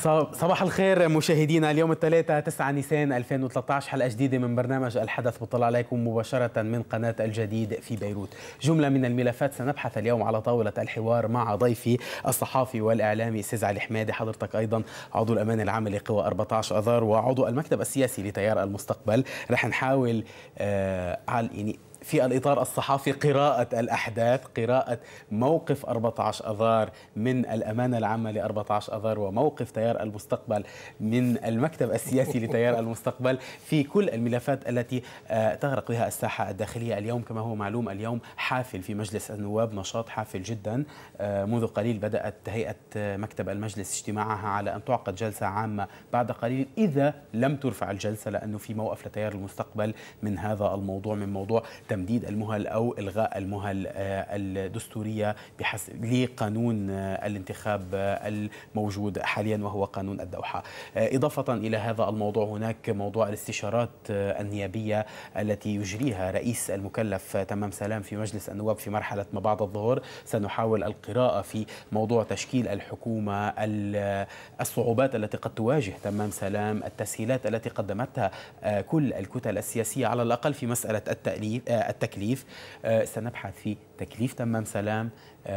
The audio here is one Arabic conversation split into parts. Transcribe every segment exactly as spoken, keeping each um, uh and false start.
صباح الخير مشاهدينا. اليوم الثلاثاء تسعة نيسان ألفين وثلاثة عشر، حلقة جديدة من برنامج الحدث بطلع عليكم مباشرة من قناة الجديد في بيروت. جملة من الملفات سنبحث اليوم على طاولة الحوار مع ضيفي الصحافي والإعلامي أستاذ علي حمادي، حضرتك أيضا عضو الأمانة العامة لقوى أربعة عشر أذار وعضو المكتب السياسي لتيار المستقبل. رح نحاول آه على يعني في الإطار الصحافي قراءة الأحداث، قراءة موقف أربعة عشر أذار من الأمانة العامة ل أربعة عشر أذار وموقف تيار المستقبل من المكتب السياسي لتيار المستقبل في كل الملفات التي تغرق بها الساحة الداخلية. اليوم كما هو معلوم اليوم حافل في مجلس النواب، نشاط حافل جدا. منذ قليل بدأت هيئة مكتب المجلس اجتماعها على أن تعقد جلسة عامة بعد قليل إذا لم ترفع الجلسة، لأنه في موقف لتيار المستقبل من هذا الموضوع، من موضوع تمديد المهل أو إلغاء المهل الدستورية بحسب لقانون الانتخاب الموجود حاليا وهو قانون الدوحة. إضافة إلى هذا الموضوع هناك موضوع الاستشارات النيابية التي يجريها رئيس المكلف تمام سلام في مجلس النواب في مرحلة ما بعد الظهر. سنحاول القراءة في موضوع تشكيل الحكومة، الصعوبات التي قد تواجه تمام سلام، التسهيلات التي قدمتها كل الكتل السياسية على الأقل في مسألة التأليف التكليف. سنبحث في تكليف تمام سلام،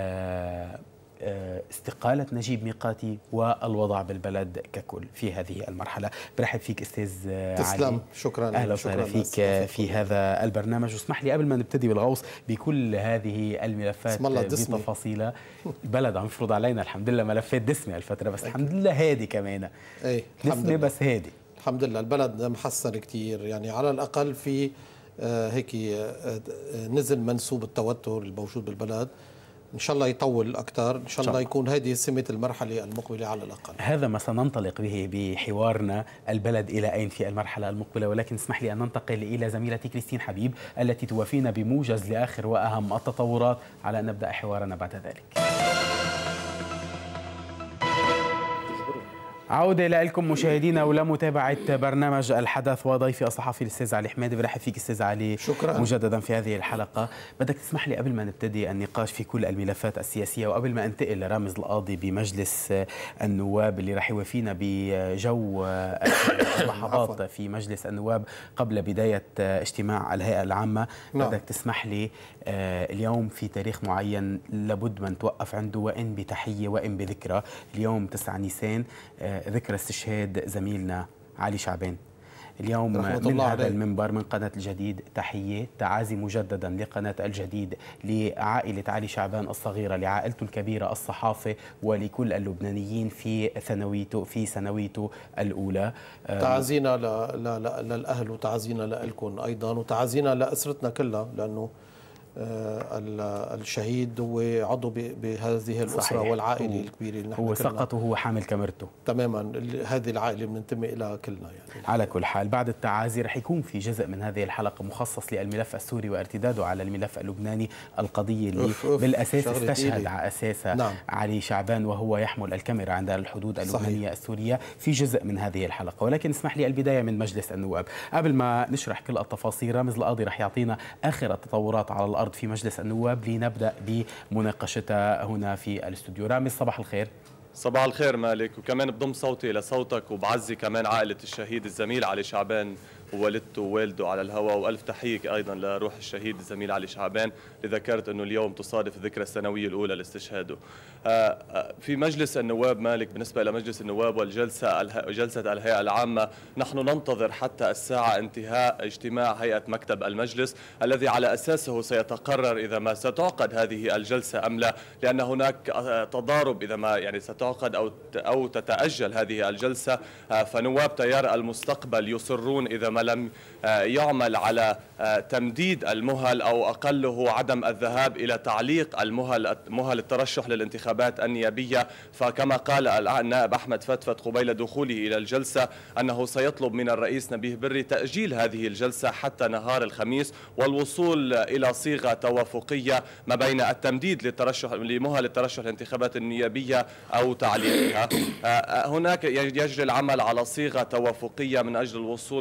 استقالة نجيب ميقاتي والوضع بالبلد ككل في هذه المرحلة. برحب فيك أستاذ تسلم. علي، شكرا. أهلا وسهلا فيك في هذا البرنامج. واسمح لي قبل ما نبتدي بالغوص بكل هذه الملفات بتفاصيلها، البلد عم يفرض علينا الحمد لله ملفات دسمة الفترة، بس الحمد لله هادي كمان. ايه دسمة بس هادي الحمد لله. البلد محسن كتير، يعني على الأقل في آه هيك آه نزل منسوب التوتر الموجود بالبلد. إن شاء الله يطول أكثر، إن شاء الله يكون هذه سمة المرحلة المقبلة على الأقل. هذا ما سننطلق به بحوارنا، البلد إلى أين في المرحلة المقبلة. ولكن اسمح لي أن ننتقل إلى زميلتي كريستين حبيب التي توافينا بموجز لآخر وأهم التطورات على أن نبدأ حوارنا بعد ذلك. عودة لكم مشاهدينا ولمتابعة برنامج الحدث وضيفي الصحفي الأستاذ علي حمادي. برحب فيك أستاذ علي. شكرا مجددا في هذه الحلقة. بدك تسمح لي قبل ما نبتدي النقاش في كل الملفات السياسية وقبل ما انتقل لرامز القاضي بمجلس النواب اللي راح يوافينا بجو اللحظات في مجلس النواب قبل بداية اجتماع الهيئة العامة، بدك تسمح لي اليوم في تاريخ معين لابد من توقف عنده، وإن بتحية وإن بذكرى. اليوم تسعة نيسان ذكرى استشهاد زميلنا علي شعبان. اليوم من هذا المنبر من قناة الجديد تحية تعازي مجددا لقناة الجديد لعائلة علي شعبان الصغيرة، لعائلته الكبيرة الصحافة ولكل اللبنانيين في ثانويته في سنويته الأولى. تعازينا للأهل وتعازينا لكم أيضا وتعازينا لأسرتنا كلها، لأنه الشهيد هو عضو بهذه الأسرة صحيح. والعائلة الكبيرة اللي هو سقط وهو حامل كاميرته تماما. هذه العائلة بننتمي إلى كلنا يعني. على كل حال بعد التعازي رح يكون في جزء من هذه الحلقة مخصص للملف السوري وارتداده على الملف اللبناني، القضية اللي أوف أوف بالأساس استشهد على أساسها نعم. علي شعبان وهو يحمل الكاميرا عند الحدود اللبنانية صحيح. السورية في جزء من هذه الحلقة. ولكن اسمح لي البداية من مجلس النواب. قبل ما نشرح كل التفاصيل، رامز القاضي رح يعطينا آخر التطورات على الأرض في مجلس النواب لنبدأ بمناقشتها هنا في الاستوديو. رامز صباح الخير. صباح الخير مالك، وكمان بضم صوتي لصوتك وبعزي كمان عائلة الشهيد الزميل علي شعبان ووالدته ووالده على الهواء، والف تحيه ايضا لروح الشهيد الزميل علي شعبان اللي ذكرت انه اليوم تصادف الذكرى السنويه الاولى لاستشهاده. في مجلس النواب مالك، بالنسبه الى مجلس النواب والجلسه جلسه الهيئه العامه، نحن ننتظر حتى الساعه انتهاء اجتماع هيئه مكتب المجلس الذي على اساسه سيتقرر اذا ما ستعقد هذه الجلسه ام لا، لان هناك تضارب اذا ما يعني ستعقد او او تتاجل هذه الجلسه. فنواب تيار المستقبل يصرون اذا ما لم يعمل على تمديد المهل أو أقله عدم الذهاب إلى تعليق المهل مهل الترشح للانتخابات النيابية. فكما قال النائب أحمد فتفت قبيل دخوله إلى الجلسة أنه سيطلب من الرئيس نبيه بري تأجيل هذه الجلسة حتى نهار الخميس والوصول إلى صيغة توافقية ما بين التمديد للترشح لمهل الترشح للانتخابات النيابية أو تعليقها. هناك يجري العمل على صيغة توافقية من أجل الوصول ما بين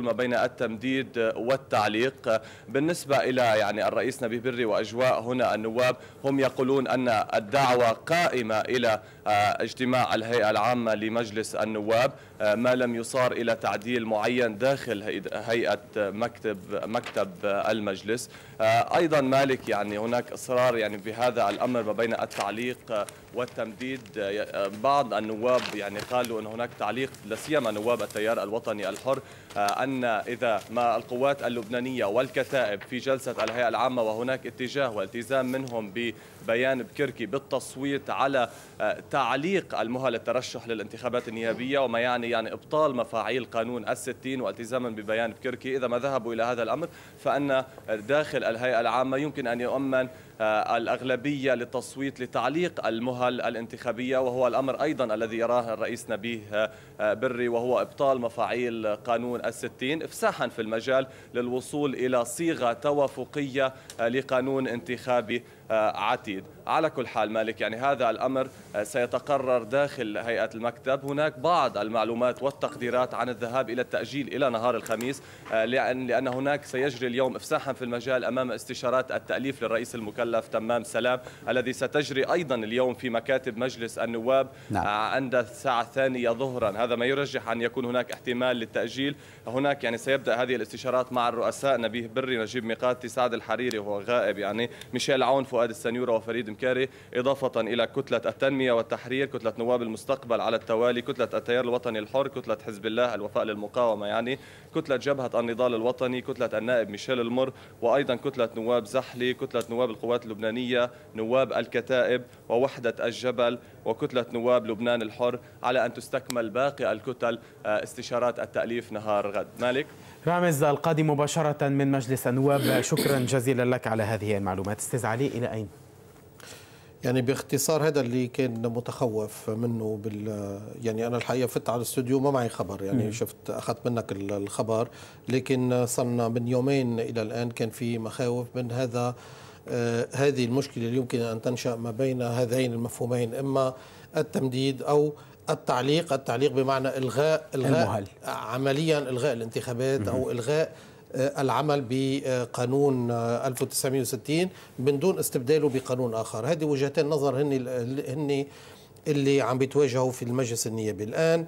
التمديد والتعليق. بالنسبة إلى يعني الرئيس نبيه بري وأجواء هنا النواب، هم يقولون أن الدعوة قائمة إلى اجتماع الهيئة العامة لمجلس النواب ما لم يصار إلى تعديل معين داخل هيئة مكتب مكتب المجلس. أيضا مالك يعني هناك إصرار يعني بهذا الأمر ما بين التعليق والتمديد. بعض النواب يعني قالوا أن هناك تعليق لاسيما نواب التيار الوطني الحر أن إذا ما القوات اللبنانية والكتائب في جلسة الهيئة العامة وهناك اتجاه والتزام منهم ببيان بكركي بالتصويت على تعليق المهل الترشح للانتخابات النيابية، وما يعني يعني إبطال مفاعيل قانون الستين والتزاما ببيان بكركي، إذا ما ذهبوا إلى هذا الأمر فأن داخل الهيئة العامة يمكن أن يؤمن الأغلبية للتصويت لتعليق المهل الانتخابية، وهو الأمر أيضا الذي يراه الرئيس نبيه بري، وهو إبطال مفاعيل قانون الستين إفساحا في المجال للوصول إلى صيغة توافقية لقانون انتخابي عتيد. على كل حال مالك يعني هذا الأمر سيتقرر داخل هيئة المكتب. هناك بعض المعلومات والتقديرات عن الذهاب إلى التأجيل إلى نهار الخميس، لأن لأن هناك سيجري اليوم إفساحا في المجال أمام استشارات التأليف للرئيس المكلف تمام سلام، الذي ستجري أيضا اليوم في مكاتب مجلس النواب نعم. عند الساعة الثانية ظهرا. هذا ما يرجح أن يكون هناك احتمال للتأجيل. هناك يعني سيبدأ هذه الاستشارات مع الرؤساء نبيه بري، نجيب ميقاتي، سعد الحريري وهو غائب يعني، ميشيل عون، فؤاد السنيورة وفريد مكاري، إضافة إلى كتلة التنمية والتحرير، كتلة نواب المستقبل على التوالي، كتلة التيار الوطني الحر، كتلة حزب الله الوفاء للمقاومة يعني، كتلة جبهة النضال الوطني، كتلة النائب ميشيل المر، وأيضا كتلة نواب زحلي، كتلة نواب القوات اللبنانية، نواب الكتائب ووحدة الجبل، وكتلة نواب لبنان الحر، على أن تستكمل باقي الكتل استشارات التأليف نهار غد. مالك رامز القادم مباشرة من مجلس النواب، شكرا جزيلا لك على هذه المعلومات. استاذ علي، إلى أين؟ يعني باختصار هذا اللي كان متخوف منه بال يعني انا الحقيقه فت على الاستوديو ما معي خبر، يعني م. شفت اخذت منك الخبر، لكن صرنا من يومين الى الان كان في مخاوف من هذا آه هذه المشكله اللي يمكن ان تنشا ما بين هذين المفهومين، اما التمديد او التعليق. التعليق بمعنى الغاء الغاء المهل. عمليا الغاء الانتخابات م. او الغاء العمل بقانون ألف وتسعمئة وستين من دون استبداله بقانون آخر. هذه وجهتين نظر هن هن اللي عم بيتواجهوا في المجلس النيابي الآن.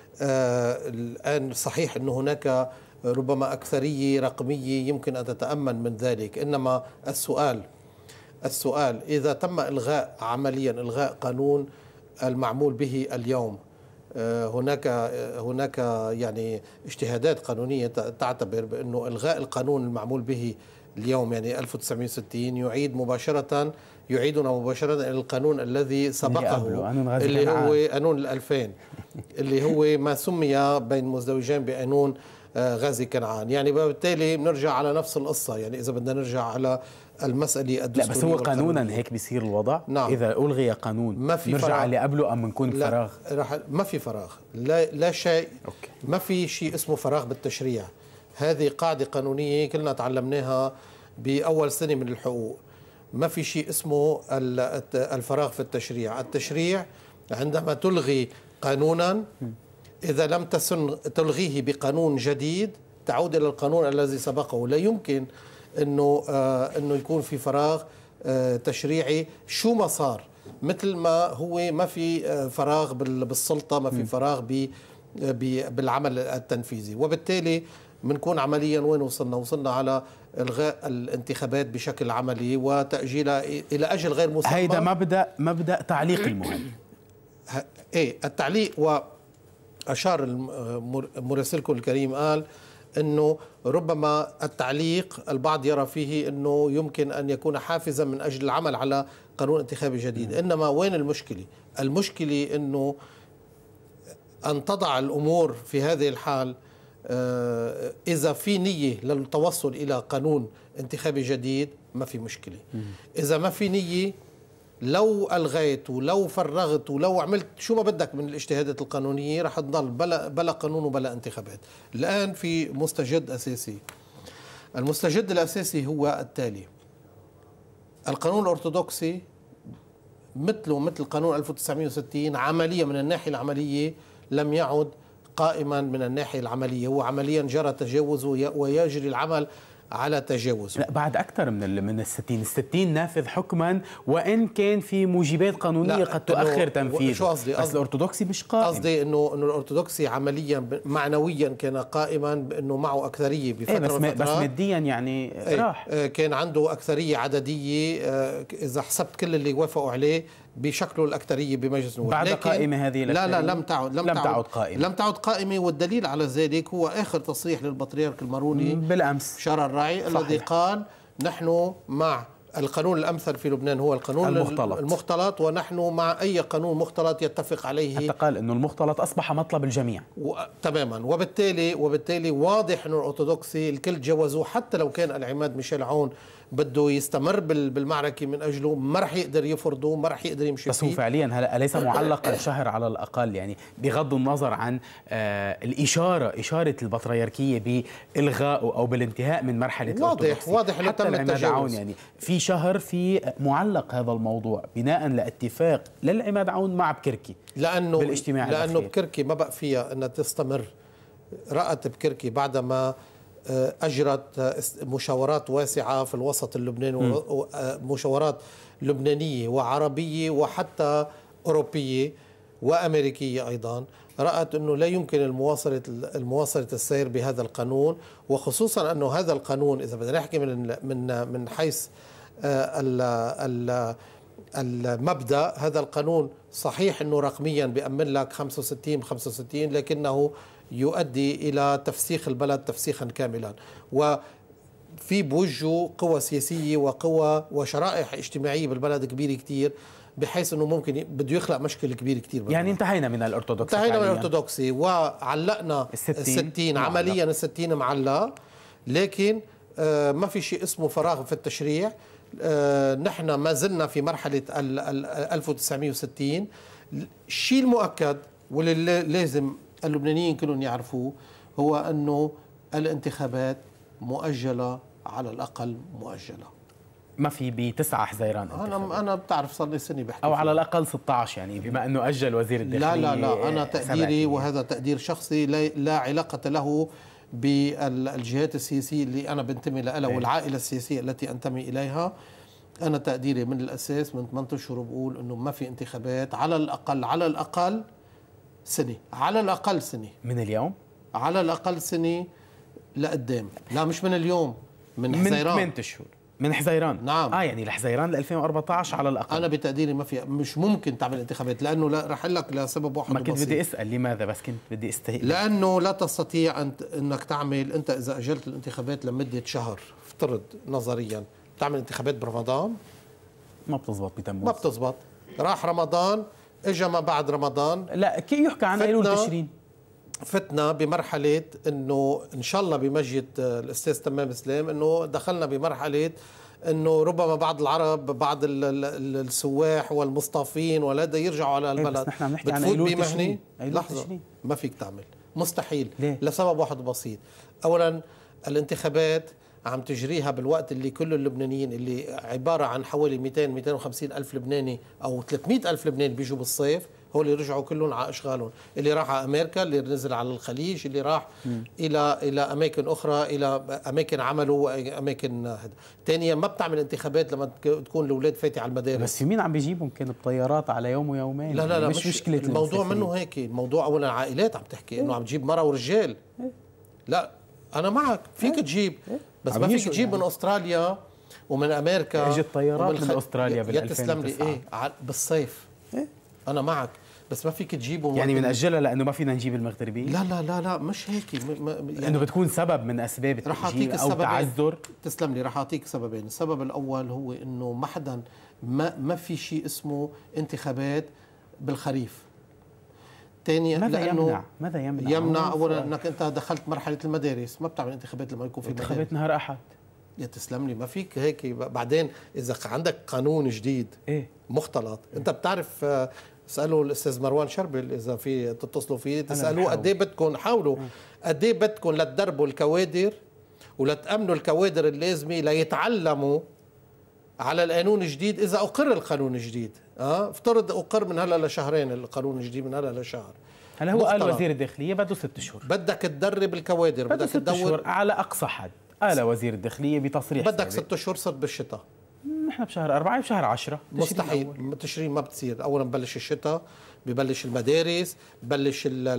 آه الآن صحيح أنه هناك ربما أكثرية رقمية يمكن أن تتأمن من ذلك، إنما السؤال السؤال إذا تم إلغاء عمليا إلغاء قانون المعمول به اليوم، هناك هناك يعني اجتهادات قانونية تعتبر بأنه إلغاء القانون المعمول به اليوم يعني ألف وتسعمئة وستين يعيد مباشرة يعيدنا مباشرة إلى القانون الذي سبقه اللي هو قانون الألفين اللي هو ما سمي بين مزدوجين بقانون غازي كنعان. يعني بالتالي بنرجع على نفس القصة، يعني إذا بدنا نرجع على المسألة الدستورية. لا بس هو قانونا هيك بيصير الوضع. نعم. إذا ألغي قانون ما في نرجع على قبله أم نكون فراغ؟ لا ما في فراغ، لا لا شيء. أوكي. ما في شيء اسمه فراغ بالتشريع. هذه قاعدة قانونية كلنا تعلمناها بأول سنة من الحقوق. ما في شيء اسمه الفراغ في التشريع. التشريع عندما تلغي قانونا إذا لم تسن تلغيه بقانون جديد تعود إلى القانون الذي سبقه. لا يمكن انه آه انه يكون في فراغ آه تشريعي شو ما صار، مثل ما هو ما في آه فراغ بالسلطه، ما في فراغ ب بالعمل التنفيذي، وبالتالي بنكون عمليا وين وصلنا؟ وصلنا على الغاء الانتخابات بشكل عملي وتاجيلها الى اجل غير مسمى. هيدا مبدا مبدا تعليق المهل. ايه التعليق، واشار مراسلكم الكريم قال انه ربما التعليق البعض يرى فيه انه يمكن ان يكون حافزا من اجل العمل على قانون انتخابي جديد. انما وين المشكله؟ المشكله انه ان تضع الامور في هذه الحال اذا في نيه للتوصل الى قانون انتخابي جديد ما في مشكله. اذا ما في نيه، لو ألغيت ولو فرغت ولو عملت شو ما بدك من الاجتهادات القانونية رح تضل بلا, بلا قانون وبلا انتخابات. الآن في مستجد أساسي. المستجد الأساسي هو التالي: القانون الأرثوذكسي مثله مثل قانون ألف وتسعمئة وستين عمليا من الناحية العملية لم يعد قائما من الناحية العملية، هو عمليا جرى تجاوز ويجري العمل على تجاوزه. لا بعد أكثر من من الستين، الستين نافذ حكما وإن كان في موجبات قانونية قد تؤخر تنفيذه. شو قصدي؟ بس الأرثوذكسي مش قائم. قصدي إنه إنه الأرثوذكسي عمليا معنويا كان قائما بأنه معه أكثرية بفترة ايه بس, من بس ماديا يعني راح. ايه كان عنده أكثرية عددية، إذا حسبت كل اللي وافقوا عليه بشكله الأكثرية بمجلس النواب. بعد قائمة هذه لا لا لم تعد لم, لم تعد, تعد قائمة لم تعد قائمة، والدليل على ذلك هو آخر تصريح للبطريرك الماروني بالأمس شارع الراعي الذي قال نحن مع القانون الأمثل في لبنان هو القانون المختلط, المختلط ونحن مع أي قانون مختلط يتفق عليه. حتى قال إنه المختلط أصبح مطلب الجميع و... تماما. وبالتالي وبالتالي واضح إنه الأرثوذكسي الكل جوزوه، حتى لو كان العماد ميشيل عون بده يستمر بالمعركة من أجله ما رح يقدر يفرضه، ما رح يقدر يمشي بس فيه. هو فعليا هلا أليس معلق الشهر على الأقل، يعني بغض النظر عن آه الإشارة إشارة البطريركية بإلغائه أو بالانتهاء من مرحلة واضح واضح حتى العماد عون، يعني في شهر في معلق هذا الموضوع بناء لاتفاق للعماد عون مع بكركي لأنه بالاجتماع لأنه الأخير. بكركي ما بقى فيها أنها تستمر. رأت بكركي بعدما أجرت مشاورات واسعة في الوسط اللبناني، مشاورات لبنانية وعربية وحتى أوروبية وأمريكية أيضا، رأت أنه لا يمكن المواصلة المواصلة السير بهذا القانون، وخصوصا أنه هذا القانون إذا بدنا نحكي من من من حيث المبدأ، هذا القانون صحيح أنه رقميا بيأمن لك خمسة وستين خمسة وستين، لكنه يؤدي إلى تفسيخ البلد تفسيخا كاملا، وفي بوجهه قوى سياسية وقوى وشرائح اجتماعية بالبلد كبيرة كتير، بحيث أنه ممكن بده يخلق مشكلة كبيرة كتير. يعني انتهينا من الأرثوذكسي، انتهينا من الأرثوذكسي وعلقنا الستين, الستين عمليا الستين معلق، لكن آه ما في شيء اسمه فراغ في التشريع. آه نحن ما زلنا في مرحلة ألف وتسعمئة وستين. الشيء المؤكد واللي لازم اللبنانيين كلهم يعرفوه هو أنه الانتخابات مؤجلة، على الأقل مؤجلة. ما في بتسعة حزيران أنا أنا بتعرف صار لي سنة بحكي أو فيه. على الأقل ستة عشر، يعني بما أنه أجل وزير الداخلية. لا لا لا أنا تقديري وهذا تقدير شخصي لا, لا علاقة له بالجهات السياسية اللي أنا بنتمي لها والعائلة السياسية التي أنتمي إليها. أنا تقديري من الأساس من ثمانية أشهر بقول أنه ما في انتخابات، على الأقل على الأقل سنة، على الأقل سنة من اليوم، على الأقل سنة لقدام. لا مش من اليوم، من حزيران، من ثمانية أشهر من حزيران. نعم اه يعني لحزيران ل ألفين وأربعة عشر على الأقل. أنا بتقديري ما في، مش ممكن تعمل انتخابات، لأنه لا رح لك لسبب واحد ما كنت بسيط. بدي أسأل لماذا، بس كنت بدي استهيئ. لأنه لا تستطيع أن أنك تعمل، أنت إذا أجلت الانتخابات لمدة شهر، افترض نظريا تعمل انتخابات برمضان، ما بتزبط بتموز، ما بتزبط. راح رمضان، اجى ما بعد رمضان، لا كي يحكى عن ايلول تشرين، فتنا بمرحله انه ان شاء الله بمسجد الاستاذ تمام اسلام انه دخلنا بمرحله انه ربما بعض العرب، بعض السواح والمصطافين ولا يرجعوا على البلد. بس نحن بنحكي عن ايلول تشرين. لحظه، ما فيك تعمل، مستحيل. ليه؟ لسبب واحد بسيط. اولا الانتخابات عم تجريها بالوقت اللي كل اللبنانيين اللي عبارة عن حوالي مئتين مئتين وخمسين ألف لبناني أو ثلاثمئة ألف لبناني بيجوا بالصيف، هو اللي رجعوا كلهم على أشغالهم، اللي راح على أمريكا، اللي نزل على الخليج، اللي راح م. إلى إلى أماكن أخرى، إلى أماكن عمله وأماكن هذا. ثانيا ما بتعمل انتخابات لما تكون الأولاد فاتي على المدارس. بس في مين عم بيجيبهم كان بطيارات على يوم ويومين؟ لا لا لا مش, مش مشكلة الموضوع منه هيك. الموضوع أولا عائلات عم تحكي إنه عم تجيب مرة ورجال. لا أنا معك، فيك تجيب، بس ما فيك تجيب يعني من أستراليا ومن أمريكا. اجت طيارات من أستراليا بال ألفين وتسعة. تسلم لي إيه بالصيف. إيه؟ أنا معك، بس ما فيك تجيبه يعني من أجلها لأنه ما فينا نجيب المغتربين. لا لا لا لا مش هيك، يعني إنه بتكون سبب من أسباب التأجيل أو تعذر. تسلم لي، رح أعطيك سببين. السبب الأول هو إنه ما حدا ما ما في شيء اسمه انتخابات بالخريف. ثانيا ماذا يمنع؟ ماذا يمنع؟ يمنع اولا انك انت دخلت مرحله المدارس، ما بتعمل انتخابات لما يكون في مدارس. انتخابات نهار احد. يا تسلم لي، ما فيك هيك. بعدين اذا عندك قانون جديد إيه؟ مختلط، انت بتعرف، اسالوا الاستاذ مروان شربل اذا في تتصلوا فيه تسالوه قد ايه بدكم، حاولوا قد ايه بدكم لتدربوا الكوادر ولتامنوا الكوادر اللازمه ليتعلموا على القانون الجديد. اذا اقر القانون الجديد، اه افترض اقر من هلا لشهرين القانون الجديد، من هلا لشهر، هلا هو قال وزير الداخليه بده ست اشهر، بدك تدرب الكوادر، بدك تدور على اقصى حد. قال وزير الداخليه بتصريح بدك ست اشهر صرت بالشتاء. نحن بشهر أربعة بشهر عشرة مستحيل. تشرين ما بتصير. اولا ببلش الشتاء، ببلش المدارس، ببلش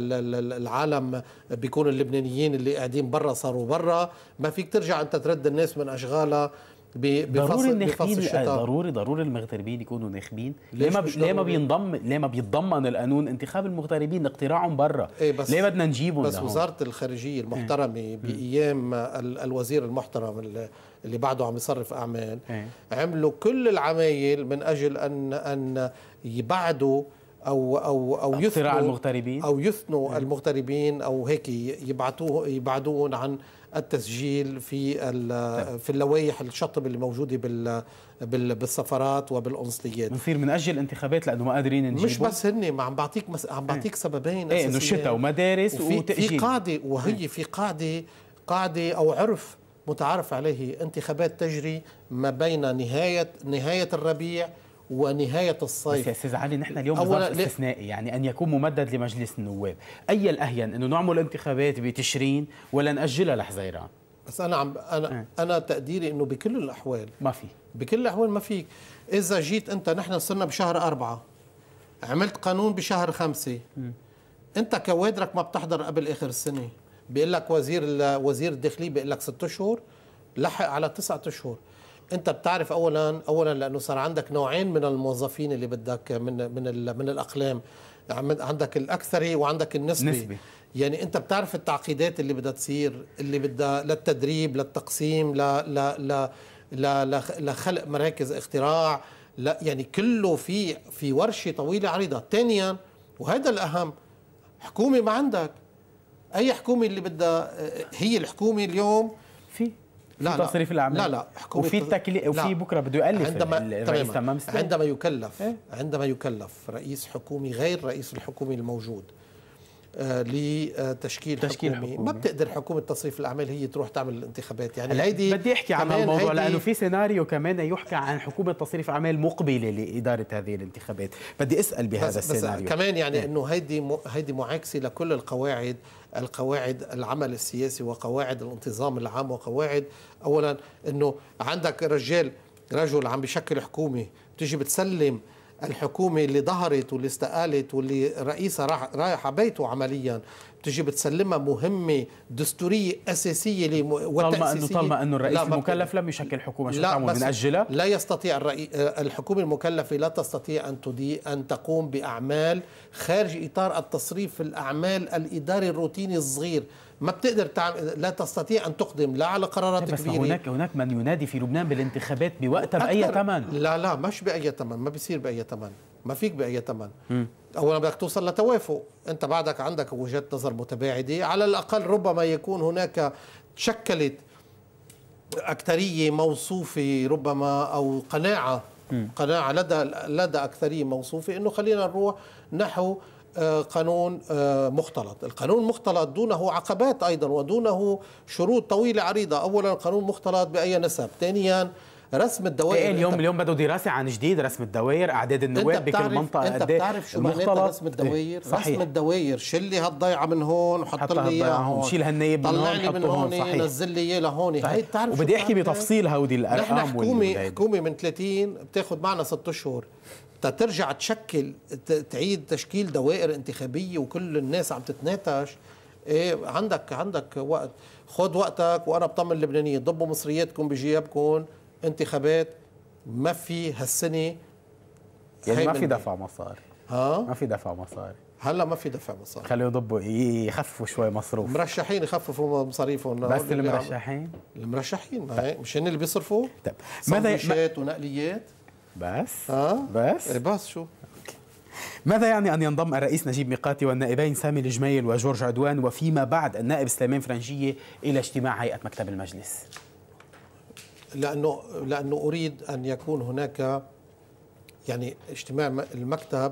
العالم، بيكون اللبنانيين اللي قاعدين برا صاروا برا، ما فيك ترجع انت ترد الناس من اشغالها بفصل بفصل الشتاء. ضروري ضروري المغتربين يكونوا ناخبين. ليه ما ليه ما بينضم ليه ما بيتضمن القانون انتخاب المغتربين اقتراعهم برا؟ إيه بس ليه بدنا نجيبهم؟ بس لهم؟ وزارة الخارجية المحترمة إيه؟ بأيام الوزير المحترم اللي بعده عم يصرف أعمال إيه؟ عملوا كل العمايل من أجل أن أن يبعدوا أو أو أو يثنوا المغتربين أو يثنوا إيه؟ المغتربين أو هيك يبعتوه يبعدون عن التسجيل في في اللوائح الشطب اللي موجوده بال بالسفارات وبالقنصليات. بنصير بنأجل انتخابات لانه ما قادرين نجيبه. مش بس هن، ما عم بعطيك مس... عم بعطيك ايه؟ سببين ايه انه الشتاء ومدارس وتأجيل. في قاعده، وهي في قاعده قاعده او عرف متعارف عليه، انتخابات تجري ما بين نهايه نهايه الربيع ونهاية الصيف. بس يا استاذ علي نحن اليوم بظرف استثنائي، يعني ان يكون ممدد لمجلس النواب، اي الاهين انه نعمل انتخابات بتشرين ولا ناجلها لحزيران؟ بس انا عم انا اه. انا تقديري انه بكل الاحوال ما في بكل الاحوال ما فيك. اذا جيت انت، نحن صرنا بشهر أربعة، عملت قانون بشهر خمسة، م. انت كوادرك ما بتحضر قبل اخر السنه، بيقول لك وزير وزير الداخليه بيقول لك ست اشهر، لحق على تسعة اشهر. انت بتعرف اولا اولا لانه صار عندك نوعين من الموظفين اللي بدك من من من الاقلام، عندك الاكثري وعندك النسبي. نسبي. يعني انت بتعرف التعقيدات اللي بدها تصير، اللي بدها للتدريب، للتقسيم، ل ل ل لخلق مراكز اختراع، لا يعني كله في في ورشه طويله عريضه. ثانيا وهذا الاهم، حكومه ما عندك. اي حكومه اللي بدها، هي الحكومه اليوم في لا تصريف الاعمال، لا لا حكومه وفي التكليف، وفي بكره بده يالف عندما الرئيس تمام سلام. عندما يكلف إيه؟ عندما يكلف رئيس حكومي غير رئيس الحكومي الموجود آه لتشكيل تشكيل حكومي, حكومي، ما بتقدر حكومه تصريف الاعمال هي تروح تعمل الانتخابات. يعني هيدي بدي احكي عن الموضوع لانه في سيناريو كمان يحكى عن حكومه تصريف اعمال مقبله لاداره هذه الانتخابات. بدي اسال بهذا بس السيناريو بس كمان يعني إيه؟ انه هيدي هيدي معاكسه لكل القواعد القواعد العمل السياسي وقواعد الانتظام العام وقواعد. اولا انه عندك رجال رجل عم بيشكل حكومه، بتيجي بتسلم الحكومه اللي ظهرت واللي استقالت واللي رئيسها راح رايحه بيته عمليا، بتيجي بتسلمها مهمه دستوريه اساسيه وتاسيسيه. طالما انه طالما انه الرئيس المكلف لم يشكل حكومه، شو تعمل؟ بنأجلها؟ لا يستطيع الرئيس، الحكومه المكلفه لا تستطيع ان تدي ان تقوم باعمال خارج اطار التصريف الاعمال الاداري الروتيني الصغير. ما بتقدر تعمل، لا تستطيع ان تقدم لا على قرارات بس كبيره. هناك هناك من ينادي في لبنان بالانتخابات بوقتها باي ثمن. لا لا مش باي ثمن، ما بيصير باي ثمن، ما فيك باي ثمن. اولا بدك توصل لتوافق، انت بعدك عندك وجهات نظر متباعده، على الاقل ربما يكون هناك تشكلت اكثريه موصوفه ربما او قناعه م. قناعه لدى لدى اكثريه موصوفه انه خلينا نروح نحو قانون مختلط. القانون المختلط دونه عقبات أيضا ودونه شروط طويلة عريضة. أولا قانون مختلط بأي نسب، ثانيا رسم الدوائر. إيه اليوم اليوم بده دراسة عن جديد، رسم الدوائر، أعداد النواب بكل منطقة. أنت بتعرف شو معناتها رسم الدوائر؟ إيه؟ رسم الدوائر شيل هالضيعة من هون وحط لي اياها هون، شيل هالنايب من هون طلعني من هون، نزل لي اياه لهون. هي بتعرف، وبدي احكي بتفصيل هودي الارقام. نحن حكومة حكومة من ثلاثين بتاخذ معنا ست اشهر ترجع تشكل تعيد تشكيل دوائر انتخابيه وكل الناس عم تتناتش. ايه عندك عندك وقت، خذ وقتك. وانا بطمن اللبنانيين، ضبوا مصرياتكم بجيابكم، انتخابات ما في هالسنه. يعني ما في دفع مصاري. ها ما في دفع مصاري هلا، ما في دفع مصاري. خليوا يضبوا يخففوا شوي مصروف. مرشحين يخففوا مصاريفهم بس المرشحين المرشحين مش هن اللي بيصرفوا. طيب ماذا ونقليات بس آه؟ بس إيه بس شو ماذا يعني أن ينضم الرئيس نجيب ميقاتي والنائبين سامي الجميل وجورج عدوان وفيما بعد النائب سليمان فرنجية إلى اجتماع هيئة مكتب المجلس؟ لأنه لأنه أريد أن يكون هناك يعني اجتماع المكتب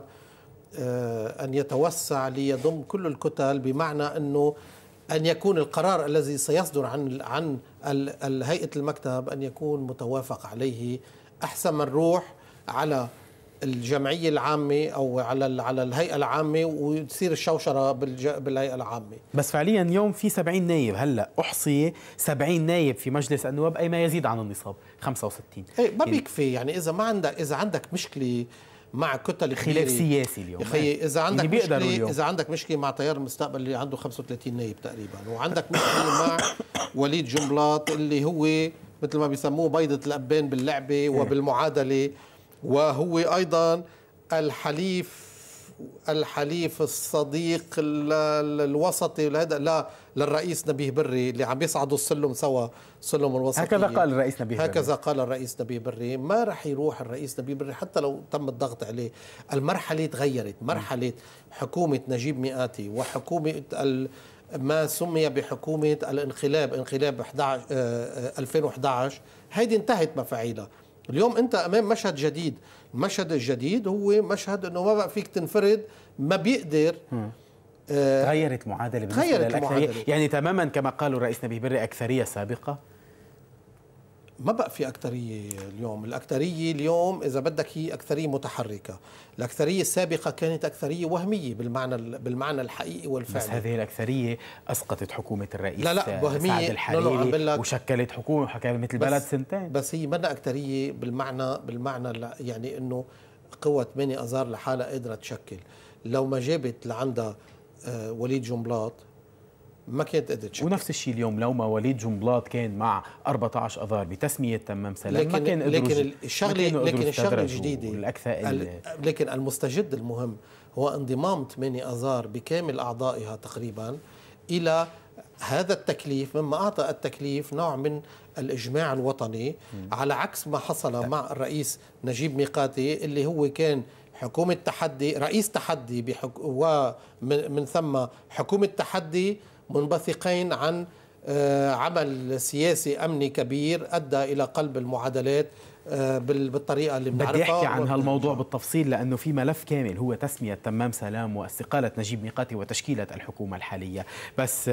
أن يتوسع ليضم كل الكتل، بمعنى أنه أن يكون القرار الذي سيصدر عن عن هيئة المكتب أن يكون متوافق عليه. أحسن من نروح على الجمعيه العامه او على على الهيئه العامه وتصير الشوشره بالهيئه العامه. بس فعليا اليوم في سبعين نايب، هلا احصي سبعين نايب في مجلس النواب اي ما يزيد عن النصاب خمسة وستين. ايه ما بيكفي يعني اذا ما عندك اذا عندك مشكله مع كتل كبيره، خلاف سياسي اليوم يا اخي اذا عندك يعني مشكله اليوم. اذا عندك مشكله مع تيار المستقبل اللي عنده خمسة وثلاثين نايب تقريبا، وعندك مشكله مع وليد جنبلاط اللي هو مثل ما بيسموه بيضة الأبان باللعبة وبالمعادلة، وهو أيضا الحليف الحليف الصديق الوسطي لهذا لا للرئيس نبيه بري اللي عم يصعدوا السلم سوا، سلم الوسطية. هكذا قال الرئيس نبيه بري. هكذا قال الرئيس نبيه بري. ما رح يروح الرئيس نبيه بري حتى لو تم الضغط عليه. المرحلة تغيرت، مرحلة حكومة نجيب مئاتي وحكومة ما سمي بحكومة الانقلاب، انقلاب ألفين وإحدى عشر، هيدي انتهت مفاعيلها. اليوم انت امام مشهد جديد، المشهد الجديد هو مشهد انه ما بقى فيك تنفرد، ما بيقدر. آه تغيرت معادله تغيرت المعادله يعني تماما كما قالوا الرئيس نبيه بري اكثريه سابقه. ما بقى في أكثرية اليوم، الأكثرية اليوم إذا بدك هي أكثرية متحركة، الأكثرية السابقة كانت أكثرية وهمية بالمعنى بالمعنى الحقيقي والفعلي. بس هذه الأكثرية أسقطت حكومة الرئيس لا لا وهمية سعد الحريري وشكلت حكومة حكمت البلد سنتين. بس هي منا أكثرية بالمعنى بالمعنى يعني إنه قوة ثمانية أذار لحالها قادرة تشكل. لو ما جابت لعندها وليد جنبلاط ما كانت قدرت تشكل. ونفس الشيء اليوم لو ما وليد جنبلاط كان مع أربعة عشر أذار بتسمية تمام سلام ما كان قدروا. لكن الشغله لكن الشغله الجديده لكن المستجد المهم هو انضمام ثمانية أذار بكامل أعضائها تقريبا إلى هذا التكليف، مما أعطى التكليف نوع من الإجماع الوطني، م. على عكس ما حصل مع الرئيس نجيب ميقاتي اللي هو كان حكومة تحدي، رئيس تحدي بحك... ومن ثم حكومة تحدي منبثقين عن عمل سياسي أمني كبير أدى إلى قلب المعادلات بالطريقة اللي بنعرفها. بدي أحكي عن هالموضوع بالتفصيل لأنه في ملف كامل هو تسمية تمام سلام واستقالة نجيب ميقاتي وتشكيلة الحكومة الحالية. بس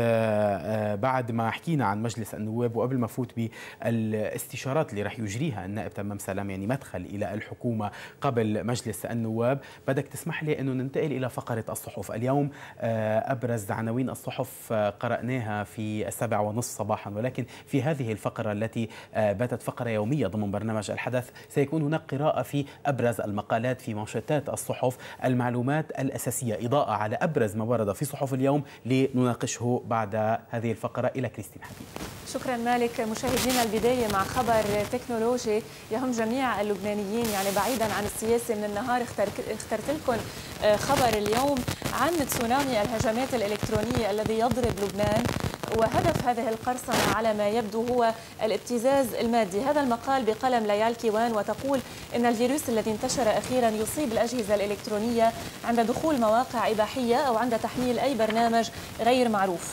بعد ما حكينا عن مجلس النواب وقبل ما فوت بالاستشارات اللي رح يجريها النائب تمام سلام يعني مدخل إلى الحكومة قبل مجلس النواب، بدك تسمح لي أنه ننتقل إلى فقرة الصحف. اليوم أبرز عناوين الصحف قرأناها في السابع ونصف صباحا، ولكن في هذه الفقرة التي باتت فقرة يومية ضمن برنامج الحدث سيكون هناك قراءة في أبرز المقالات في منشطات الصحف، المعلومات الأساسية، إضاءة على أبرز ما ورد في صحف اليوم لنناقشه بعد هذه الفقرة. إلى كريستين حبيب. شكرا مالك. مشاهدينا البداية مع خبر تكنولوجي يهم جميع اللبنانيين، يعني بعيدا عن السياسة. من النهار اخترت لكم خبر اليوم عن تسونامي الهجمات الإلكترونية الذي يضرب لبنان، وهدف هذه القرصنة على ما يبدو هو الابتزاز المادي. هذا المقال بقلم ليال كيوان، وتقول إن الفيروس الذي انتشر أخيرا يصيب الأجهزة الإلكترونية عند دخول مواقع إباحية أو عند تحميل أي برنامج غير معروف.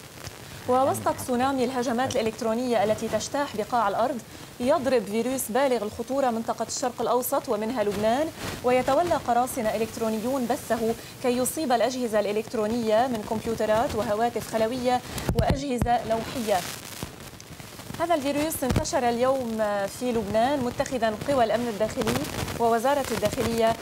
ووسط تسونامي الهجمات الإلكترونية التي تجتاح بقاع الأرض، يضرب فيروس بالغ الخطورة منطقة الشرق الأوسط ومنها لبنان، ويتولى قراصنة إلكترونيون بثه كي يصيب الأجهزة الإلكترونية من كمبيوترات وهواتف خلوية وأجهزة لوحية. هذا الفيروس انتشر اليوم في لبنان متخذا قوى الأمن الداخلي ووزارة الداخلية.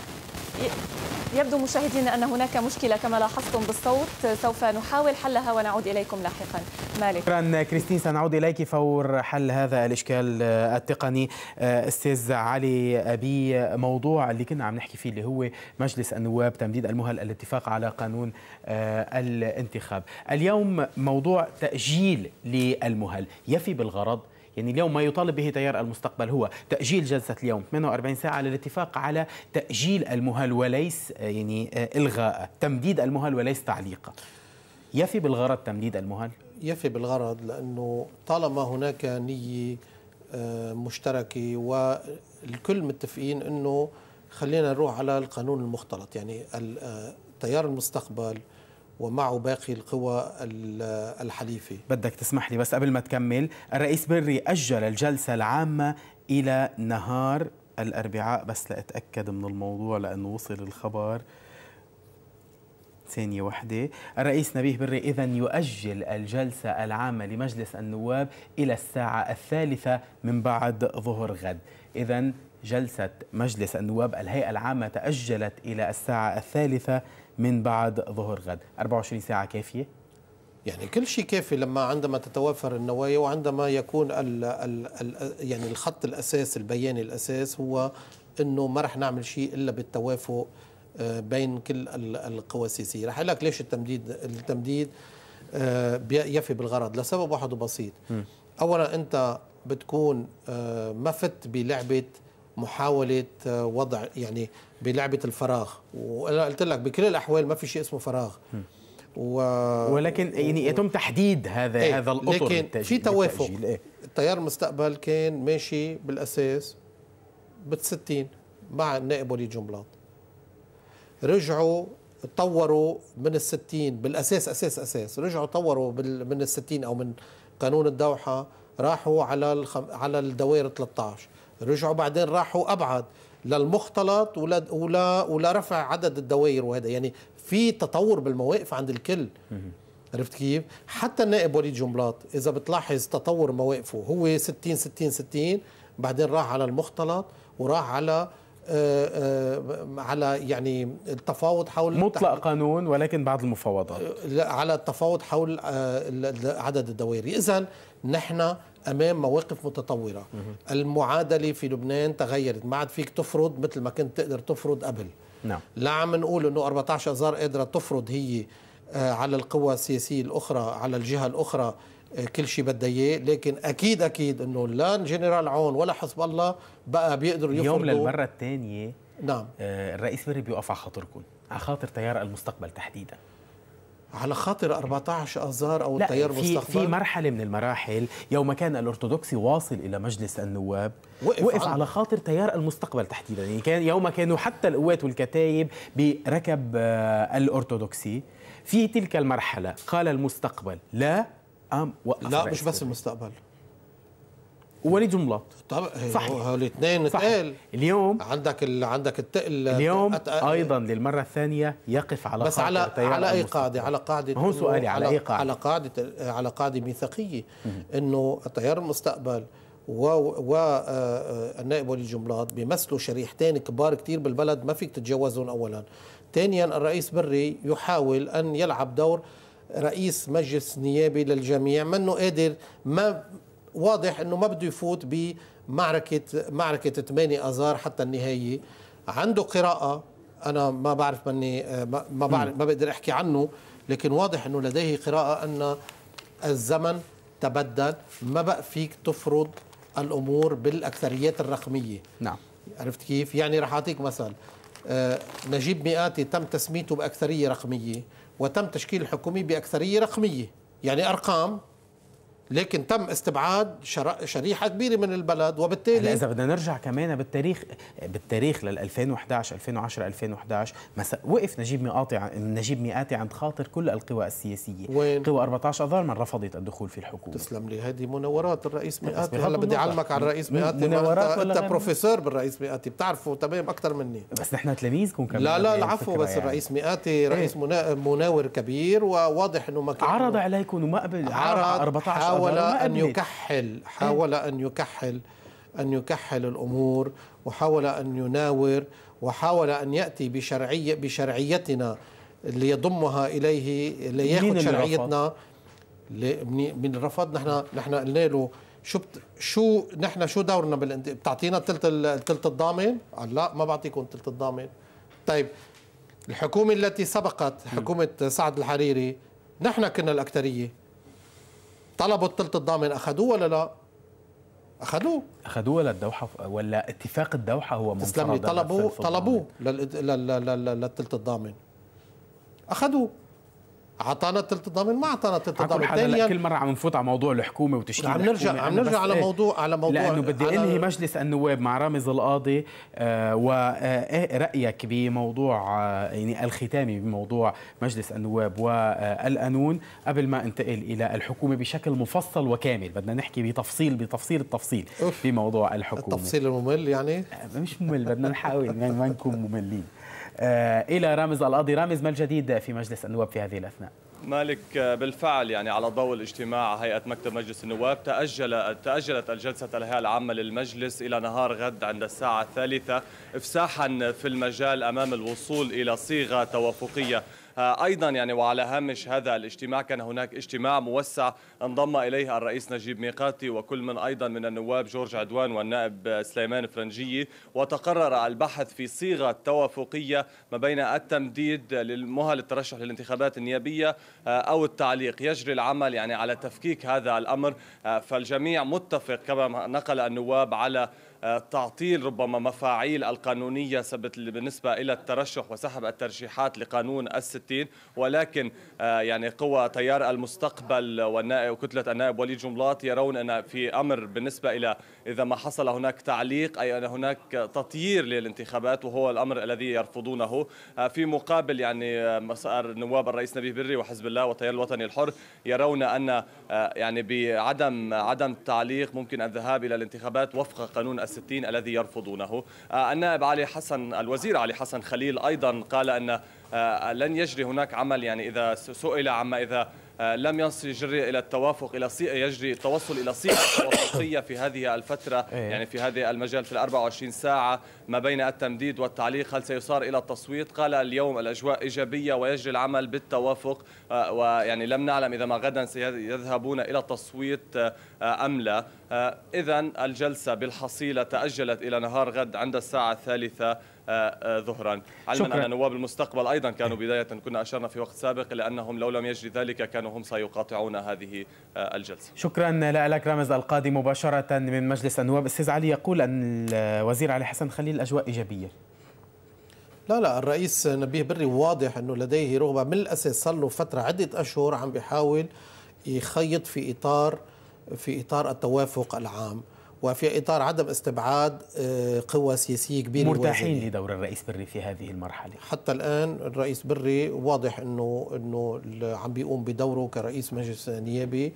يبدو مشاهدينا أن هناك مشكلة كما لاحظتم بالصوت، سوف نحاول حلها ونعود إليكم لاحقا. مالك. شكرا كريستين، سنعود إليك فور حل هذا الإشكال التقني. أستاذ علي، بموضوع اللي كنا عم نحكي فيه اللي هو مجلس النواب تمديد المهل الاتفاق على قانون الانتخاب، اليوم موضوع تأجيل للمهل يفي بالغرض؟ يعني اليوم ما يطالب به تيار المستقبل هو تأجيل جلسة اليوم ثمانية وأربعين ساعة للاتفاق على تأجيل المهل وليس يعني إلغاء، تمديد المهل وليس تعليقه. يفي بالغرض تمديد المهل؟ يفي بالغرض لأنه طالما هناك نية مشتركة والكل متفقين أنه خلينا نروح على القانون المختلط، يعني تيار المستقبل ومعه باقي القوى الحليفة. بدك تسمح لي بس قبل ما تكمل، الرئيس بري أجل الجلسة العامة إلى نهار الأربعاء، بس لأتأكد من الموضوع لأنه وصل الخبر ثانية واحدة. الرئيس نبيه بري إذن يؤجل الجلسة العامة لمجلس النواب إلى الساعة الثالثة من بعد ظهر غد. إذن جلسة مجلس النواب الهيئة العامة تأجلت إلى الساعة الثالثة من بعد ظهر غد. أربعة وعشرين ساعة كافية؟ يعني كل شيء كافي لما عندما تتوافر النوايا وعندما يكون ال ال ال يعني الخط الأساس البياني الأساس هو أنه ما رح نعمل شيء إلا بالتوافق بين كل القوى السياسية. رح أقول لك ليش التمديد التمديد يفي بالغرض، لسبب واحد وبسيط. أولا أنت بتكون ما فت بلعبة محاولة وضع، يعني بلعبة الفراغ، وأنا قلت لك بكل الأحوال ما في شيء اسمه فراغ. و... ولكن يعني يتم تحديد هذا ايه هذا الأطر، لكن في توافق. ايه؟ التيار المستقبل كان ماشي بالأساس بالستين مع النائب وليد جنبلاط، رجعوا طوروا من الستين بالأساس أساس أساس رجعوا طوروا من الستين أو من قانون الدوحة، راحوا على الخم... على الدوائر ثلاثة عشر، رجعوا بعدين راحوا أبعد للمختلط ولا ولا ولا رفع عدد الدوائر. وهذا يعني في تطور بالمواقف عند الكل. عرفت كيف؟ حتى النائب وليد جنبلاط إذا بتلاحظ تطور مواقفه هو ستين ستين ستين، بعدين راح على المختلط وراح على آآ آآ على يعني التفاوض حول مطلق قانون، ولكن بعض المفاوضات على التفاوض حول عدد الدوائر. إذن نحن أمام مواقف متطورة. المعادلة في لبنان تغيرت، ما عاد فيك تفرض مثل ما كنت تقدر تفرض قبل. نعم. لا عم نقول انه أربعة عشر آذار قادرة تفرض هي على القوى السياسية الأخرى، على الجهة الأخرى كل شيء بدها اياه، لكن أكيد أكيد انه لا جنرال عون ولا حزب الله بقى بيقدروا يفرضوا. اليوم للمرة الثانية نعم الرئيس بري بيوقف على خاطركم، على خاطر تيار المستقبل تحديدا، على خاطر أربعة عشر آذار أو التيار المستقبل. في مرحلة من المراحل يوم كان الأرثوذكسي واصل إلى مجلس النواب وقف, وقف على خاطر تيار المستقبل تحديدا. يعني كان يوم كانوا حتى القوات والكتايب بركب الأرثوذكسي، في تلك المرحلة قال المستقبل لا، أم وقف. لا مش بس المستقبل، وليد جنبلاط. طبعا صحيح، الاثنين تقال. اليوم عندك ال عندك التقل اليوم ايضا للمره الثانيه يقف على بس على على اي قاعده؟ على قاعده هو سؤالي على, على اي قاعده؟ على قاعده على قاعده ميثاقيه، انه التيار المستقبل والنائب وليد جنبلاط بيمثلوا شريحتين كبار كتير بالبلد ما فيك تتجاوزهم. اولا، ثانيا الرئيس بري يحاول ان يلعب دور رئيس مجلس نيابي للجميع، منه قادر، ما واضح انه ما بده يفوت بمعركه معركه ثمانية آذار حتى النهايه. عنده قراءه انا ما بعرف مني ما بعرف ما بقدر احكي عنه، لكن واضح انه لديه قراءه ان الزمن تبدل، ما بقى فيك تفرض الامور بالاكثريات الرقميه. نعم. عرفت كيف؟ يعني رح اعطيك مثل، نجيب مئاتي تم تسميته باكثريه رقميه وتم تشكيل الحكومي باكثريه رقميه، يعني ارقام، لكن تم استبعاد شريحه كبيره من البلد. وبالتالي اذا بدنا نرجع كمان بالتاريخ بالتاريخ لل ألفين وإحدى عشر ألفين وعشرة ألفين وإحدى عشر وقف نجيب مئاتي نجيب مئاتي عند خاطر كل القوى السياسيه. وين؟ قوى أربعة عشر آذار من رفضت الدخول في الحكومه. تسلم لي، هذه مناورات الرئيس مئاتي. هلا بدي اعلمك على الرئيس مئاتي، مناورات انت, انت بروفيسور بالرئيس مئاتي، بتعرفه تمام اكثر مني. بس نحن تلاميذكم كمان. لا لا العفو، بس يعني. الرئيس مئاتي رئيس ايه؟ مناور كبير، وواضح انه ما كان عرض عليكم وما قبل. عرض أربعة عشر حاول ان يكحل حاول أن يكحل أن يكحل الأمور، وحاول أن يناور، وحاول أن يأتي بشرعية بشرعيتنا اللي يضمها إليه، اللي ياخذ شرعيتنا. من الرفض؟ نحن نحن قلنا له شو بت شو نحن شو دورنا بالانت... بتعطينا الثلث الثلث الضامن؟ قال لا ما بعطيكم الثلث الضامن. طيب الحكومة التي سبقت حكومة سعد الحريري نحن كنا الأكثرية، طلبوا الثلث الضامن، أخذوه ولا لا؟ أخذوه أخذوه ولا الدوحة ولا اتفاق الدوحة هو منفرد؟ تسلم لي، طلبوا طلبوه للثلث الضامن، أخذوه. أعطانا الثلث الضامن؟ ما أعطانا الثلث الضامن. ثانيا كل مرة عم نفوت على موضوع الحكومة وتشكيل عم نرجع عم نرجع على موضوع على موضوع لأنه بدي أنهي مجلس النواب مع رامز القاضي آه ورأيك بموضوع آه يعني الختامي بموضوع مجلس النواب والقانون قبل ما انتقل إلى الحكومة بشكل مفصل وكامل. بدنا نحكي بتفصيل بتفصيل التفصيل في موضوع الحكومة. التفصيل الممل يعني؟ مش ممل، بدنا نحاول ما نكون مملين. آه إلى رامز القاضي. رامز، ما الجديد في مجلس النواب في هذه الأثناء؟ مالك بالفعل يعني على ضوء الاجتماع هيئة مكتب مجلس النواب تأجل تأجلت الجلسة الهيئة العامة للمجلس إلى نهار غد عند الساعة الثالثة إفساحا في المجال أمام الوصول إلى صيغة توافقية. أيضا يعني وعلى هامش هذا الاجتماع كان هناك اجتماع موسع انضم إليه الرئيس نجيب ميقاتي وكل من أيضا من النواب جورج عدوان والنائب سليمان فرنجي، وتقرر البحث في صيغة توافقية ما بين التمديد للمهل الترشح للانتخابات النيابية أو التعليق. يجري العمل يعني على تفكيك هذا الأمر، فالجميع متفق كما نقل النواب على تعطيل ربما مفاعيل القانونية بالنسبة إلى الترشح وسحب الترشيحات لقانون الستين، ولكن يعني قوى تيار المستقبل والنائب وكتلة النائب وليد جنبلاط يرون أن في أمر بالنسبة إلى إذا ما حصل هناك تعليق أي أن هناك تطيير للانتخابات، وهو الأمر الذي يرفضونه. في مقابل يعني مسار النواب الرئيس نبيه بري وحزب الله والتيار الوطني الحر يرون أن يعني بعدم عدم تعليق ممكن الذهاب إلى الانتخابات وفق قانون الستين الذي يرفضونه. النائب علي حسن الوزير علي حسن خليل أيضا قال أن لن يجري هناك عمل، يعني إذا سئل عما إذا لم يجري إلى التوافق إلى صيغة يجري التوصل إلى صيغة توافقية في هذه الفترة، يعني في هذه المجال في الأربع وعشرين ساعة ما بين التمديد والتعليق هل سيصار إلى التصويت؟ قال اليوم الأجواء إيجابية ويجري العمل بالتوافق، ويعني لم نعلم إذا ما غدا سيذهبون إلى التصويت أم لا. إذا الجلسة بالحصيلة تأجلت إلى نهار غد عند الساعة الثالثة ظهرا، علما أن نواب المستقبل أيضا كانوا بداية كنا أشرنا في وقت سابق لأنهم لو لم يجري ذلك كانوا هم سيقاطعون هذه الجلسة. شكرا لك رامز القاضي مباشرة من مجلس النواب. أستاذ علي يقول أن الوزير علي حسن خليل الأجواء إيجابية. لا لا الرئيس نبيه بري واضح أنه لديه رغبة من الأساس، صار له فترة عدة أشهر عم بيحاول يخيط في إطار في إطار التوافق العام وفي إطار عدم استبعاد قوى سياسية كبيرة. مرتاحين لدور الرئيس بري في هذه المرحلة؟ حتى الآن الرئيس بري واضح أنه أنه عم بيقوم بدوره كرئيس مجلس نيابي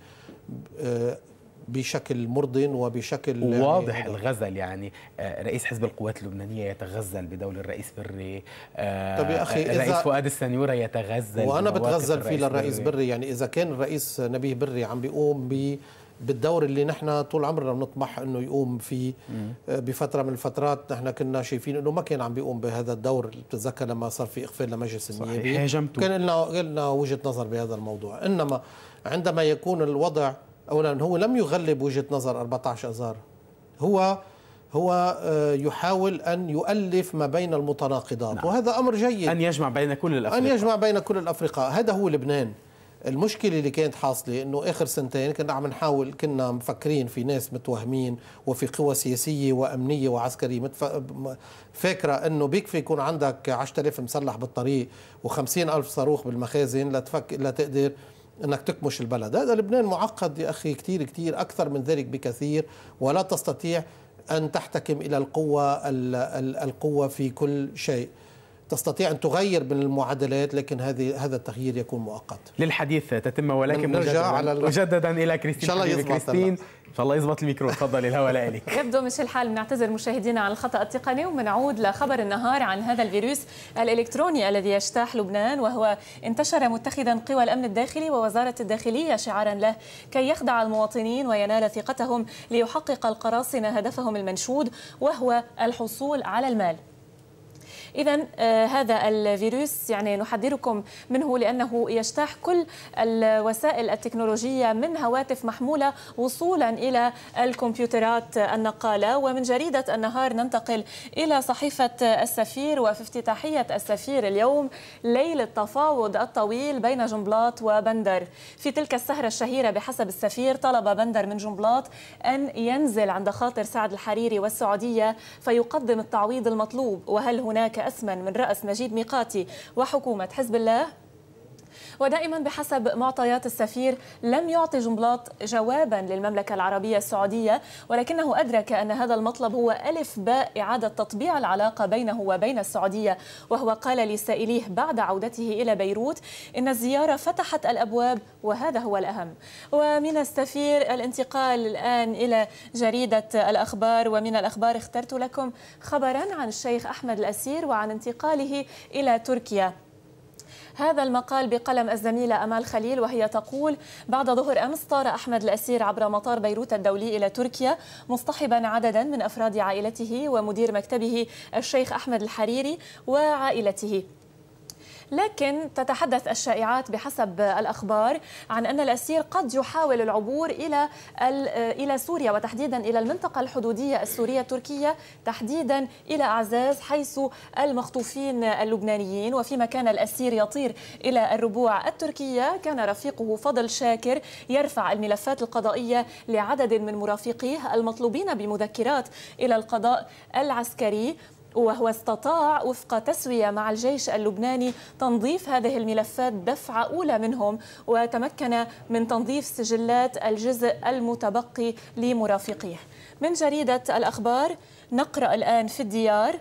بشكل مرضٍ وبشكل واضح. يعني الغزل يعني رئيس حزب القوات اللبنانية يتغزل بدور الرئيس بري، طب يا أخي الرئيس فؤاد السنيورة يتغزل، وأنا بتغزل فيه للرئيس بري. بري يعني إذا كان الرئيس نبيه بري عم بيقوم ب بالدور اللي نحن طول عمرنا بنطمح انه يقوم فيه، بفتره من الفترات نحن كنا شايفين انه ما كان عم بيقوم بهذا الدور. بتتذكر لما صار في اخفاء لمجلس النيابي كان لنا لنا وجهه نظر بهذا الموضوع، انما عندما يكون الوضع اولا هو لم يغلب وجهه نظر أربعة عشر آذار، هو هو يحاول أن يؤلف ما بين المتناقضات. نعم. وهذا أمر جيد، أن يجمع بين كل الأفرقاء، أن يجمع بين كل الأفرقاء. هذا هو لبنان. المشكلة اللي كانت حاصلة انه اخر سنتين كنا عم نحاول، كنا مفكرين في ناس متوهمين وفي قوى سياسية وامنية وعسكرية متف... فاكرة انه بيكفي يكون عندك عشرة آلاف مسلح بالطريق وخمسين ألف صاروخ بالمخازن لتفك... لا تقدر انك تكمش البلد. هذا لبنان معقد يا اخي كتير كتير اكثر من ذلك بكثير، ولا تستطيع ان تحتكم الى القوة القوة في كل شيء. تستطيع أن تغير من المعادلات، لكن هذه هذا التغيير يكون مؤقت. للحديث تتم، ولكن نرجع على مجددا إلى كريستين. إن شاء الله يزبط كريستين إن شاء الله يزبط الميكرو. تفضلي الهواء لك. يبدو مش الحال، بنعتذر مشاهدينا عن الخطأ التقني وبنعود لخبر النهار عن هذا الفيروس الإلكتروني الذي يجتاح لبنان، وهو انتشر متخذا قوى الأمن الداخلي ووزارة الداخلية شعارا له كي يخدع المواطنين وينال ثقتهم ليحقق القراصنة هدفهم المنشود وهو الحصول على المال. إذن آه هذا الفيروس يعني نحذركم منه لأنه يجتاح كل الوسائل التكنولوجية من هواتف محمولة وصولا إلى الكمبيوترات النقالة. ومن جريدة النهار ننتقل إلى صحيفة السفير، وفي افتتاحية السفير اليوم ليل التفاوض الطويل بين جنبلاط وبندر. في تلك السهرة الشهيرة بحسب السفير طلب بندر من جنبلاط أن ينزل عند خاطر سعد الحريري والسعودية فيقدم التعويض المطلوب. وهل هناك أثمن من رأس نجيب ميقاتي وحكومة حزب الله؟ ودائما بحسب معطيات السفير لم يعطي جنبلاط جوابا للمملكة العربية السعودية، ولكنه أدرك أن هذا المطلب هو ألف باء إعادة تطبيع العلاقة بينه وبين السعودية. وهو قال لسائليه بعد عودته إلى بيروت إن الزيارة فتحت الأبواب وهذا هو الأهم. ومن السفير الانتقال الآن إلى جريدة الأخبار، ومن الأخبار اخترت لكم خبرا عن الشيخ أحمد الأسير وعن انتقاله إلى تركيا. هذا المقال بقلم الزميلة أمال خليل، وهي تقول: بعد ظهر أمس طار أحمد الأسير عبر مطار بيروت الدولي إلى تركيا مصطحبا عددا من أفراد عائلته ومدير مكتبه الشيخ أحمد الحريري وعائلته. لكن تتحدث الشائعات بحسب الأخبار عن أن الأسير قد يحاول العبور إلى إلى سوريا، وتحديدا إلى المنطقة الحدودية السورية التركية، تحديدا إلى أعزاز حيث المخطوفين اللبنانيين. وفيما كان الأسير يطير إلى الربوع التركية، كان رفيقه فضل شاكر يرفع الملفات القضائية لعدد من مرافقيه المطلوبين بمذكرات إلى القضاء العسكري، وهو استطاع وفق تسوية مع الجيش اللبناني تنظيف هذه الملفات دفعة أولى منهم، وتمكن من تنظيف سجلات الجزء المتبقي لمرافقيه. من جريدة الأخبار نقرأ الآن في الديار: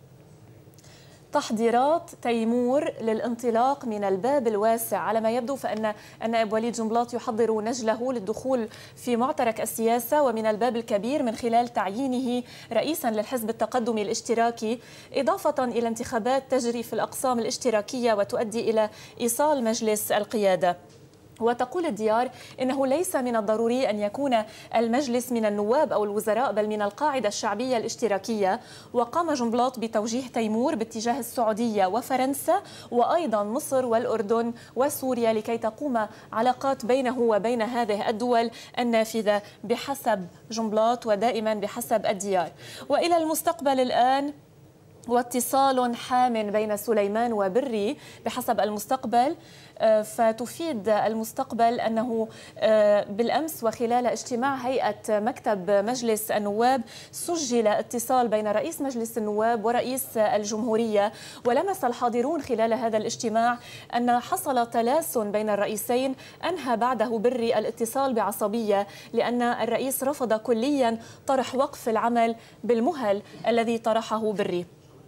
تحضيرات تيمور للانطلاق من الباب الواسع. على ما يبدو فإن النائب وليد جنبلاط يحضر نجله للدخول في معترك السياسة ومن الباب الكبير من خلال تعيينه رئيسا للحزب التقدمي الاشتراكي، إضافة إلى انتخابات تجري في الأقسام الاشتراكية وتؤدي إلى إيصال مجلس القيادة. وتقول الديار إنه ليس من الضروري أن يكون المجلس من النواب أو الوزراء بل من القاعدة الشعبية الاشتراكية. وقام جنبلاط بتوجيه تيمور باتجاه السعودية وفرنسا وأيضا مصر والأردن وسوريا لكي تقوم علاقات بينه وبين هذه الدول النافذة بحسب جنبلاط ودائما بحسب الديار. وإلى المستقبل الآن، واتصال حام بين سليمان وبري بحسب المستقبل. فتفيد المستقبل أنه بالأمس وخلال اجتماع هيئة مكتب مجلس النواب سجل اتصال بين رئيس مجلس النواب ورئيس الجمهورية، ولمس الحاضرون خلال هذا الاجتماع أن حصل تلاسن بين الرئيسين أنهى بعده بري الاتصال بعصبية، لأن الرئيس رفض كليا طرح وقف العمل بالمهل الذي طرحه بري.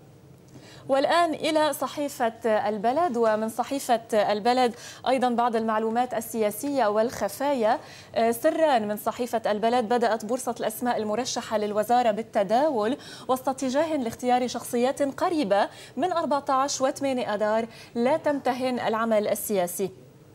والآن إلى صحيفة البلد، ومن صحيفة البلد أيضا بعض المعلومات السياسية والخفايا. سران من صحيفة البلد: بدأت بورصة الأسماء المرشحة للوزارة بالتداول وسط اتجاه لاختيار شخصيات قريبة من أربعة عشر وثمانية أذار لا تمتهن العمل السياسي.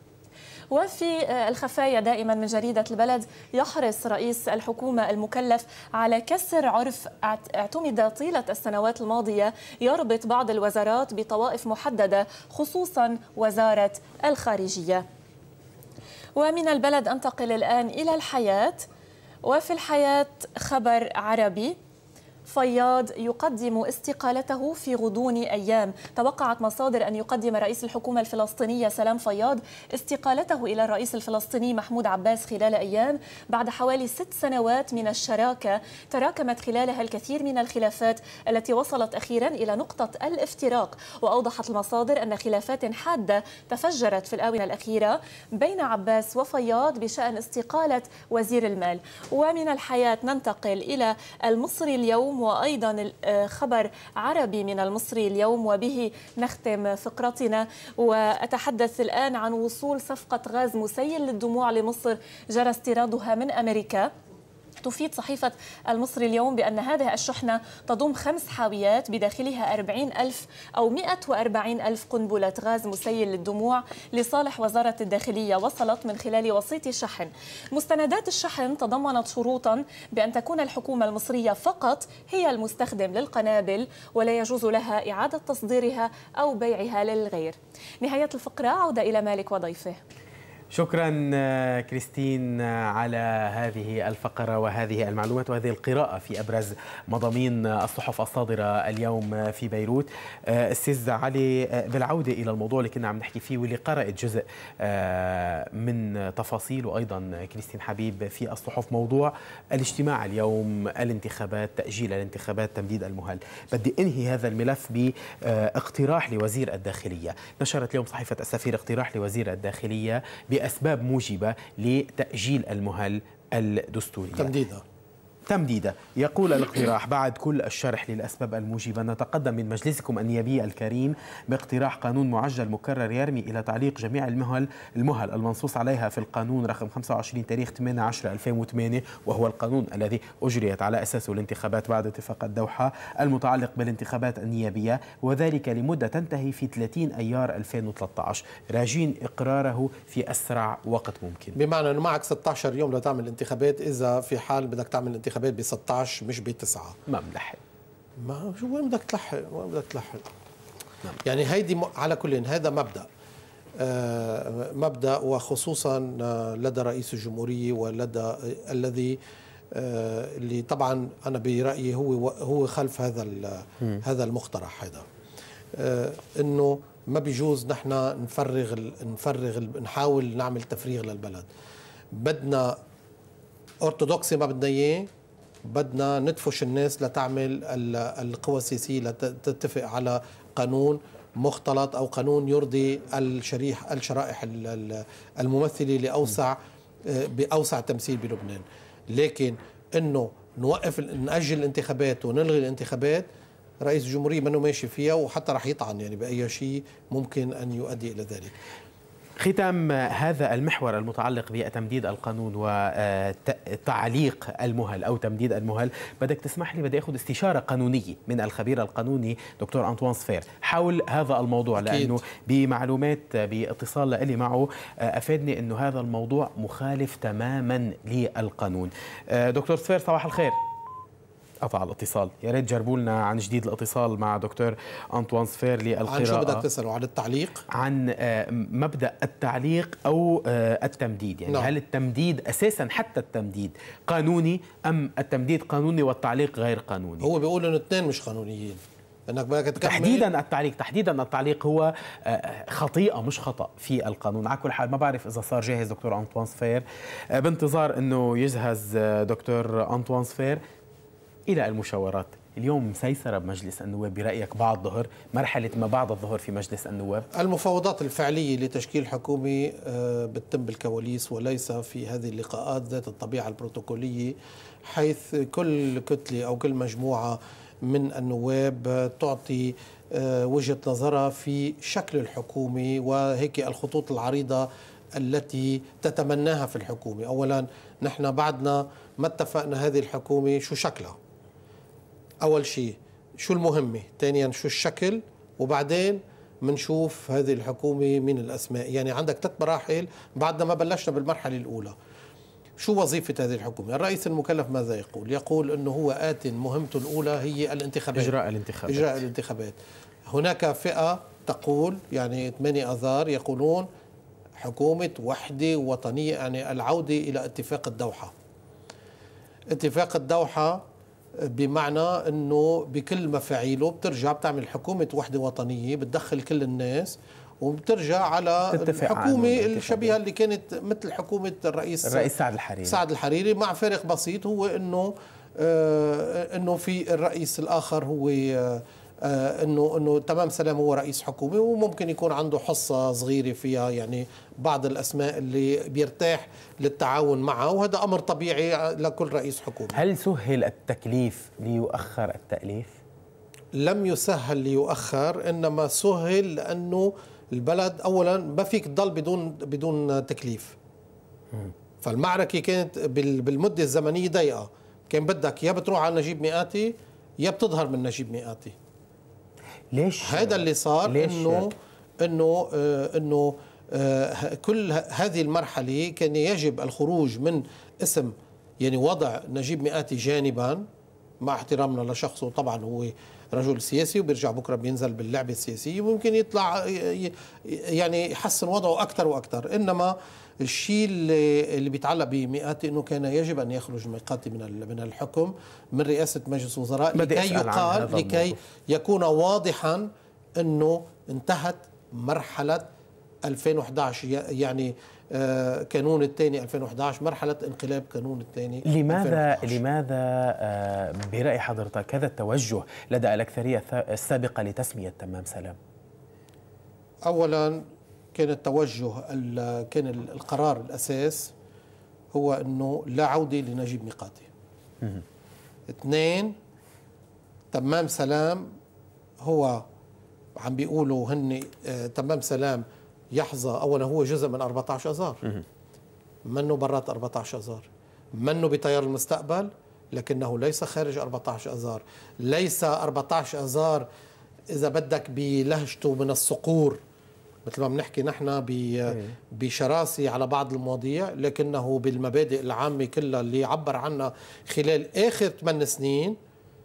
وفي الخفايا دائما من جريدة البلد: يحرص رئيس الحكومة المكلف على كسر عرف اعتمد طيلة السنوات الماضية يربط بعض الوزارات بطوائف محددة، خصوصا وزارة الخارجية. ومن البلد أنتقل الآن إلى الحياة، وفي الحياة خبر عربي: فياض يقدم استقالته في غضون أيام. توقعت مصادر أن يقدم رئيس الحكومة الفلسطينية سلام فياض استقالته إلى الرئيس الفلسطيني محمود عباس خلال أيام بعد حوالي ست سنوات من الشراكة تراكمت خلالها الكثير من الخلافات التي وصلت أخيرا إلى نقطة الافتراق. وأوضحت المصادر أن خلافات حادة تفجرت في الآونة الأخيرة بين عباس وفياض بشأن استقالة وزير المال. ومن الحياة ننتقل إلى المصري اليوم، وأيضا خبر عربي من المصري اليوم، وبه نختم فقرتنا. وأتحدث الآن عن وصول صفقة غاز مسيل للدموع لمصر جرى استيرادها من أمريكا. تفيد صحيفة المصري اليوم بأن هذه الشحنة تضم خمس حاويات بداخلها أربعين ألف أو مئة وأربعين ألف قنبلة غاز مسيل للدموع لصالح وزارة الداخلية، وصلت من خلال وسيط شحن. مستندات الشحن تضمنت شروطا بأن تكون الحكومة المصرية فقط هي المستخدم للقنابل، ولا يجوز لها إعادة تصديرها أو بيعها للغير. نهاية الفقرة، عودة إلى مالك وضيفه. شكرا كريستين على هذه الفقرة وهذه المعلومات وهذه القراءة في أبرز مضامين الصحف الصادرة اليوم في بيروت. أستاذ علي، بالعودة إلى الموضوع اللي كنا عم نحكي فيه واللي قرأت جزء من تفاصيل وأيضا كريستين حبيب في الصحف، موضوع الاجتماع اليوم، الانتخابات، تأجيل الانتخابات، تمديد المهل. بدي أنهي هذا الملف باقتراح لوزير الداخلية. نشرت اليوم صحيفة السفير اقتراح لوزير الداخلية بأسباب موجبة لتأجيل المهل الدستورية. تمديدها تمديدا. يقول الاقتراح: بعد كل الشرح للأسباب الموجبة نتقدم من مجلسكم النيابي الكريم باقتراح قانون معجل مكرر يرمي إلى تعليق جميع المهل المهل المنصوص عليها في القانون رقم خمسة وعشرين تاريخ ثمانية عشر ألفين وثمانية، وهو القانون الذي أجريت على أساسه الانتخابات بعد اتفاق الدوحة المتعلق بالانتخابات النيابية، وذلك لمدة تنتهي في ثلاثين أيار ألفين وثلاثة عشر، راجين إقراره في أسرع وقت ممكن. بمعنى أنه معك ستة عشر يوم لتعمل انتخابات، إذا في حال بدك تعمل انتخابات ب ستة عشر مش ب تسعة. ما ملحق. ما شو وين بدك تلحق؟ وين بدك تلحق؟ يعني هيدي على كل هذا مبدأ آه مبدأ، وخصوصا آه لدى رئيس الجمهورية ولدى الذي آه اللي طبعا أنا برأيي هو هو خلف هذا هذا المقترح هذا، آه إنه ما بيجوز نحن نفرغ نفرغ نحاول نعمل تفريغ للبلد. بدنا أرثوذكسي ما بدنا إياه، بدنا ندفش الناس لتعمل القوى السياسية لتتفق على قانون مختلط أو قانون يرضي الشريح الشرائح الممثلة لأوسع بأوسع تمثيل بلبنان. لكن إنه نوقف نأجل الانتخابات ونلغي الانتخابات، رئيس الجمهورية منه ماشي فيها، وحتى رح يطعن يعني بأي شيء ممكن أن يؤدي إلى ذلك. ختام هذا المحور المتعلق بتمديد القانون وتعليق المهل أو تمديد المهل، بدك تسمح لي بدي أخذ استشارة قانونية من الخبير القانوني دكتور أنطوان صفير حول هذا الموضوع. أكيد. لأنه بمعلومات باتصال لي معه أفادني أنه هذا الموضوع مخالف تماما للقانون. دكتور صفير صباح الخير. قطع الاتصال، يا ريت جربوا لنا عن جديد الاتصال مع دكتور أنطوان صفير للقراءة. عن شو بدك تسألوا؟ عن التعليق؟ عن مبدأ التعليق أو التمديد، يعني نعم. هل التمديد أساسا حتى التمديد قانوني أم التمديد قانوني والتعليق غير قانوني؟ هو بيقول إنه الاثنين مش قانونيين، انك بدك تكمل. تحديدا التعليق تحديدا التعليق هو خطيئة مش خطأ في القانون. على كل حال ما بعرف إذا صار جاهز دكتور أنطوان صفير، بانتظار إنه يجهز دكتور أنطوان صفير إلى المشاورات. اليوم مسيسرة بمجلس النواب برأيك بعد الظهر، مرحلة ما بعد الظهر في مجلس النواب؟ المفاوضات الفعلية لتشكيل حكومة بتتم بالكواليس وليس في هذه اللقاءات ذات الطبيعة البروتوكولية، حيث كل كتلة أو كل مجموعة من النواب تعطي وجهة نظرها في شكل الحكومة وهيك الخطوط العريضة التي تتمناها في الحكومة. أولا نحن بعدنا ما اتفقنا هذه الحكومة شو شكلها، أول شيء شو المهمة، ثانيا شو الشكل، وبعدين منشوف هذه الحكومة من الأسماء. يعني عندك ثلاث مراحل بعدنا ما بلشنا بالمرحلة الأولى. شو وظيفة هذه الحكومة؟ الرئيس المكلف ماذا يقول؟ يقول أنه هو آت مهمته الأولى هي الانتخابات، إجراء الانتخابات. إجراء الانتخابات. هناك فئة تقول يعني ثمانية آذار يقولون حكومة وحدة وطنية، يعني العودة إلى اتفاق الدوحة. اتفاق الدوحة بمعنى أنه بكل مفاعيله بترجع بتعمل حكومة وحدة وطنية بتدخل كل الناس وبترجع على الحكومة الشبيهة اللي كانت مثل حكومة الرئيس الرئيس سعد الحريري سعد الحريري مع فارق بسيط، هو أنه آه أنه في الرئيس الآخر هو آه انه انه تمام سلام هو رئيس حكومه، وممكن يكون عنده حصه صغيره فيها يعني بعض الاسماء اللي بيرتاح للتعاون معها، وهذا امر طبيعي لكل رئيس حكومه. هل سهل التكليف ليؤخر التأليف؟ لم يسهل ليؤخر، انما سهل لانه البلد اولا ما فيك تضل بدون بدون تكليف. فالمعركه كانت بالمده الزمنيه ضيقه، كان بدك يا بتروح على نجيب مئاتي يا بتظهر من نجيب مئاتي. ليش هذا اللي صار؟ انه انه آه انه آه كل هذه المرحله كان يجب الخروج من اسم يعني وضع نجيب مئاتي جانبا مع احترامنا لشخصه، طبعا هو رجل سياسي وبيرجع بكره بينزل باللعبه السياسيه وممكن يطلع يعني يحسن وضعه اكثر واكثر، انما الشيء اللي, اللي بيتعلق بمئاتي انه كان يجب ان يخرج ميقاتي من من الحكم من رئاسه مجلس وزراء لكي يقال لكي يكون واضحا انه انتهت مرحله ألفين وأحد عشر، يعني آه كانون الثاني ألفين وأحد عشر، مرحله انقلاب كانون الثاني. لماذا لماذا آه برأي حضرتك هذا التوجه لدى الأكثرية السابقة لتسمية تمام سلام؟ اولا كان التوجه كان القرار الأساس هو أنه لا عودة لنجيب ميقاتي. اثنين، تمام سلام هو عم بيقولوا هن اه تمام سلام يحظى اولا هو جزء من أربعة عشر اذار، منه برات أربعة عشر اذار، منه بتيار المستقبل، لكنه ليس خارج أربعة عشر اذار، ليس أربعة عشر اذار اذا بدك بلهجته من الصقور مثل ما بنحكي نحن بشراسة على بعض المواضيع، لكنه بالمبادئ العامة كلها اللي عبر عنها خلال آخر ثمان سنين.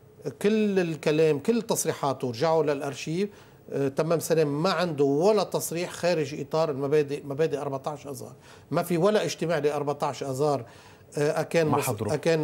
كل الكلام كل تصريحاته رجعوا للأرشيف. آه تمام سلام ما عنده ولا تصريح خارج إطار المبادئ مبادئ أربعة عشر أذار، ما في ولا اجتماع ل أربعة عشر أذار آه أكان مص... أكان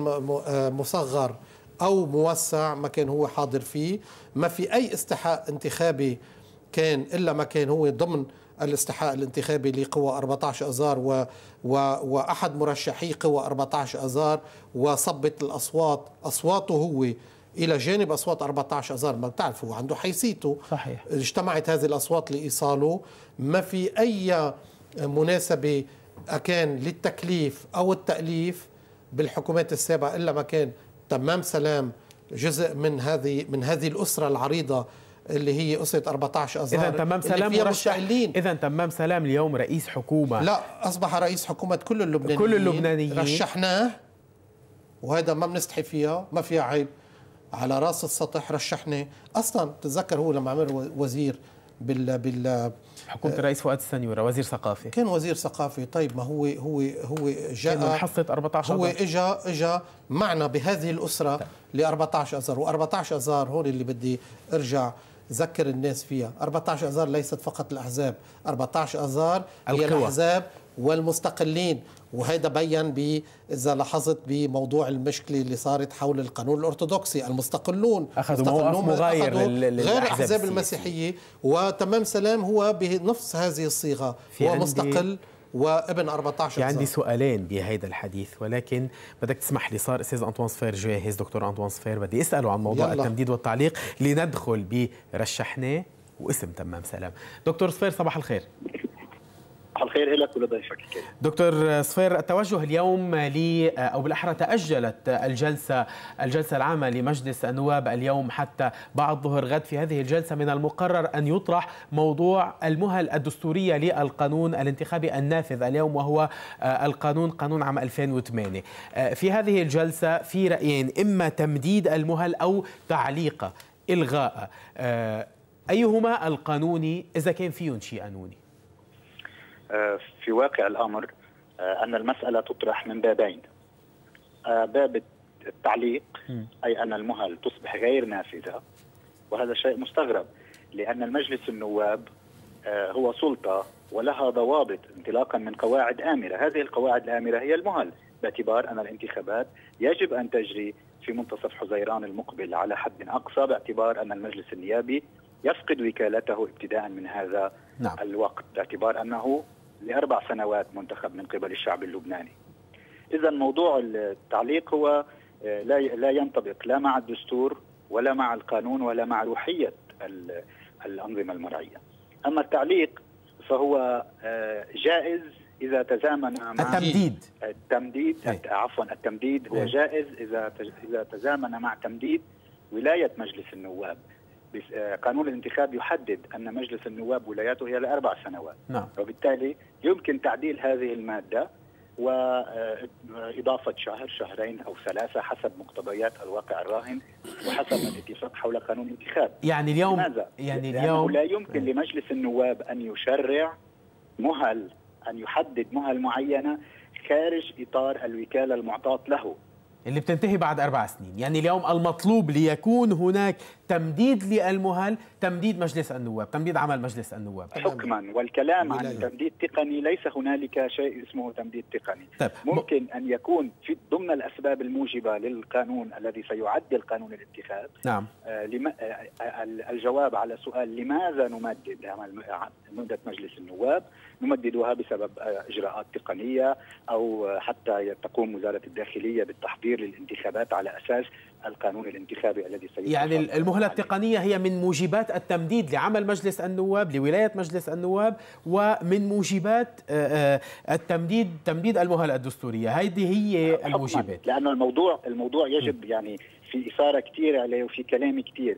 مصغر أو موسع ما كان هو حاضر فيه. ما في أي استحقاق انتخابي كان إلا ما كان هو ضمن الاستحقاق الانتخابي لقوى أربعة عشر أذار و... و... وأحد مرشحي قوى أربعة عشر أذار، وصبت الأصوات أصواته هو إلى جانب أصوات أربعة عشر أذار. ما بتعرفوا عنده حيثيته، صحيح. اجتمعت هذه الأصوات لإيصاله. ما في أي مناسبة كان للتكليف أو التأليف بالحكومات السابقة إلا ما كان تمام سلام جزء من هذه من هذه الأسرة العريضة اللي هي أسرة أربعة عشر أذار. إذا تمام سلام مرشح إذا تمام سلام اليوم رئيس حكومة. لا، أصبح رئيس حكومة كل اللبنانيين. كل اللبنانيين رشحناه، وهذا ما بنستحي فيها، ما فيها عيب. على راس السطح رشحناه. أصلا تتذكر هو لما عمل وزير بال بال حكومة الرئيس فؤاد السنيورة وزير ثقافة، كان وزير ثقافة. طيب ما هو هو هو جاء كان محصة أربعة عشر هو اجى اجى معنا بهذه الأسرة ل أربعة عشر أذار. و14 أذار هون اللي بدي ارجع ذكر الناس فيها. أربعة عشر أذار ليست فقط الأحزاب، أربعة عشر أذار هي الأحزاب والمستقلين. وهذا بين ب إذا لاحظت بموضوع المشكلة اللي صارت حول القانون الأرثوذكسي. المستقلون أخذوا موقف مغاير غير الأحزاب المسيحية. وتمام سلام هو بنفس هذه الصيغة، هو مستقل وابن أربعة عشر. في عندي سؤالين بهيدا الحديث، ولكن بدك تسمح لي صار استاذ انطوان صفير جاهز. دكتور انطوان صفير بدي اساله عن موضوع يلا. التمديد والتعليق لندخل برشحناه واسم تمام سلام. دكتور صفير صباح الخير. صباح الخير لك ولضيفك. دكتور صفير، التوجه اليوم ل او بالاحرى تاجلت الجلسه الجلسه العامه لمجلس النواب اليوم حتى بعد ظهر غد. في هذه الجلسه من المقرر ان يطرح موضوع المهل الدستوريه للقانون الانتخابي النافذ اليوم، وهو القانون قانون عام ألفين وثمانية. في هذه الجلسه في رايين، اما تمديد المهل او تعليقه الغاء. ايهما القانوني اذا كان فيهم شيء قانوني؟ في واقع الأمر أن المسألة تطرح من بابين. باب التعليق، أي أن المهل تصبح غير نافذة، وهذا شيء مستغرب لأن المجلس النواب هو سلطة ولها ضوابط انطلاقا من قواعد آمرة. هذه القواعد الآمرة هي المهل، باعتبار أن الانتخابات يجب أن تجري في منتصف حزيران المقبل على حد أقصى، باعتبار أن المجلس النيابي يفقد وكالته ابتداء من هذا نعم. الوقت، باعتبار أنه لأربع سنوات منتخب من قبل الشعب اللبناني. إذا موضوع التعليق هو لا لا ينطبق لا مع الدستور ولا مع القانون ولا مع روحية الأنظمة المرعية. أما التعليق فهو جائز إذا تزامن مع التمديد. التمديد عفوا التمديد هو جائز إذا إذا تزامن مع تمديد ولاية مجلس النواب. قانون الانتخاب يحدد أن مجلس النواب ولاياته هي لأربع سنوات نعم. وبالتالي يمكن تعديل هذه المادة وإضافة شهر شهرين أو ثلاثة حسب مقتضيات الواقع الراهن وحسب الاتفاق حول قانون الانتخاب. يعني اليوم لماذا؟ يعني اليوم لا يمكن لمجلس النواب أن يشرع مهل أن يحدد مهل معينة خارج إطار الوكالة المعطاة له اللي بتنتهي بعد أربع سنين. يعني اليوم المطلوب ليكون هناك تمديد للمهل، تمديد مجلس النواب، تمديد عمل مجلس النواب حكما. والكلام عن تمديد تقني ليس هنالك شيء اسمه تمديد تقني. طيب. ممكن أن يكون في ضمن الأسباب الموجبة للقانون الذي سيعدل قانون الانتخاب نعم. آه لما آه الجواب على سؤال لماذا نمدد عمل مدة مجلس النواب. نمددها بسبب آه إجراءات تقنية أو حتى تقوم وزارة الداخلية بالتحضير للانتخابات على أساس القانون الانتخابي الذي سيتخذ. يعني المهلة التقنية هي من موجبات التمديد لعمل مجلس النواب، لولاية مجلس النواب، ومن موجبات التمديد تمديد المهلة الدستورية. هذه هي الموجبات. لأن الموضوع الموضوع يجب يعني في إثارة كثير عليه وفي كلام كثير.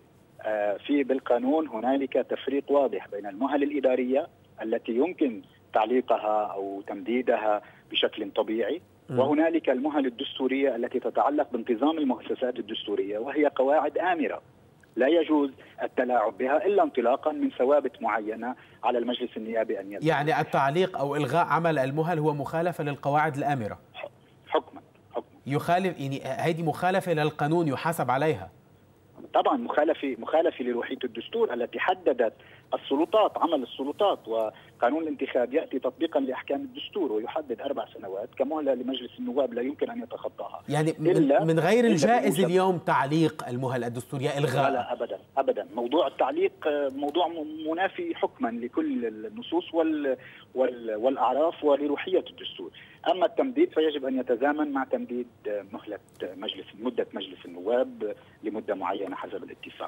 في بالقانون هنالك تفريق واضح بين المهل الإدارية التي يمكن تعليقها أو تمديدها بشكل طبيعي، وهنالك المهل الدستورية التي تتعلق بانتظام المؤسسات الدستورية، وهي قواعد آمرة لا يجوز التلاعب بها إلا انطلاقا من ثوابت معينة على المجلس النيابي أن يلزم. يعني التعليق أو إلغاء عمل المهل هو مخالفة للقواعد الآمرة حكما حكما يخالف، يعني هذه مخالفة للقانون يحاسب عليها. طبعا مخالفة مخالفة لروحية الدستور التي حددت السلطات، عمل السلطات، وقانون الانتخاب يأتي تطبيقا لأحكام الدستور ويحدد أربع سنوات كمهلة لمجلس النواب لا يمكن أن يتخطاها. يعني من, من غير الجائز اليوم تعليق المهل الدستورية إلغاء؟ لا أبدا أبدا. موضوع التعليق موضوع منافي حكما لكل النصوص وال وال والأعراف ولروحية الدستور. أما التمديد فيجب أن يتزامن مع تمديد مهلة مجلس مدة مجلس النواب لمدة معينة حسب الاتفاق.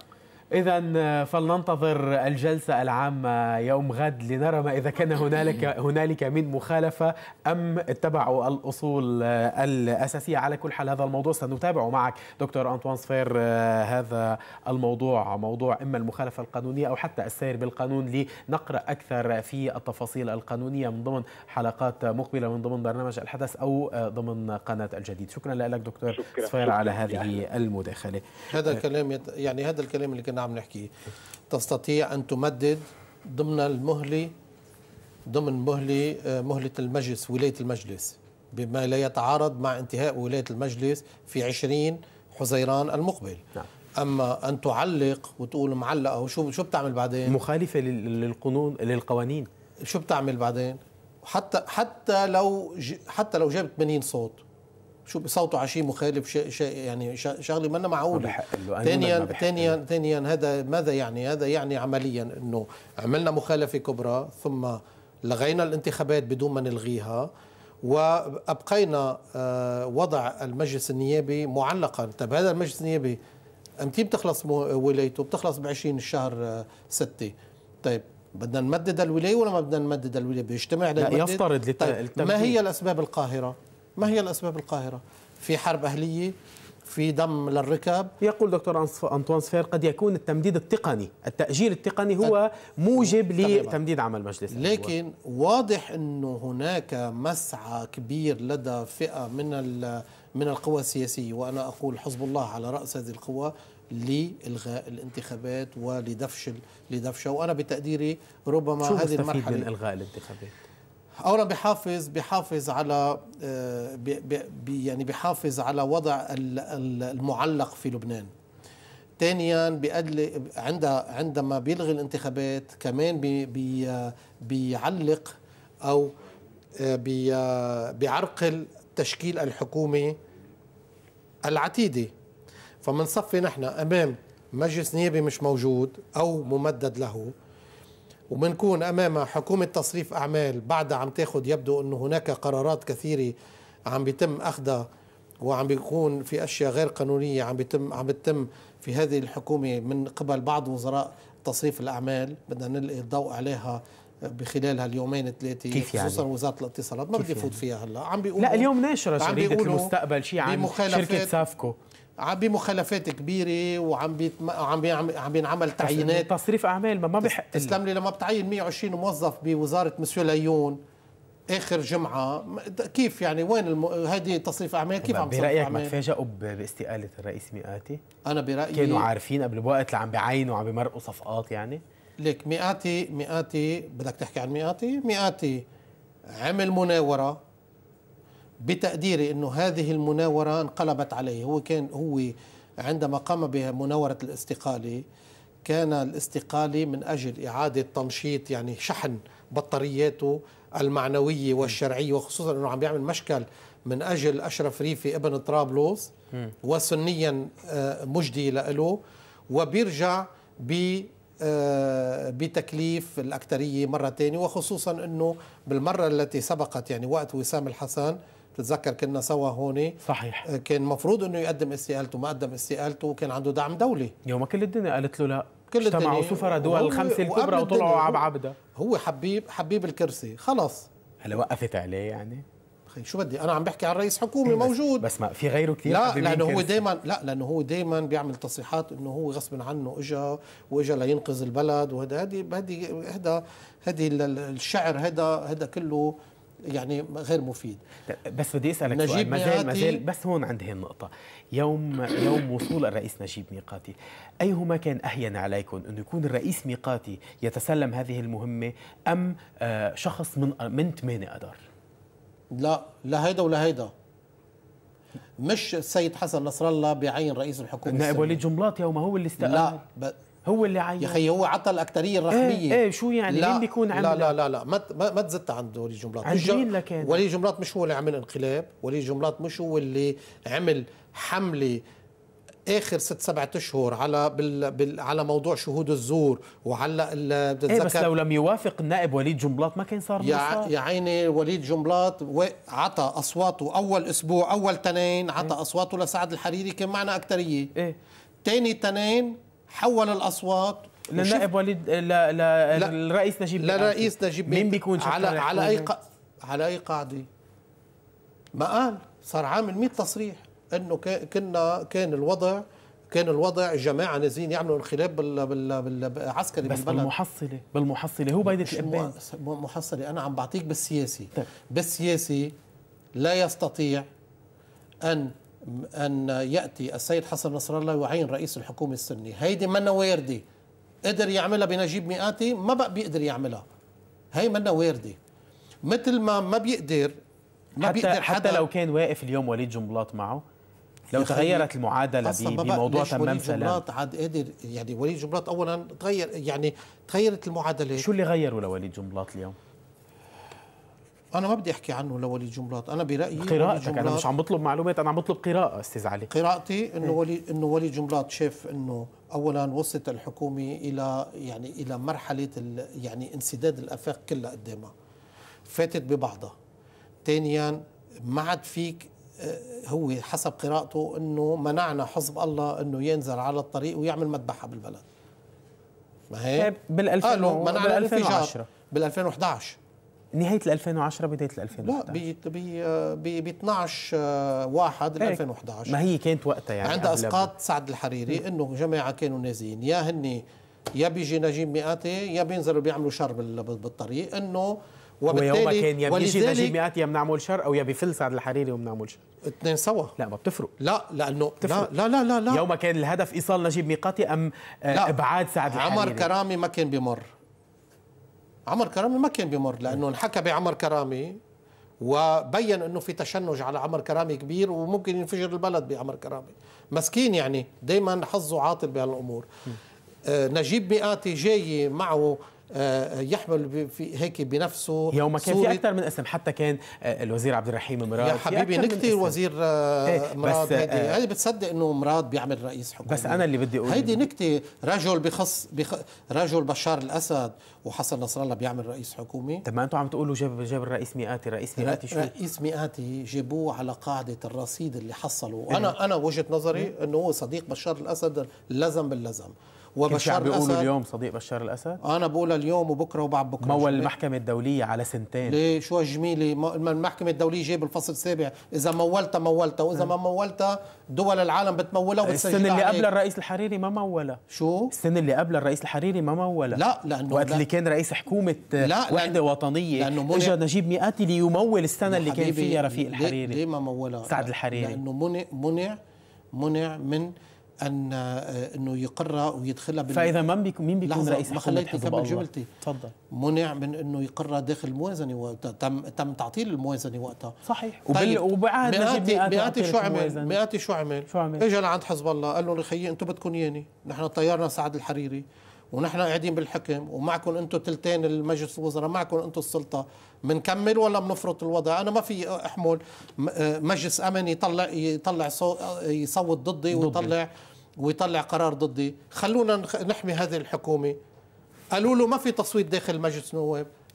إذا فلننتظر الجلسة العامة يوم غد لنرى ما إذا كان هنالك هنالك من مخالفة أم اتبعوا الأصول الأساسية. على كل حال هذا الموضوع سنتابعه معك دكتور أنطوان صفير، هذا الموضوع موضوع إما المخالفة القانونية أو حتى السير بالقانون، لنقرأ أكثر في التفاصيل القانونية من ضمن حلقات مقبلة من ضمن برنامج الحدث أو ضمن قناة الجديد. شكرا لك دكتور شكرا صفير شكرا على هذه يعني المداخلة. هذا الكلام يت... يعني هذا الكلام اللي كنا عم نحكي، تستطيع أن تمدد ضمن المهلة ضمن مهلة مهلة المجلس، ولاية المجلس، بما لا يتعارض مع انتهاء ولاية المجلس في عشرين حزيران المقبل. نعم. أما أن تعلق وتقول معلقة وشو شو بتعمل بعدين؟ مخالفة للقانون للقوانين. شو بتعمل بعدين؟ حتى حتى لو حتى لو جابت ثمانين صوت، شو بصوتوا على شيء مخالف، شيء شيء يعني شغله منا معقوله. ثانيا ثانيا ثانيا هذا ماذا يعني؟ هذا يعني عمليا انه عملنا مخالفه كبرى ثم لغينا الانتخابات بدون ما نلغيها، وابقينا وضع المجلس النيابي معلقا. طيب هذا المجلس النيابي امتى بتخلص ولايته؟ بتخلص ب عشرين الشهر ستة. طيب بدنا نمدد الولايه ولا ما بدنا نمدد الولايه؟ بيجتمع لا يفترض طيب ما هي الاسباب القاهره؟ ما هي الأسباب القاهرة؟ في حرب أهلية، في دم للركاب. يقول دكتور أنطوان صفير قد يكون التمديد التقني، التأجيل التقني هو موجب لتمديد عمل مجلس النواب. لكن واضح أنه هناك مسعى كبير لدى فئة من من القوى السياسية، وأنا أقول حزب الله على رأس هذه القوى، لإلغاء الانتخابات ولدفش لدفشها. وأنا بتقديري ربما هذه المرحلة من إلغاء الانتخابات أولا بحافظ بحافظ على بي يعني بحافظ على وضع المعلق في لبنان. ثانيا بيقدل عند عندما بيلغي الانتخابات كمان بي بي بيعلق أو بي بيعرقل تشكيل الحكومة العتيدة. فمن صفي نحن أمام مجلس نيابي مش موجود أو ممدد له، وبنكون أمام حكومة تصريف أعمال بعدها عم تاخذ، يبدو أنه هناك قرارات كثيرة عم بيتم أخذها وعم بيكون في أشياء غير قانونية عم بيتم عم بيتم في هذه الحكومة من قبل بعض وزراء تصريف الأعمال. بدنا نلقي الضوء عليها بخلال هاليومين ثلاثة، خصوصا يعني؟ وزارة الاتصالات ما بدي فوت فيها هلا. عم بيقولوا لا اليوم ناشرة شريدة المستقبل شيء عن شركة سافكو عم بمخالفات كبيره وعم بيت... عم بيعمل عم بينعمل تعيينات تصريف اعمال. ما ما بحق تسلم لي لما بتعين مئة وعشرين موظف بوزاره مسيو ليون اخر جمعه، كيف يعني وين الم... هذه تصريف اعمال؟ كيف عم تصرف اعمال؟ برايك ما تفاجئوا باستقاله الرئيس مئاتي؟ انا برايي كانوا عارفين قبل بوقت اللي عم بيعينوا وعم بيمرقوا صفقات. يعني ليك مئاتي مئاتي بدك تحكي عن مئاتي مئاتي عمل مناوره بتقديري انه هذه المناوره انقلبت عليه. هو كان هو عندما قام بمناوره الاستقاله كان الاستقاله من اجل اعاده تنشيط يعني شحن بطارياته المعنويه والشرعيه، وخصوصا انه عم بيعمل مشكل من اجل اشرف ريفي ابن طرابلس وسنيا مجدي له، وبيرجع ب بتكليف الأكترية مرة ثانية، وخصوصا أنه بالمرة التي سبقت يعني وقت وسام الحسن بتتذكر كنا سوا هون. صحيح. كان المفروض انه يقدم استقالته، ما قدم استقالته، وكان عنده دعم دولي. يوم كل الدنيا قالت له لا، كل اجتمعوا سفراء دول الخمسه الكبرى وطلعوا على بعبده. هو حبيب حبيب الكرسي خلص. هلا وقفت عليه يعني. خي شو بدي انا عم بحكي عن رئيس حكومي موجود. بس ما في غيره كثير. لا لانه هو دائما لا لانه هو دائما بيعمل تصريحات انه هو غصب عنه اجى واجى لينقذ البلد، وهذا هذه هذه هذا هذه الشعر هذا هذا كله يعني غير مفيد. بس بدي اسالك سؤال ما زال ما زال بس هون عند هي النقطه. يوم يوم وصول الرئيس نجيب ميقاتي، ايهما كان اهين عليكم، انه يكون الرئيس ميقاتي يتسلم هذه المهمه ام شخص من من ثمانية اذار؟ لا لا هيدا ولا هيدا. مش السيد حسن نصر الله بيعين رئيس الحكومه. النائب وليد جنبلاط يوم هو اللي استقال. لا ب... هو اللي عين. يا اخي هو عطى الاكثريه الرقميه. ايه, ايه شو يعني مين بيكون عمل؟ لا لا لا لا ما ما تزت عند وليد جنبلاط. عند مين لكن؟ وليد جنبلاط مش هو اللي عمل انقلاب، وليد جنبلاط مش هو اللي عمل حمله اخر ست سبعة اشهر على بال بال على موضوع شهود الزور وعلى ايه. بس لو لم يوافق النائب وليد جنبلاط ما كان صار يا, يا عيني وليد جنبلاط عطى اصواته اول اسبوع اول تنين عطى ايه؟ اصواته لسعد الحريري كان معنا اكثريه. ايه ثاني تنين حول الاصوات للنائب وليد لا لا الرئيس نجيب لا الرئيس نجيب مين بيكون على على اي ق... على اي قاعده؟ ما قال صار عامل مئة تصريح انه كنا كان الوضع كان الوضع جماعه نازلين يعملوا انقلاب بالعسكري بس بالبلد. بالمحصله بالمحصله هو بيدة الابان محصله. انا عم بعطيك بالسياسي. طيب. بالسياسي لا يستطيع ان ان ياتي السيد حسن نصر الله ويعين رئيس الحكومه السني. هيدي منا وارده. قدر يعملها بنجيب ميقاتي، ما بقى بيقدر يعملها. هي منا وارده. مثل ما ما بيقدر ما حتى بيقدر حتى لو كان واقف اليوم وليد جنبلاط معه، لو تغيرت المعادله بموضوع تمام سلام. وليد جنبلاط عاد قادر يعني. وليد جنبلاط اولا تغير يعني تغيرت المعادله. شو اللي غيره لوليد جنبلاط اليوم؟ انا ما بدي احكي عنه لوليد جنبلاط. انا برايي قراءتك، انا مش عم بطلب معلومات، انا عم بطلب قراءه استاذ علي. قراءتي انه وليد انه وليد جنبلاط شاف انه اولا وصلت الحكومه الى يعني الى مرحله يعني انسداد الافاق كلها قدامها، فاتت ببعضها. ثانيا ما عاد فيك، هو حسب قراءته انه منعنا حزب الله انه ينزل على الطريق ويعمل مذبحه بالبلد. ما هيك؟ بال ألفين وعشرة بال ألفين وإحدى عشر نهايه ال ألفين وعشرة بدايه ال ألفين وإحدى عشر. لا ب ب اثنعش واحد ألفين وإحدى عشر. ما هي كانت وقتها يعني عند اسقاط سعد الحريري انه جماعه كانوا نازلين، يا هني يا بيجي نجيب مئاتي يا بينزلوا بيعملوا شر بالطريق. انه وبالتالي كان يا بيجي نجيب مئاتي يا بنعمل شر، او يا بفل سعد الحريري وبنعمل شر. اثنين سوا. لا ما بتفرق. لا لانه بتفرق. لا لا لا لا يوم كان الهدف ايصال نجيب ميقاتي ام ابعاد سعد الحريري. عمر كرامي ما كان بمر. عمر كرامي ما كان بمر لانه انحكى بعمر كرامي وبين انه في تشنج على عمر كرامي كبير وممكن ينفجر البلد بعمر كرامي. مسكين يعني دائما حظه عاطل بهالامور. آه نجيب مئاتي جاي معه آه يحمل في هيك بنفسه. يوم كان في اكثر من اسم، حتى كان آه الوزير عبد الرحيم مراد. يا حبيبي نكتي وزير آه إيه مراد. هيدي آه بتصدق انه مراد بيعمل رئيس حكومه؟ بس انا اللي بدي اقول هيدي نكتي. رجل بخص بخ رجل بشار الاسد وحسن نصر الله بيعمل رئيس حكومه. طب ما انتم عم تقولوا جاب جاب الرئيس مئاتي. رئيس مئاتي شو؟ رئيس مئاتي جابوه على قاعده الرصيد اللي حصلوا. إيه؟ انا انا وجهه نظري انه هو صديق بشار الاسد لزم باللزم. وبشار بيقولوا اليوم صديق بشار الاسد. انا بقولها اليوم وبكره وبعد بكره. مول المحكمه الدوليه على سنتين. ليه شو الجميله؟ المحكمه الدوليه جايب الفصل السابع، اذا مولتها مولتها، واذا ما مولتها دول العالم بتمولها وبتسجلها. السنه اللي قبل الرئيس الحريري ما مولها. شو؟ السنه اللي قبل الرئيس الحريري ما مولها. لا لانه وقت اللي كان رئيس حكومه لا وحده وطنيه اجى نجيب مئاتي ليمول السنه اللي كان فيها رفيق الحريري. ليه ما مولها؟ سعد الحريري. لانه منع منع منع من ان انه يقرها ويدخلها بال... فاذا من بيكون مين بيكون رئيس ما خليتني كمل جملتي. تفضل. منع من انه يقرها داخل الموازنه وتم تم تعطيل الموازنه وقتها. صحيح. طيب وبعد مئاتي مئاتي شو عمل؟ مئاتي شو عمل؟ شو عمل؟ اجى لعند حزب الله قال لهم خيي انتم بدكم ياني، نحن طيرنا سعد الحريري ونحن قاعدين بالحكم ومعكم انتم ثلثين المجلس الوزراء، معكم انتم السلطه، بنكمل ولا بنفرط الوضع؟ انا ما في احمل مجلس امن يطلع يطلع يصوت ضدي ويطلع ويطلع قرار ضدي. خلونا نحمي هذه الحكومه. قالوا له ما في تصويت داخل مجلس النواب،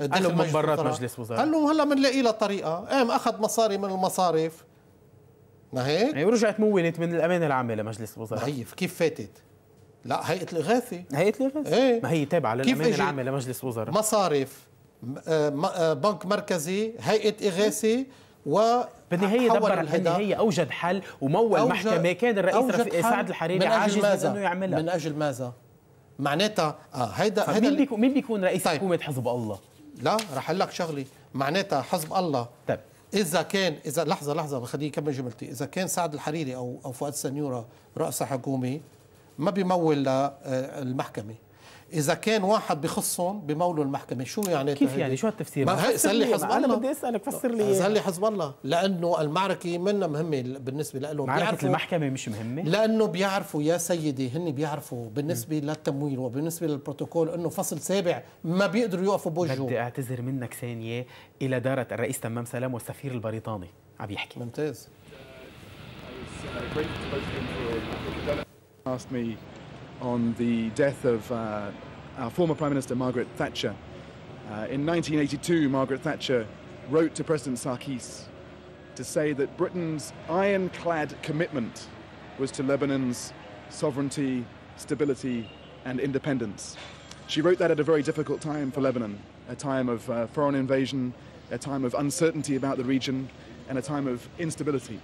قال له من برات مجلس وزراء، قال له هلا بنلاقي لها طريقه، قام اخذ مصاري من المصارف ما هيك؟ يعني ورجعت مولت من الامانه العامه لمجلس الوزراء. هي كيف فاتت؟ لا هيئه الاغاثه هيئه الاغاثه ايه؟ ما هي تابعه للامانه العامه لمجلس الوزراء. مصارف، بنك مركزي، هيئه اغاثه، و بالنهايه دبر بالنهايه اوجد حل ومول أوجد محكمه كان الرئيس سعد الحريري عاجز انه يعملها. من اجل ماذا؟ معناتها اه هيدا هيدا مين بيكون مين بيكون رئيس طيب. حكومه حزب الله؟ لا رح اقول لك شغله، معناتها حزب الله طيب اذا كان اذا لحظه لحظه بخليه يكمل جملتي، اذا كان سعد الحريري او او فؤاد السنيوره رؤساء حكومه ما بيمول للمحكمه، اذا كان واحد بخصهم بمولوا المحكمه، شو يعني؟ كيف يعني؟ شو هالتفسير؟ ما هي سأل لي حزب الله. انا بدي اسالك فسر لي. سأل لي حزب الله، لانه المعركه منا مهمه بالنسبه لهم. معركه المحكمه مش مهمه؟ لانه بيعرفوا يا سيدي، هن بيعرفوا بالنسبه م. للتمويل وبالنسبه للبروتوكول انه فصل سابع ما بيقدروا يوقفوا بوجهه. بدي اعتذر منك ثانيه الى دارة الرئيس تمام سلام والسفير البريطاني عم يحكي. ممتاز. asked me on the death of uh, our former Prime Minister Margaret Thatcher. Uh, in nineteen eighty-two, Margaret Thatcher wrote to President Sarkozy to say that Britain's ironclad commitment was to Lebanon's sovereignty, stability and independence. She wrote that at a very difficult time for Lebanon, a time of uh, foreign invasion, a time of uncertainty about the region and a time of instability.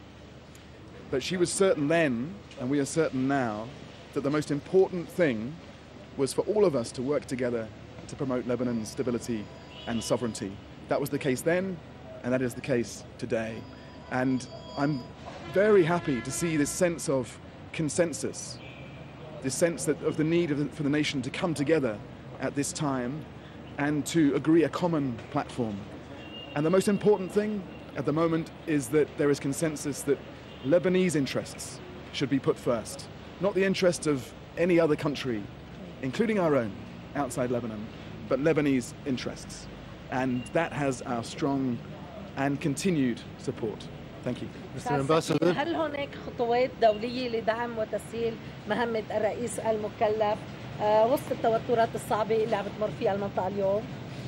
But she was certain then, and we are certain now, that the most important thing was for all of us to work together to promote Lebanon's stability and sovereignty. That was the case then, and that is the case today. And I'm very happy to see this sense of consensus, this sense that of the need of the, for the nation to come together at this time and to agree a common platform. And the most important thing at the moment is that there is consensus that Lebanese interests should be put first, not the interests of any other country, including our own, outside Lebanon, but Lebanese interests. And that has our strong and continued support. Thank you. Mister Ambassador. هل هناك خطوات دولية لدعم وتسهيل مهمة الرئيس المكلف وسط التوترات الصعبة اللي عم تمر فيها المنطقة اليوم؟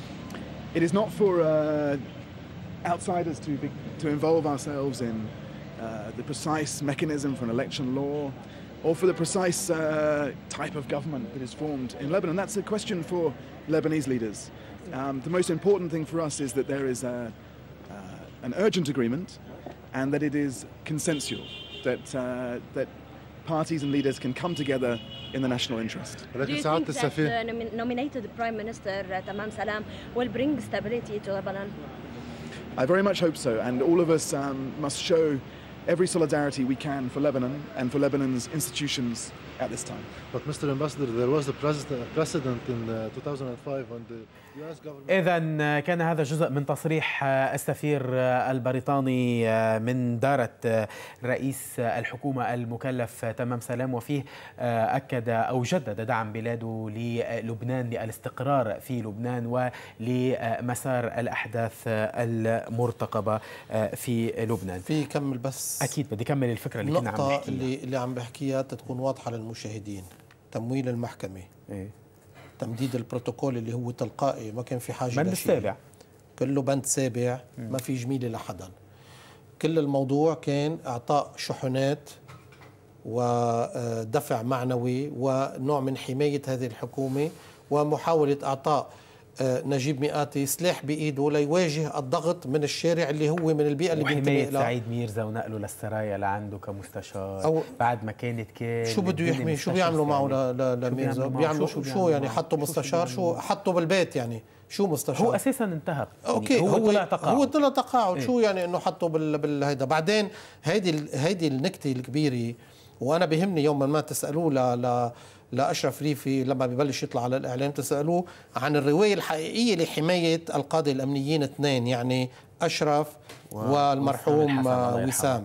It is not for uh, outsiders to be, to involve ourselves in uh, the precise mechanism for an election law or for the precise uh, type of government that is formed in Lebanon. That's a question for Lebanese leaders. Um, the most important thing for us is that there is a, uh, an urgent agreement and that it is consensual, that, uh, that parties and leaders can come together in the national interest. Do you think that the nominated Prime Minister Tamam Salam will bring stability to Lebanon? I very much hope so, and all of us um, must show every solidarity we can for Lebanon and for Lebanon's institutions at this time. But Mister Ambassador, there was a precedent in two thousand five when the U S government... إذن كان هذا جزء من تصريح السفير البريطاني من دارة رئيس الحكومة المكلف تمام سلام، وفيه أكد أو جدد دعم بلاده للبنان، للاستقرار في لبنان ولمسار الأحداث المرتقبة في لبنان. في كمل بس أكيد بدي كمل الفكرة اللي كنا عم نحكيها. النقطة اللي, اللي عم بحكيها تكون واضحة للمشاهدين. تمويل المحكمة، إيه؟ تمديد البروتوكول اللي هو تلقائي ما كان في حاجة بند السابع، كله بند سابع، ما في جميلة لحدا. كل الموضوع كان إعطاء شحنات ودفع معنوي ونوع من حماية هذه الحكومة ومحاولة إعطاء نجيب مئاتي سلاح بإيده ليواجه الضغط من الشارع اللي هو من البيئة اللي بينتمي لها. سعيد ميرزا ونقله للسرايا لعنده كمستشار أو بعد ما كانت كان شو بده يحمي؟ شو بيعملوا معه لميرزا؟ بيعملوا شو, شو يعني حطوا مستشار؟ شو حطوا بالبيت يعني؟ شو مستشار؟ هو اساسا انتهى. اوكي يعني هو طلع تقاعد، هو طلع تقاعد. إيه؟ شو يعني انه حطوا بال بالهيدا؟ بعدين هيدي هيدي النكته الكبيره، وانا بهمني يوما ما تسالوه ل ل لأشرف ريفي لما ببلش يطلع على الإعلام تسألوه عن الرواية الحقيقية لحماية القادة الأمنيين اثنين، يعني أشرف والمرحوم وسام.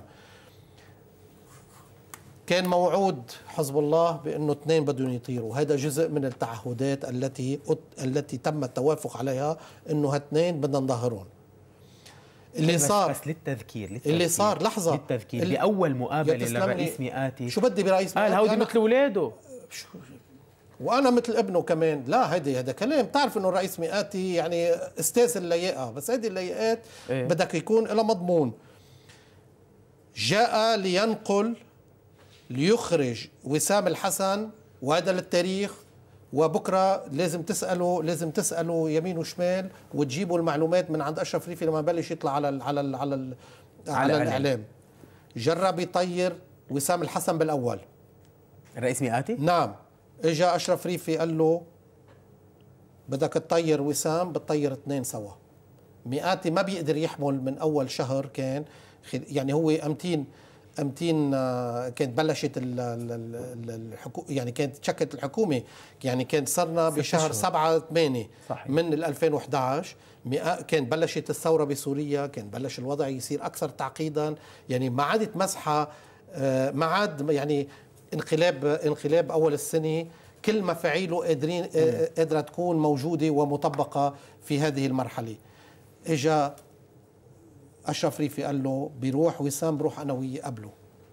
كان موعود حزب الله بأنه اثنين بدهم يطيروا، هذا جزء من التعهدات التي التي تم التوافق عليها أنه هاثنين بدنا نظهرهم. اللي صار بس للتذكير, للتذكير اللي صار لحظة للتذكير بأول مقابلة للرئيس مئاتي شو بدي برئيس مئاتي؟ قال هودي مثل أولاده. وانا مثل ابنه كمان. لا هيدي هذا كلام، بتعرف انه الرئيس مئاتي يعني استاذ اللياقه، بس هذه اللياقات إيه؟ بدك يكون لها مضمون. جاء لينقل ليخرج وسام الحسن، وهذا للتاريخ، وبكره لازم تساله لازم تساله يمين وشمال وتجيبوا المعلومات من عند اشرف ريفي لما بلش يطلع على ال على ال على ال على, على الاعلام. جرب يطير وسام الحسن بالاول. الرئيس مئاتي؟ نعم. اجى اشرف ريفي قال له بدك تطير وسام، بتطير اثنين سوا. مئاتي ما بيقدر يحمل من اول شهر، كان يعني هو امتين امتين كانت بلشت الحكومه، يعني كانت تشكلت الحكومه، يعني كانت صرنا بشهر سبعة ثمانية من ال ألفين وإحدى عشر. كان بلشت الثوره بسوريا، كان بلش الوضع يصير اكثر تعقيدا، يعني ما عادت مسحه، ما عاد يعني انقلاب انقلاب اول السنه كل مفاعيله قادرين قادره تكون موجوده ومطبقه في هذه المرحله. اجى اشرف ريفي قال له بيروح وسام، بروح انا وياه قبله،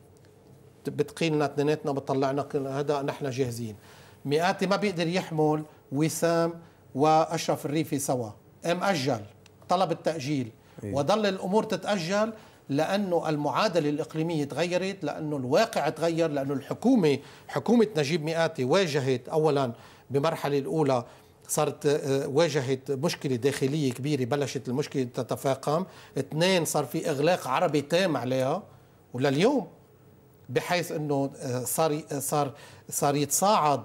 بتقيلنا اثنيناتنا، بتطلعنا هذا نحن جاهزين. مئاتي ما بيقدر يحمل وسام واشرف الريفي سوا، قام اجل، طلب التاجيل وظل الامور تتاجل لانه المعادله الاقليميه تغيرت، لانه الواقع تغير، لانه الحكومه حكومه نجيب مئاتي واجهت اولا بمرحله الاولى صارت واجهت مشكله داخليه كبيره، بلشت المشكله تتفاقم. اثنين صار في اغلاق عربي تام عليها ولليوم، بحيث انه صار صار صار يتصاعد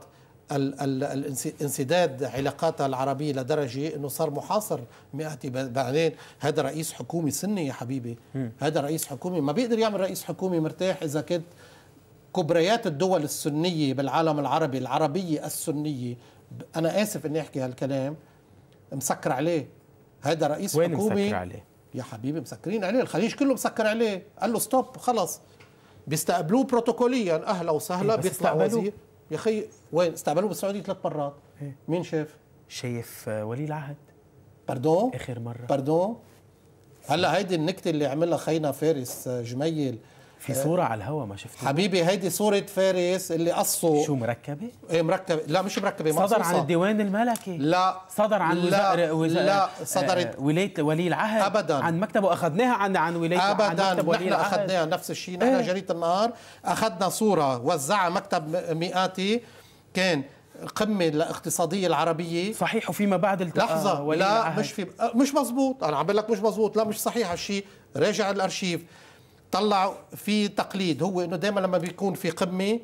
الانسداد علاقاتها العربيه لدرجه انه صار محاصر مئاتي. بعدين هذا رئيس حكومي سني يا حبيبي، هذا رئيس حكومي ما بيقدر يعمل رئيس حكومي مرتاح اذا كنت كبريات الدول السنيه بالعالم العربي، العربيه السنيه، انا اسف اني احكي هالكلام، مسكر عليه. هذا رئيس وين حكومي مسكر عليه يا حبيبي، مسكرين عليه، الخليج كله مسكر عليه. قال له ستوب خلص، بيستقبلوه بروتوكوليا، اهلا وسهلا، إيه بيطلع وزير. يا اخي وين استقبلوه بالسعوديه ثلاث مرات. إيه؟ مين شاف؟ شايف ولي العهد باردون اخر مره. باردون هلا هيدي النكته اللي عملها خينا فارس جميل في صورة على الهوا ما شفتها حبيبي. هيدي صورة فارس اللي قصوا. شو مركبة؟ ايه مركبة، لا مش مركبة، صدر مقصوصة. عن الديوان الملكي؟ لا صدر عن لا, وز... لا صدرت ولاية ولي العهد ابدا، عن مكتبه، اخذناها عن عن ولاية ابدا، عن مكتب ولي نحن العهد. اخذناها نفس الشيء. نحن ايه؟ جريدة النهار اخذنا صورة وزعها مكتب مئاتي، كان قمة الاقتصادية العربية صحيح، وفيما بعد التقى لحظة ولي لا العهد. مش في مش مزبوط، انا عم بقول لك مش مزبوط، لا مش صحيح هالشيء. راجع الارشيف، طلع في تقليد هو انه دائما لما بيكون في قمه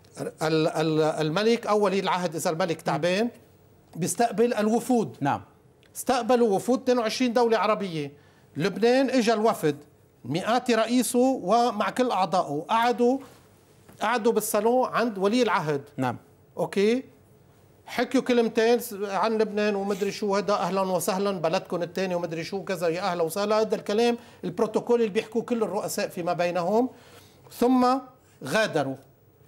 الملك او ولي العهد اذا الملك تعبان بيستقبل الوفود. نعم، استقبلوا وفود اثنين وعشرين دوله عربيه. لبنان اجى الوفد مئاتي رئيسه ومع كل اعضائه، قعدوا قعدوا بالصالون عند ولي العهد. نعم اوكي، حكيوا كلمتين عن لبنان ومدري شو، هذا اهلا وسهلا بلدكم الثاني ومدري شو كذا، يا اهلا وسهلا، هذا الكلام البروتوكول اللي بيحكوه كل الرؤساء فيما بينهم. ثم غادروا.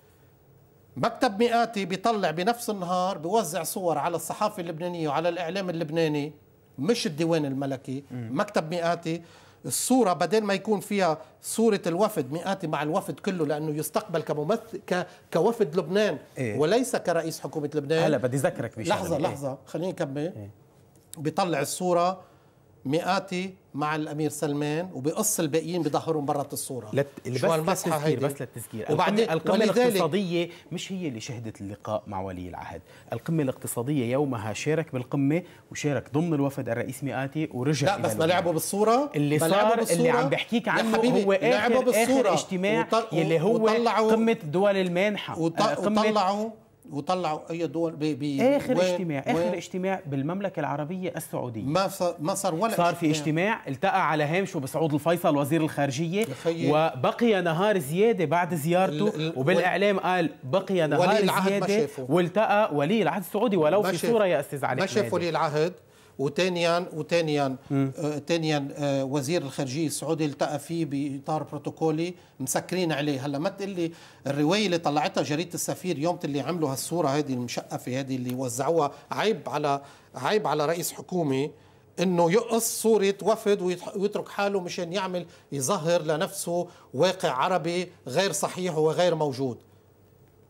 مكتب مئاتي بيطلع بنفس النهار، بيوزع صور على الصحافه اللبنانيه وعلى الاعلام اللبناني، مش الديوان الملكي. م. مكتب مئاتي الصورة بدل ما يكون فيها صورة الوفد مئاتي مع الوفد كله، لأنه يستقبل كممثل ك... كوفد لبنان إيه؟ وليس كرئيس حكومة لبنان. هلا بدي أذكرك بشغلة. لحظة لحظة إيه؟ خليني أكمل. إيه؟ بيطلع الصورة مئاتي مع الأمير سلمان وبيقص الباقيين بظهرهم برة الصورة. لت... شو هالمسحة هيدي؟ بس للتذكير، وبعدين القمة الاقتصادية مش هي اللي شهدت اللقاء مع ولي العهد. القمة الاقتصادية يومها شارك بالقمة وشارك ضمن الوفد الرئيس مئاتي ورجع. لا بس ما لعبوا بالصورة اللي صار اللي عم بحكيك عنه هو آخر, آخر اجتماع وطل... يلي هو وطلعوا... قمة دول المانحة. وط... وطلعوا وطلعوا اي دول بي بي اخر اجتماع اخر وين؟ اجتماع بالمملكه العربيه السعوديه ما صار ما صار ولا صار في اجتماع التقى على هامشه بسعود الفيصل وزير الخارجيه، وبقي نهار زياده بعد زيارته، وبالاعلام قال بقي نهار زياده، والتقى ولي العهد السعودي ولو في صوره يا استاذ علي. ما شاف ولي العهد. وثانيا وثانيا ثانيا آه وزير الخارجيه السعودي التقى فيه باطار بروتوكولي، مسكرين عليه. هلا ما تقول لي الروايه اللي طلعتها جريده السفير يوم اللي عملوا هالصوره هذه المشقفه هذه اللي وزعوها، عيب على عيب على رئيس حكومه انه يقص صوره وفد ويترك حاله مشان يعمل يظهر لنفسه واقع عربي غير صحيح وغير موجود.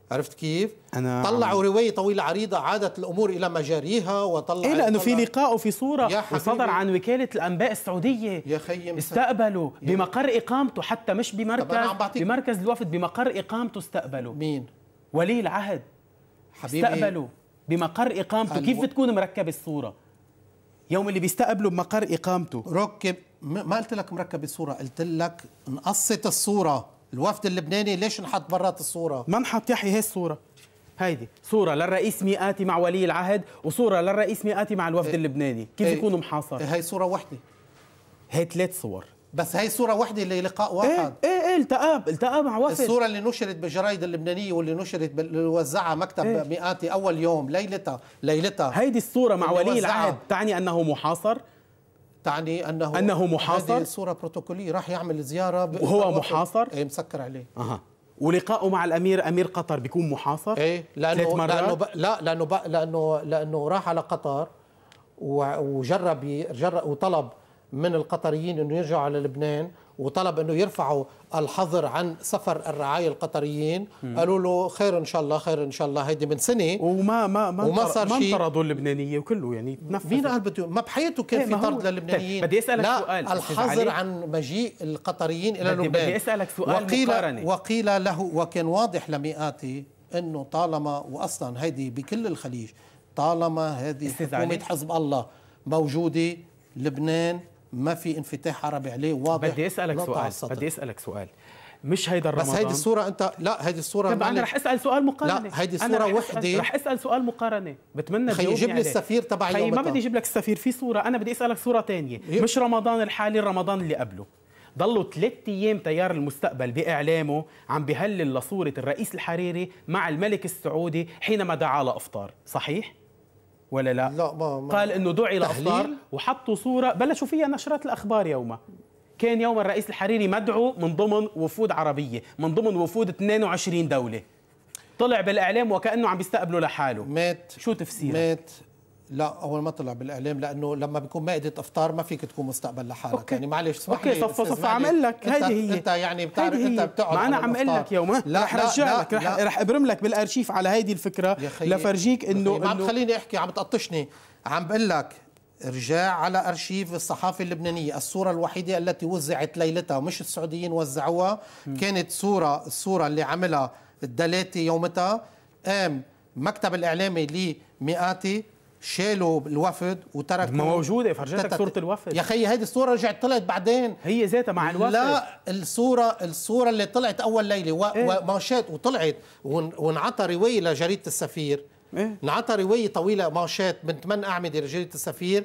عرفت كيف؟ أنا طلعوا رواية طويلة عريضة عادت الأمور إلى مجاريها وطلع إيه لأنه في طلع... لقاء وفي صورة وصدر عن وكالة الأنباء السعودية يا خيي استقبلوا بمقر إقامته، حتى مش بمركز بعطيك... بمركز الوفد، بمقر إقامته استقبلوا. مين؟ ولي العهد حبيبي استقبلوا بمقر إقامته. كيف بتكون مركبة الصورة يوم اللي بيستقبلوا بمقر إقامته؟ ركب ما قلت لك مركب الصورة، قلت لك انقصت الصورة. الوفد اللبناني ليش نحط برات الصورة؟ ما نحط يحيى هي الصورة، هيدي صورة للرئيس مئاتي مع ولي العهد وصورة للرئيس مئاتي مع الوفد إيه اللبناني، كيف إيه يكونوا محاصر؟ هي صورة واحدة، هي ثلاث صور بس هي صورة واحدة للقاء واحد. ايه ايه ايه التقى التقى مع وفد. الصورة اللي نشرت بالجرايد اللبنانية واللي نشرت اللي وزعها مكتب إيه؟ مئاتي أول يوم ليلتها ليلتها هيدي الصورة مع ولي العهد تعني أنه محاصر؟ تعني أنه أنه محاصر؟ هذه الصورة بروتوكولية، راح يعمل زيارة وهو محاصر؟ ايه مسكر عليه. أها. ولقائه مع الأمير أمير قطر بيكون محاصر؟ ايه لأنه لأنه ب... لا لأنه ب... لأنه لأنه راح على قطر وجرب يجرب وطلب من القطريين انه يرجعوا على لبنان، وطلب انه يرفعوا الحظر عن سفر الرعاية القطريين. م. قالوا له خير ان شاء الله خير ان شاء الله، هيدي من سنه وما ما ما وما صار شيء. ما انطردوا اللبنانيه وكله يعني تنفذ. مين قال بده؟ ما بحياته كان في طرد للبنانيين. بدي اسالك لا سؤال. الحظر عن مجيء القطريين الى لبنان. بدي اسالك سؤال وقيل مقارنه. وقيل له وكان واضح لمئاتي انه طالما واصلا هيدي بكل الخليج، طالما هذه حكومه حزب الله موجوده لبنان ما في انفتاح عربي عليه واضح. بدي اسالك سؤال بدي اسالك سؤال مش هيدا الرمضان بس هيدي الصورة انت لا هيدي الصورة طبعا انا رح اسال سؤال مقارنه. لا هيدي الصورة وحده. رح اسال سؤال مقارنه بتمنى تجاوبني عليه. جيب لي السفير تبع يومتها. ما بدي اجيب لك السفير، في صورة انا بدي اسالك صورة ثانيه مش رمضان الحالي، رمضان اللي قبله. ضلوا ثلاث ايام تيار المستقبل باعلامه عم بهلل لصورة الرئيس الحريري مع الملك السعودي حينما دعا لافطار، صحيح؟ ولا لا؟ لا ما ما قال انه دعي لافطار وحطوا صورة بلشوا فيها نشرات الاخبار يومها. كان يوم الرئيس الحريري مدعو من ضمن وفود عربية، من ضمن وفود اثنين وعشرين دولة. طلع بالإعلام وكأنه عم بيستقبله لحاله. مات. شو تفسيرك؟ مات. لا أول ما طلع بالإعلام، لأنه لما بيكون مائدة إفطار ما فيك تكون مستقبل لحالك. أوكي. يعني معلش اسمح لي. اوكي صفى صفى عم اقول لك هيدي هي. انت يعني بتعرف انت بتقعد ما انا عم اقول لك يوم رح ارجع لك، رح رح ابرم لك بالارشيف على هيدي الفكرة لفرجيك انه ما عم تخليني احكي، عم تقطشني. عم بقول لك ارجع على ارشيف الصحافه اللبنانيه، الصوره الوحيده التي وزعت ليلتها مش السعوديين وزعوها، كانت صوره الصوره اللي عملها الدلاتي يومتها. قام مكتب الاعلامي لمئاتي شالوا الوفد وترك ما موجوده، فرجتك صوره الوفد يا خيي. هيدي الصوره رجعت طلعت بعدين، هي ذاتها مع الوفد. لا الصوره الصوره اللي طلعت اول ليله و... إيه؟ وماشات وطلعت وانعطى روايه لجريده السفير. إيه؟ انعطى روايه طويله ماشات من ثمان اعمده لجريده السفير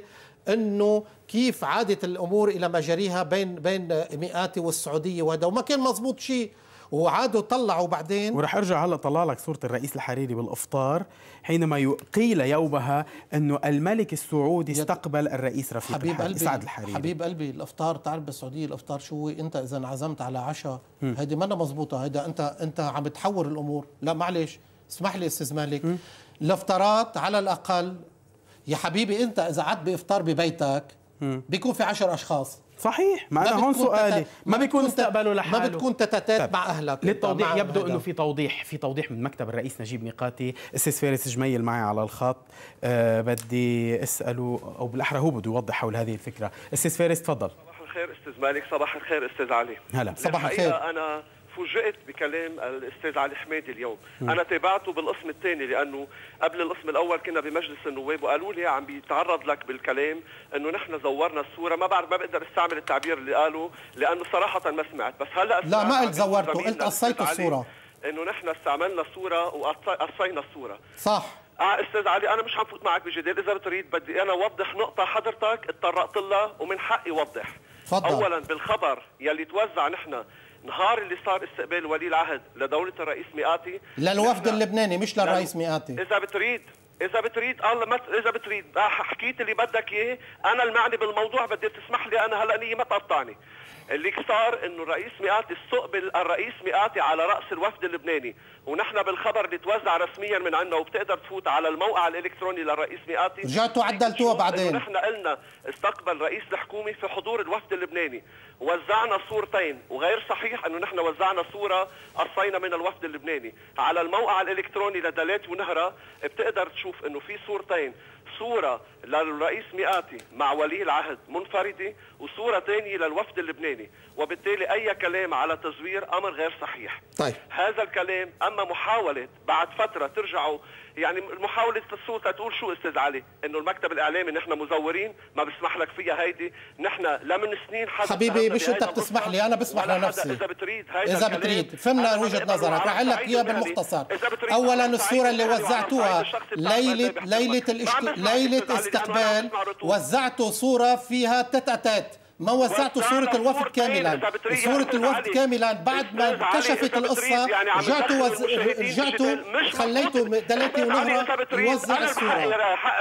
انه كيف عادت الامور الى مجاريها بين بين مئاتي والسعوديه، وهذا وما كان مزبوط شيء، وعادوا طلعوا بعدين. ورح ارجع هلا طلع لك صوره الرئيس الحريري بالافطار حينما قيل يومها انه الملك السعودي استقبل الرئيس رفيق حبيب الحريري قلبي سعد الحريري. حبيب قلبي الافطار تعرف بالسعوديه الافطار شو هو؟ انت اذا انعزمت على عشاء هيدي منا مزبوطه، هيدا انت انت عم بتحور الامور. لا معلش اسمح لي استاذ مالك، الافطارات على الاقل يا حبيبي انت اذا قعدت بافطار ببيتك بيكون في عشر اشخاص. صحيح. ما انا هون سؤالي ما بيكون استقبلوا لحاله، ما بتكون تتاتات مع اهلك. للتوضيح يبدو انه في توضيح في توضيح من مكتب الرئيس نجيب ميقاتي. استاذ فارس جميل معي على الخط. أه بدي اساله او بالاحرى هو بده يوضح حول هذه الفكره. استاذ فارس تفضل. صباح الخير استاذ مالك. صباح الخير استاذ علي. هلا صباح الخير. انا فوجئت بكلام الاستاذ علي حميدي اليوم. م. انا تابعته بالقسم الثاني لانه قبل القسم الاول كنا بمجلس النواب وقالوا لي عم بيتعرض لك بالكلام انه نحن زورنا الصوره. ما بعرف ما بقدر استعمل التعبير اللي قاله لانه صراحه ما سمعت، بس هلا لا ما قلت زورته، قلت قصيت الصوره، انه نحن استعملنا الصوره وقصينا الصوره. صح. اه استاذ علي انا مش حنفوت معك بجدال، اذا بتريد بدي انا اوضح نقطه حضرتك اتطرقت لها ومن حقي اوضح. فضل. اولا بالخبر يلي توزع نحن نهار اللي صار استقبال ولي العهد لدولة الرئيس مئاتي للوفد اللبناني مش للرئيس مئاتي. إذا بتريد إذا بتريد الله ما إذا بتريد حكيت اللي بدك إياه، أنا المعني بالموضوع بدي تسمح لي أنا هلا نية ما تقطعني. اللي صار انه الرئيس مئاتي استقبل الرئيس مئاتي على راس الوفد اللبناني، ونحن بالخبر اللي توزع رسميا من عندنا وبتقدر تفوت على الموقع الالكتروني للرئيس مئاتي، رجعتوا عدلتوها بعدين. نحن قلنا استقبل رئيس الحكومه في حضور الوفد اللبناني، وزعنا صورتين، وغير صحيح انه نحن وزعنا صوره قصينا من الوفد اللبناني. على الموقع الالكتروني لدلات ونهره بتقدر تشوف انه في صورتين، صوره للرئيس مئاتي مع ولي العهد منفرده، وصوره ثانيه للوفد اللبناني، وبالتالي اي كلام على تزوير امر غير صحيح. طيب هذا الكلام، اما محاوله بعد فتره ترجعوا، يعني محاوله السلطه تقول شو استاذ علي؟ انه المكتب الاعلامي نحن مزورين، ما بسمح لك فيها هيدي، نحن لمن سنين حدا حبيبي مش انت بتسمح لي، انا بسمح لنفسي. اذا بتريد اذا بتريد فهمنا وجهه نظرك، رح لك اياها بالمختصر. اولا الصوره اللي وزعتوها ليله ليله الاشت... ليله استقبال وزعتوا صوره فيها تتاتات، ما وزعتوا صورة الوفد كاملا. صورة الوفد كاملا بعد ما كشفت القصة رجعتوا وز... رجعتوا خليتوا دلاتي ونهرة يوزع الصورة.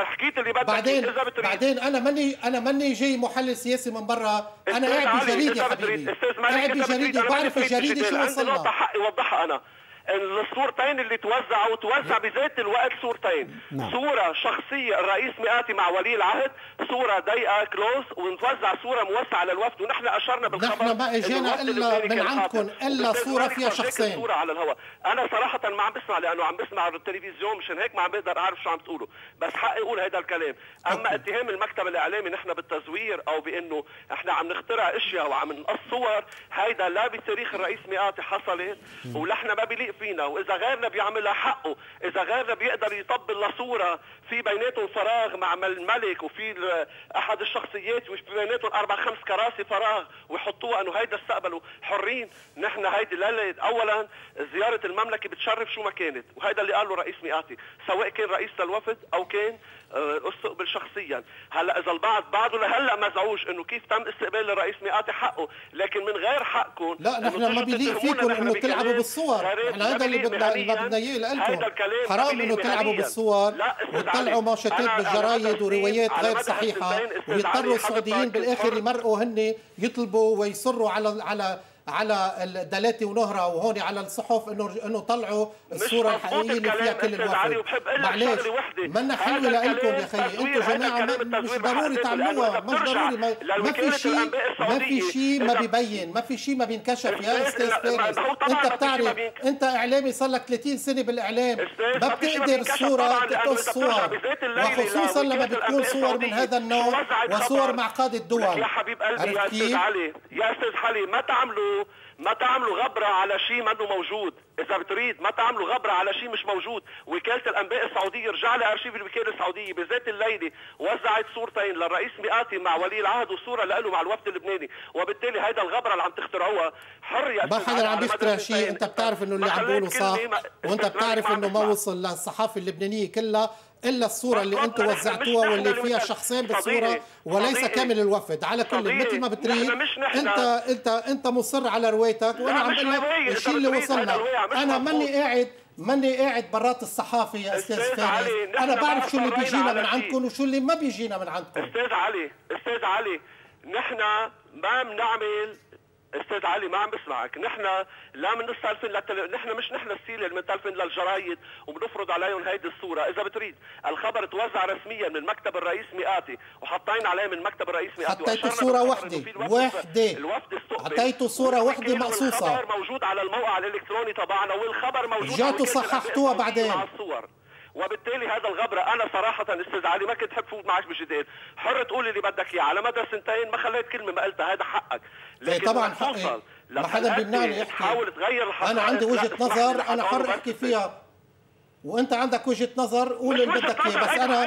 بعدين بعدين انا ماني انا ماني جاي محلل سياسي من برا، انا قاعد بجريدة حبيبي، قاعد بجريدة وبعرف الجريدة شو وصلنا. حقي وضحها انا. الصورتين اللي توزعوا توزع بذات الوقت صورتين، نعم. صورة شخصية الرئيس مئاتي مع ولي العهد، صورة ضيقة كلوز، ونتوزع صورة موسعة للوفد، ونحن أشرنا بالخبر نحن ما اجينا الا من عندكم الا صورة فيها شخصين. صورة على الهواء، أنا صراحة ما عم بسمع لأنه عم بسمع على التلفزيون، مشان هيك ما عم بقدر أعرف شو عم تقولوا، بس حقي أقول هذا الكلام. أما أوكي. اتهام المكتب الإعلامي نحن بالتزوير أو بأنه احنا عم نخترع أشياء وعم نقص صور، هيدا لا بتاريخ الرئيس مئاتي حصلت، ونحن ما بليق فينا، واذا غيرنا بيعملها حقه، اذا غيرنا بيقدر يطبل لصوره في بيناتهم فراغ مع الملك وفي احد الشخصيات وفي بيناتهم اربع خمس كراسي فراغ ويحطوها انه هيدا استقبلوا حرين. نحن هيدي لا، اولا زياره المملكه بتشرف شو ما كانت، وهيدا اللي قاله رئيس مئاتي، سواء كان رئيس الوفد او كان استقبل شخصيا. هلا اذا البعض بعده لهلا مزعوج انه كيف تم استقبال الرئيس مئاتي حقه، لكن من غير حقكم. لا نحن ما بيليق فيكم انه تلعبوا بالصور، نحن هذا اللي بدنا بدنا اياه لكم. حرام انه تلعبوا بالصور وتطلعوا مانشيتات بالجرايد وروايات غير صحيحه، ويضطروا السعوديين بالاخر يمرقوا هن يطلبوا ويصروا على على على الدلاتي ونهرة وهون على الصحف انه انه طلعوا الصوره الحقيقيه اللي فيها كل الوفد. معلش منا حلوه لكم يا خيي، انتم جماعه مش ضروري تعملوها، مش ضروري، ما, ما في شيء ما في شيء ما بيبين، ما في شيء ما بينكشف يا استاذ فارس. انت بتعرف انت اعلامي صار لك ثلاثين سنه بالاعلام، ما بتقدر الصوره تقص صور، وخصوصا لما بتكون صور من هذا النوع وصور مع قاده الدول. يا حبيب قلبي يا استاذ علي، يا استاذ علي ما تعملوا ما تعملوا غبرة على شيء منه موجود. إذا بتريد ما تعملوا غبرة على شيء مش موجود. وكالة الأنباء السعودية، رجع لي أرشيف الوكالة السعودية بذات الليلة وزعت صورتين للرئيس مئاتي مع ولي العهد وصورة له مع الوفد اللبناني، وبالتالي هيدا الغبرة اللي عم تخترعوها حر يا ما حدا عم يخترع شيء. أنت بتعرف إنه اللي عم بقوله صح، وأنت بتعرف إنه ما وصل للصحافة اللبنانية كلها إلا الصورة اللي أنتم وزعتوها واللي فيها شخصين بالصورة وليس كامل الوفد. على كل مثل ما بتريد أنت أنت أنت مصر على روايتك، وأنا عم بقول لك الشيء اللي وصلنا. أنا ماني قاعد ماني قاعد برات الصحافة يا أستاذ فارس، أنا بعرف شو اللي بيجينا من عندكم وشو اللي ما بيجينا من عندكم. أستاذ علي أستاذ علي نحن ما بنعمل، استاذ علي ما عم بسمعك، نحن لا بنستلفن للتل... نحن مش نحن السيله اللي بنتلفن للجرايد وبنفرض عليهم هيدي الصوره. اذا بتريد الخبر توزع رسميا من مكتب الرئيس مئاتي وحطينا عليه من مكتب الرئيس مئاتي، حطيتوا صوره وحده وحده حطيتوا صوره وحده مقصوصه، الخبر موجود على الموقع الالكتروني تبعنا والخبر موجود رجعتوا صححتوها بعدين مع الصور. وبالتالي هذا الغبرة أنا صراحة استاذ علي ما كنت حب فوت معك بجدال، حر تقول اللي بدك إياه على مدى سنتين، ما خليت كلمة ما قلتها، هذا حقك. لكن طبعا حقي، ما حدا بيمنعني يحكي. حاول تغير الحقيقة. أنا عندي وجهة نظر أنا حر أحكي فيها، وأنت عندك وجهة نظر قول اللي بدك إياه، بس أنا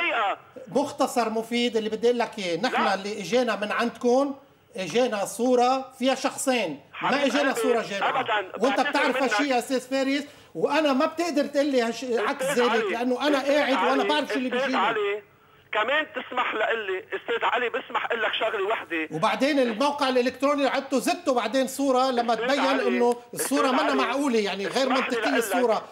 مختصر مفيد اللي بدي أقول لك إياه. نحن اللي إجينا من عندكم إجينا صورة فيها شخصين، ما إجينا صورة جامعة، وأنت بتعرف هالشيء يا أستاذ فارس، وانا ما بتقدر تقول لي عكس ذلك لانه انا قاعد وانا بعرف شو اللي بيجيني. كمان تسمح لي استاذ علي، بسمح لك شغله وحده. وبعدين الموقع الالكتروني عدته زدته بعدين صوره لما تبين انه الصوره منا معقوله، يعني غير منطقيه الصوره.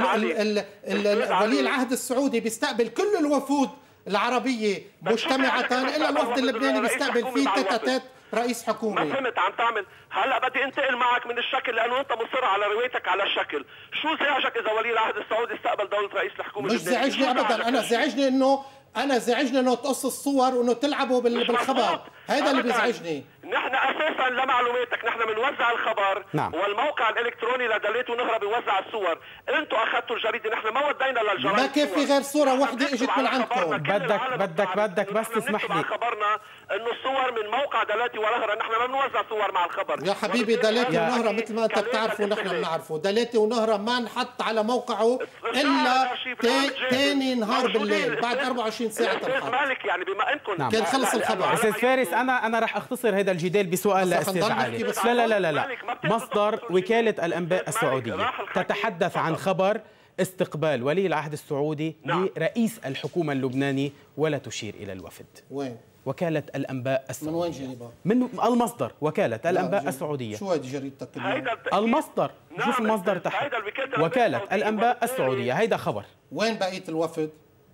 ولي العهد السعودي بيستقبل كل الوفود العربيه مجتمعه الا الوفد اللبناني بيستقبل فيه تتاتات رئيس حكومه. ما فهمت عم تعمل. هلا بدي انتقل معك من الشكل لانه انت مصر على روايتك على الشكل. شو زعجك اذا ولي العهد السعودي استقبل دوله رئيس الحكومه؟ مش زعجني ابدا، انا زعجني انه انا زعجني انه تقص الصور وانه تلعبوا بالخبر، هذا اللي بيزعجني. نحن اساسا لمعلوماتك نحن بنوزع الخبر. نعم. والموقع الالكتروني لدليت ونهرة بيوزع الصور، انتم اخذتوا الجريده، نحن ما ودينا للجرايد. ما كيف في غير صوره واحده اجت من عندكم. بدك بدك بدك بس تسمح لي. خبرنا انه الصور من موقع دلاتي ونهرة، نحن ما بنوزع صور مع الخبر. يا حبيبي دلاتي ونهرة مثل ما انت بتعرفوا نحن بنعرفه، دلاتي ونهرة ما انحط على موقعه الا ثاني نهار بالليل بعد أربعة وعشرين ساعه تنحط. مالك يعني بما انكم نعم. كان خلص الخبر. استاذ فارس انا انا رح اختصر هذا الجدال بسؤال لاستاذ علي. لا لا لا لا لا مصدر وكالة الأنباء السعودية تتحدث عن خبر استقبال ولي العهد السعودي نعم. لرئيس الحكومة اللبناني ولا تشير إلى الوفد. وين؟ وكالة الأنباء السعودية. من وين جايبها؟ من المصدر وكالة الأنباء السعودية. شو هذه جريدتك؟ المصدر. نعم. شوف المصدر تحت. وكالة الأنباء السعودية، هيدا خبر. وين بقية الوفد؟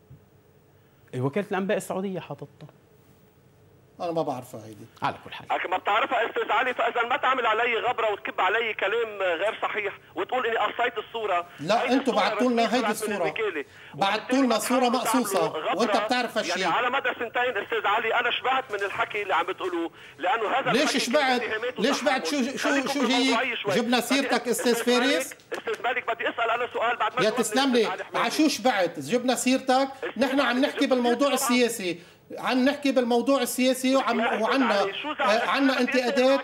وكالة الأنباء السعودية حاططها. أنا ما بعرفها هيدي. على كل حال. ما بتعرفها أستاذ علي، فإذا ما تعمل علي غبرة وتكب علي كلام غير صحيح وتقول إني قصيت الصورة. لا أنتوا بعتوا لنا هيدي الصورة. بعتوا لنا صورة مقصوصة وأنت بتعرف هالشيء. يعني على مدى سنتين أستاذ علي أنا شبعت من الحكي اللي عم بتقولوه، لأنه هذا ليش شبعت؟ ليش شبعت؟ شو شو شو هي؟ جبنا سيرتك أستاذ فارس؟ أستاذ مالك بدي أسأل أنا سؤال بعد ما يا تسلم لي، على شو شبعت؟ جبنا سيرتك، نحن عم نحكي بالموضوع السياسي. عم نحكي بالموضوع السياسي وعم وعنا عنا انتقادات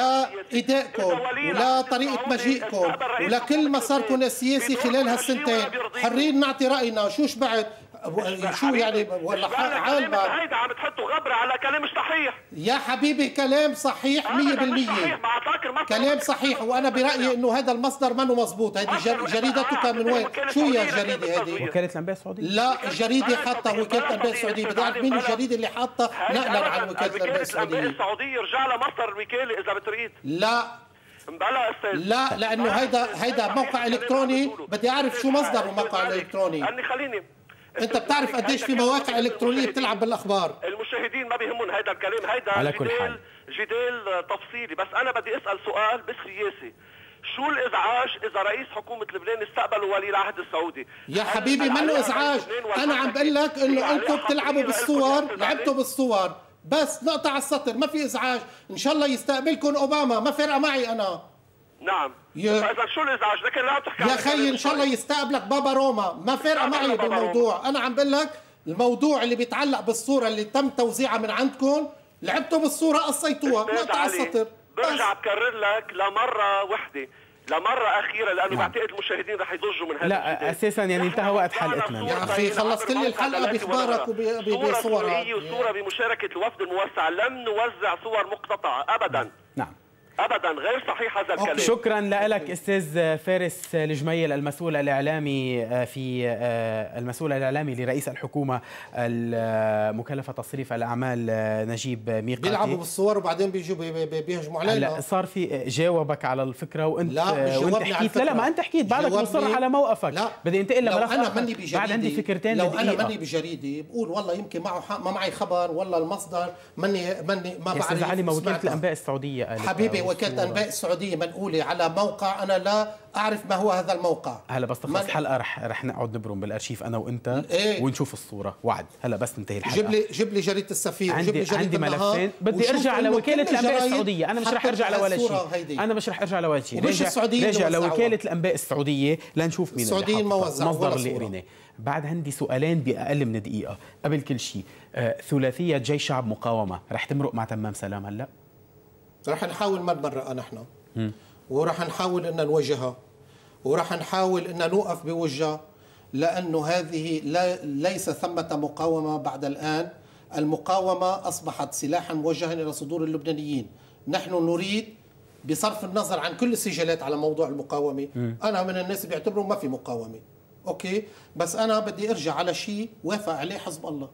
لإدائكم ولا طريقة مجيئكم ولا كل مساركم السياسي خلال هالسنتين. حرين نعطي رأينا. شو شبعت؟ شو يعني ولا عالم هيدا عم تحطوا غبرة على كلام مش صحيح. يا حبيبي كلام صحيح مية بالمية. كلام صحيح، وانا برأيي انه هذا المصدر منه مضبوط. هذه جريدتك من وين؟ شو هي الجريدة هذه؟ وكالة الأنباء السعودية؟ لا الجريدة حاطة وكالة الأنباء السعودية. بدي اعرف مين الجريدة اللي حاطة نقلا عن وكالة الأنباء السعودية. السعودية رجع لها مصدر الوكالة إذا بتريد. لا بلا استاذ. لا لأنه هيدا هيدا موقع إلكتروني. بدي اعرف شو مصدر الموقع الإلكتروني. أني خليني انت بتعرف قديش في مواقع الكترونيه بتلعب بالاخبار. المشاهدين ما بيهمون هذا الكلام، هيدا على كل جدال حال. جدال تفصيلي، بس انا بدي اسال سؤال بالسياسي. شو الازعاج اذا رئيس حكومه لبنان استقبل ولي العهد السعودي؟ يا حبيبي منه ازعاج، انا عم بقول لك انه انتم بتلعبوا بالصور، لعبتوا بالصور بس نقطع على السطر، ما في ازعاج. ان شاء الله يستقبلكم اوباما، ما فارقه معي انا. نعم. يا فاذا شو الازعاج؟ لكن لا تحكي يا خيي ان شاء الله يستقبلك بابا روما، ما فارقه معي بالموضوع. انا عم بقول لك الموضوع اللي بيتعلق بالصوره اللي تم توزيعها من عندكم، لعبتوا بالصوره قصيتوها، نقطع على السطر. برجع بكرر لك لمره وحده، لمره اخيره، لانه بعتقد المشاهدين رح يضجوا من هذا. لا اساسا يعني انتهى وقت حلقتنا. يا اخي خلصت لي الحلقه باخبارك وبصورك. وصوره بمشاركه الوفد الموسع، لم نوزع صور مقتطعه ابدا. نعم ابدا غير صحيح هذا الكلام. شكرا لك استاذ فارس الجميل، المسؤول الاعلامي في المسؤول الاعلامي لرئيس الحكومه المكلفه تصريف الاعمال نجيب ميقاتي. بيلعبوا بالصور وبعدين بيجوا بيهجموا علينا. لا صار في جاوبك على الفكره وانت لا وانت حكيت. لا لا ما انت حكيت بعدك مصر على موقفك. لا بدي انتقل لو لملف انا مني بجريدي، بعد عندي فكرتين لو لدقيقة. انا مني بجريدي بقول والله يمكن معه حق، ما معي خبر والله المصدر مني مني ما بعرف. يا علي ما وكاله الانباء السعوديه قالت حبيبي وكاله الانباء السعوديه منقوله على موقع انا لا اعرف ما هو هذا الموقع. هلا بس تخلص الحلقه رح رح نقعد نبرم بالارشيف انا وانت إيه؟ ونشوف الصوره وعد. هلا بس ننتهي الحلقه. جيب لي جيب لي جريده السفير، عندي جيب لي جريده عندي ملفين بدي ارجع لوكاله الانباء السعوديه. انا مش رح ارجع لولا شيء، انا مش رح ارجع لولا شيء. رجع رجع لوكاله الانباء السعوديه لنشوف مين السعوديين ما وزعوا المصدر اللي قريناه. بعد عندي سؤالين باقل من دقيقه. قبل كل شيء آه، ثلاثيه جيش شعب مقاومه رح تمرق مع تمام سلام هلا؟ رح نحاول ما نمرقها نحن، ورح نحاول ان نواجهها، ورح نحاول ان نوقف بوجهها، لانه هذه لا ليس ثمه مقاومه بعد الان. المقاومه اصبحت سلاحا موجها الى صدور اللبنانيين. نحن نريد بصرف النظر عن كل السجلات على موضوع المقاومه، انا من الناس بيعتبروا ما في مقاومه، اوكي، بس انا بدي ارجع على شيء وافق عليه حزب الله،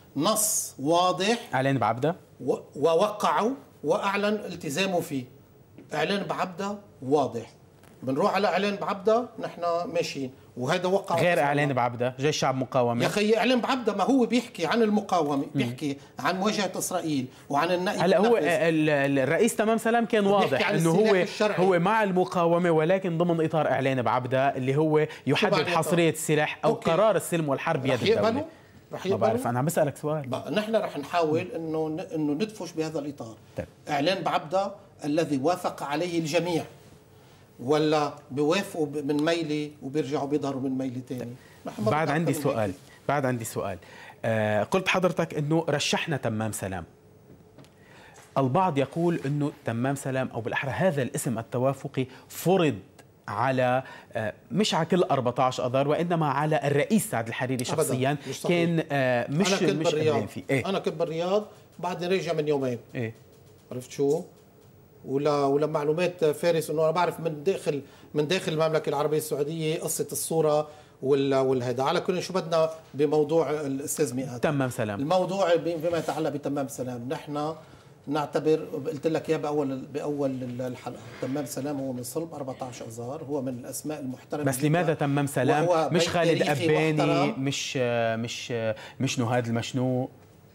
نص واضح اعلان بعبده ووقعوا واعلن التزامه فيه. اعلان بعبده واضح، بنروح على اعلان بعبده نحن ماشيين، وهذا وقع غير اعلان بعبده جيش الشعب مقاومه. يا اخي اعلان بعبده ما هو بيحكي عن المقاومه، بيحكي عن مواجهه اسرائيل وعن النقي. هلا هو الرئيس تمام سلام كان واضح انه هو هو مع المقاومه ولكن ضمن اطار اعلان بعبده اللي هو يحدد حصريه السلاح او أوكي. قرار السلم والحرب بيد الدوله. رح ما بعرف، انا عم بسالك سؤال. نحن رح نحاول انه انه ندفش بهذا الاطار. طيب. اعلان بعبده الذي وافق عليه الجميع ولا بيوافقوا من ميلي وبيرجعوا بيظهروا من ميلي ثاني. بعد عندي سؤال بعد عندي سؤال آه قلت حضرتك انه رشحنا تمام سلام. البعض يقول انه تمام سلام او بالاحرى هذا الاسم التوافقي فرض على آه مش على كل أربعة عشر اذار وانما على الرئيس سعد الحريري شخصيا. كان آه مش أنا كنت مش بالرياض فيه. إيه؟ انا كنت بالرياض بعدني راجع من يومين. ايه عرفت شو؟ ولا ولا معلومات فارس انه انا بعرف من داخل من داخل المملكه العربيه السعوديه قصه الصوره ولا والهيدا. على كل شو بدنا بموضوع الاستاذ مئات تمام سلام. الموضوع فيما يتعلق بتمام سلام، نحن نعتبر قلت لك اياه باول باول الحلقه، تمام سلام هو من صلب أربعة عشر اذار، هو من الاسماء المحترمه. بس لماذا تمام سلام؟ مش خالد أباني، مش مش مش نهاد المشنوق.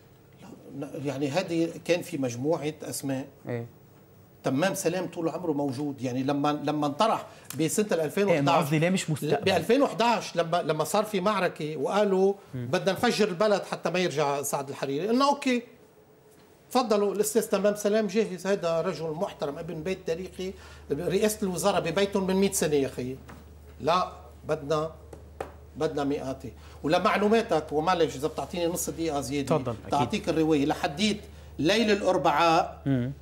يعني هذه كان في مجموعه اسماء. ايه تمام سلام طول عمره موجود. يعني لما لما انطرح بسنه ألفين وإحدى عشر، ايه قصدي ليه مش مستقبل؟ ب ألفين وإحدى عشر لما لما صار في معركه وقالوا بدنا نفجر البلد حتى ما يرجع سعد الحريري، قلنا اوكي تفضلوا الاستاذ تمام سلام جاهز، هذا رجل محترم ابن بيت تاريخي، رئاسه الوزاره ببيتهم من مئة سنه يا اخي. لا بدنا بدنا مئاتي. ولمعلوماتك ومعلش اذا بتعطيني نص دقيقه زياده تفضل. تعطيك الروايه لحديت ليل الاربعاء م.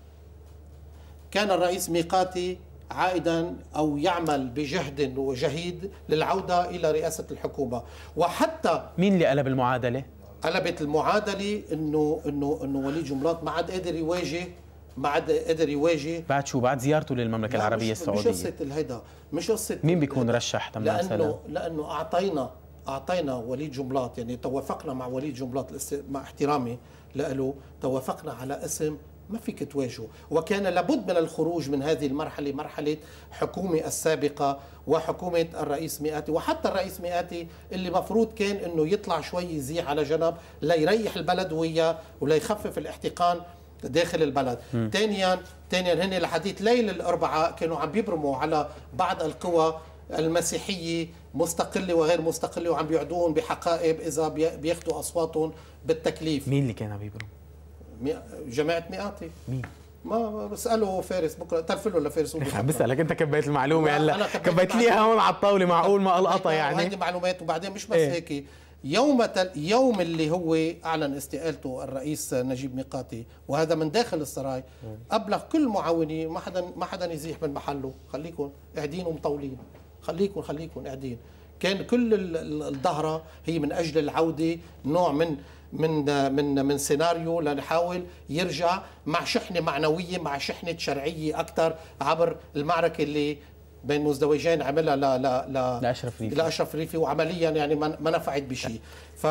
كان الرئيس ميقاتي عائدا او يعمل بجهد وجهيد للعوده الى رئاسه الحكومه. وحتى مين اللي قلب المعادله؟ قلبت المعادله انه انه انه وليد جملاط ما عاد قادر يواجه ما عاد قادر يواجه بعد شو؟ بعد زيارته للمملكه العربيه مش السعوديه. مش قصه الهيدا، مش قصه مين بيكون رشح تمام لانه سلام؟ لانه اعطينا اعطينا وليد جملاط، يعني توافقنا مع وليد جملاط مع احترامي له، توافقنا على اسم ما فيك تواجهه، وكان لابد من الخروج من هذه المرحله، مرحله حكومه السابقه وحكومه الرئيس مئاتي، وحتى الرئيس مئاتي اللي مفروض كان انه يطلع شوي يزيح على جنب ليريح البلد وياه وليخفف الاحتقان داخل البلد. ثانيا ثانيا هن لحديث ليل الاربعاء كانوا عم بيبرموا على بعض القوى المسيحيه مستقله وغير مستقله وعم بيعدون بحقائب اذا بياخذوا اصواتهم بالتكليف. مين اللي كان عم يبرم؟ جماعه مئاتي. مين؟ ما بساله فارس بكره تلف له لفارس. عم بسالك انت كبيت المعلومه هلا كبيت لي اياها هون على الطاوله، معقول ما القطها يعني؟ هذه معلومات. وبعدين مش بس ايه؟ هيك يوم تل... يوم اللي هو اعلن استقالته الرئيس نجيب ميقاتي وهذا من داخل السراي ابلغ كل معاونيه ما حدا ما حدا يزيح من محله، خليكم قاعدين ومطولين، خليكم خليكم قاعدين. كان كل الظهره هي من اجل العوده، نوع من من من من سيناريو لنحاول يرجع مع شحنه معنويه، مع شحنه شرعيه اكثر عبر المعركه اللي بين مزدوجين عملها ل ل ل لاشرف ريفي لاشرف ريفي وعمليا يعني ما نفعت بشيء.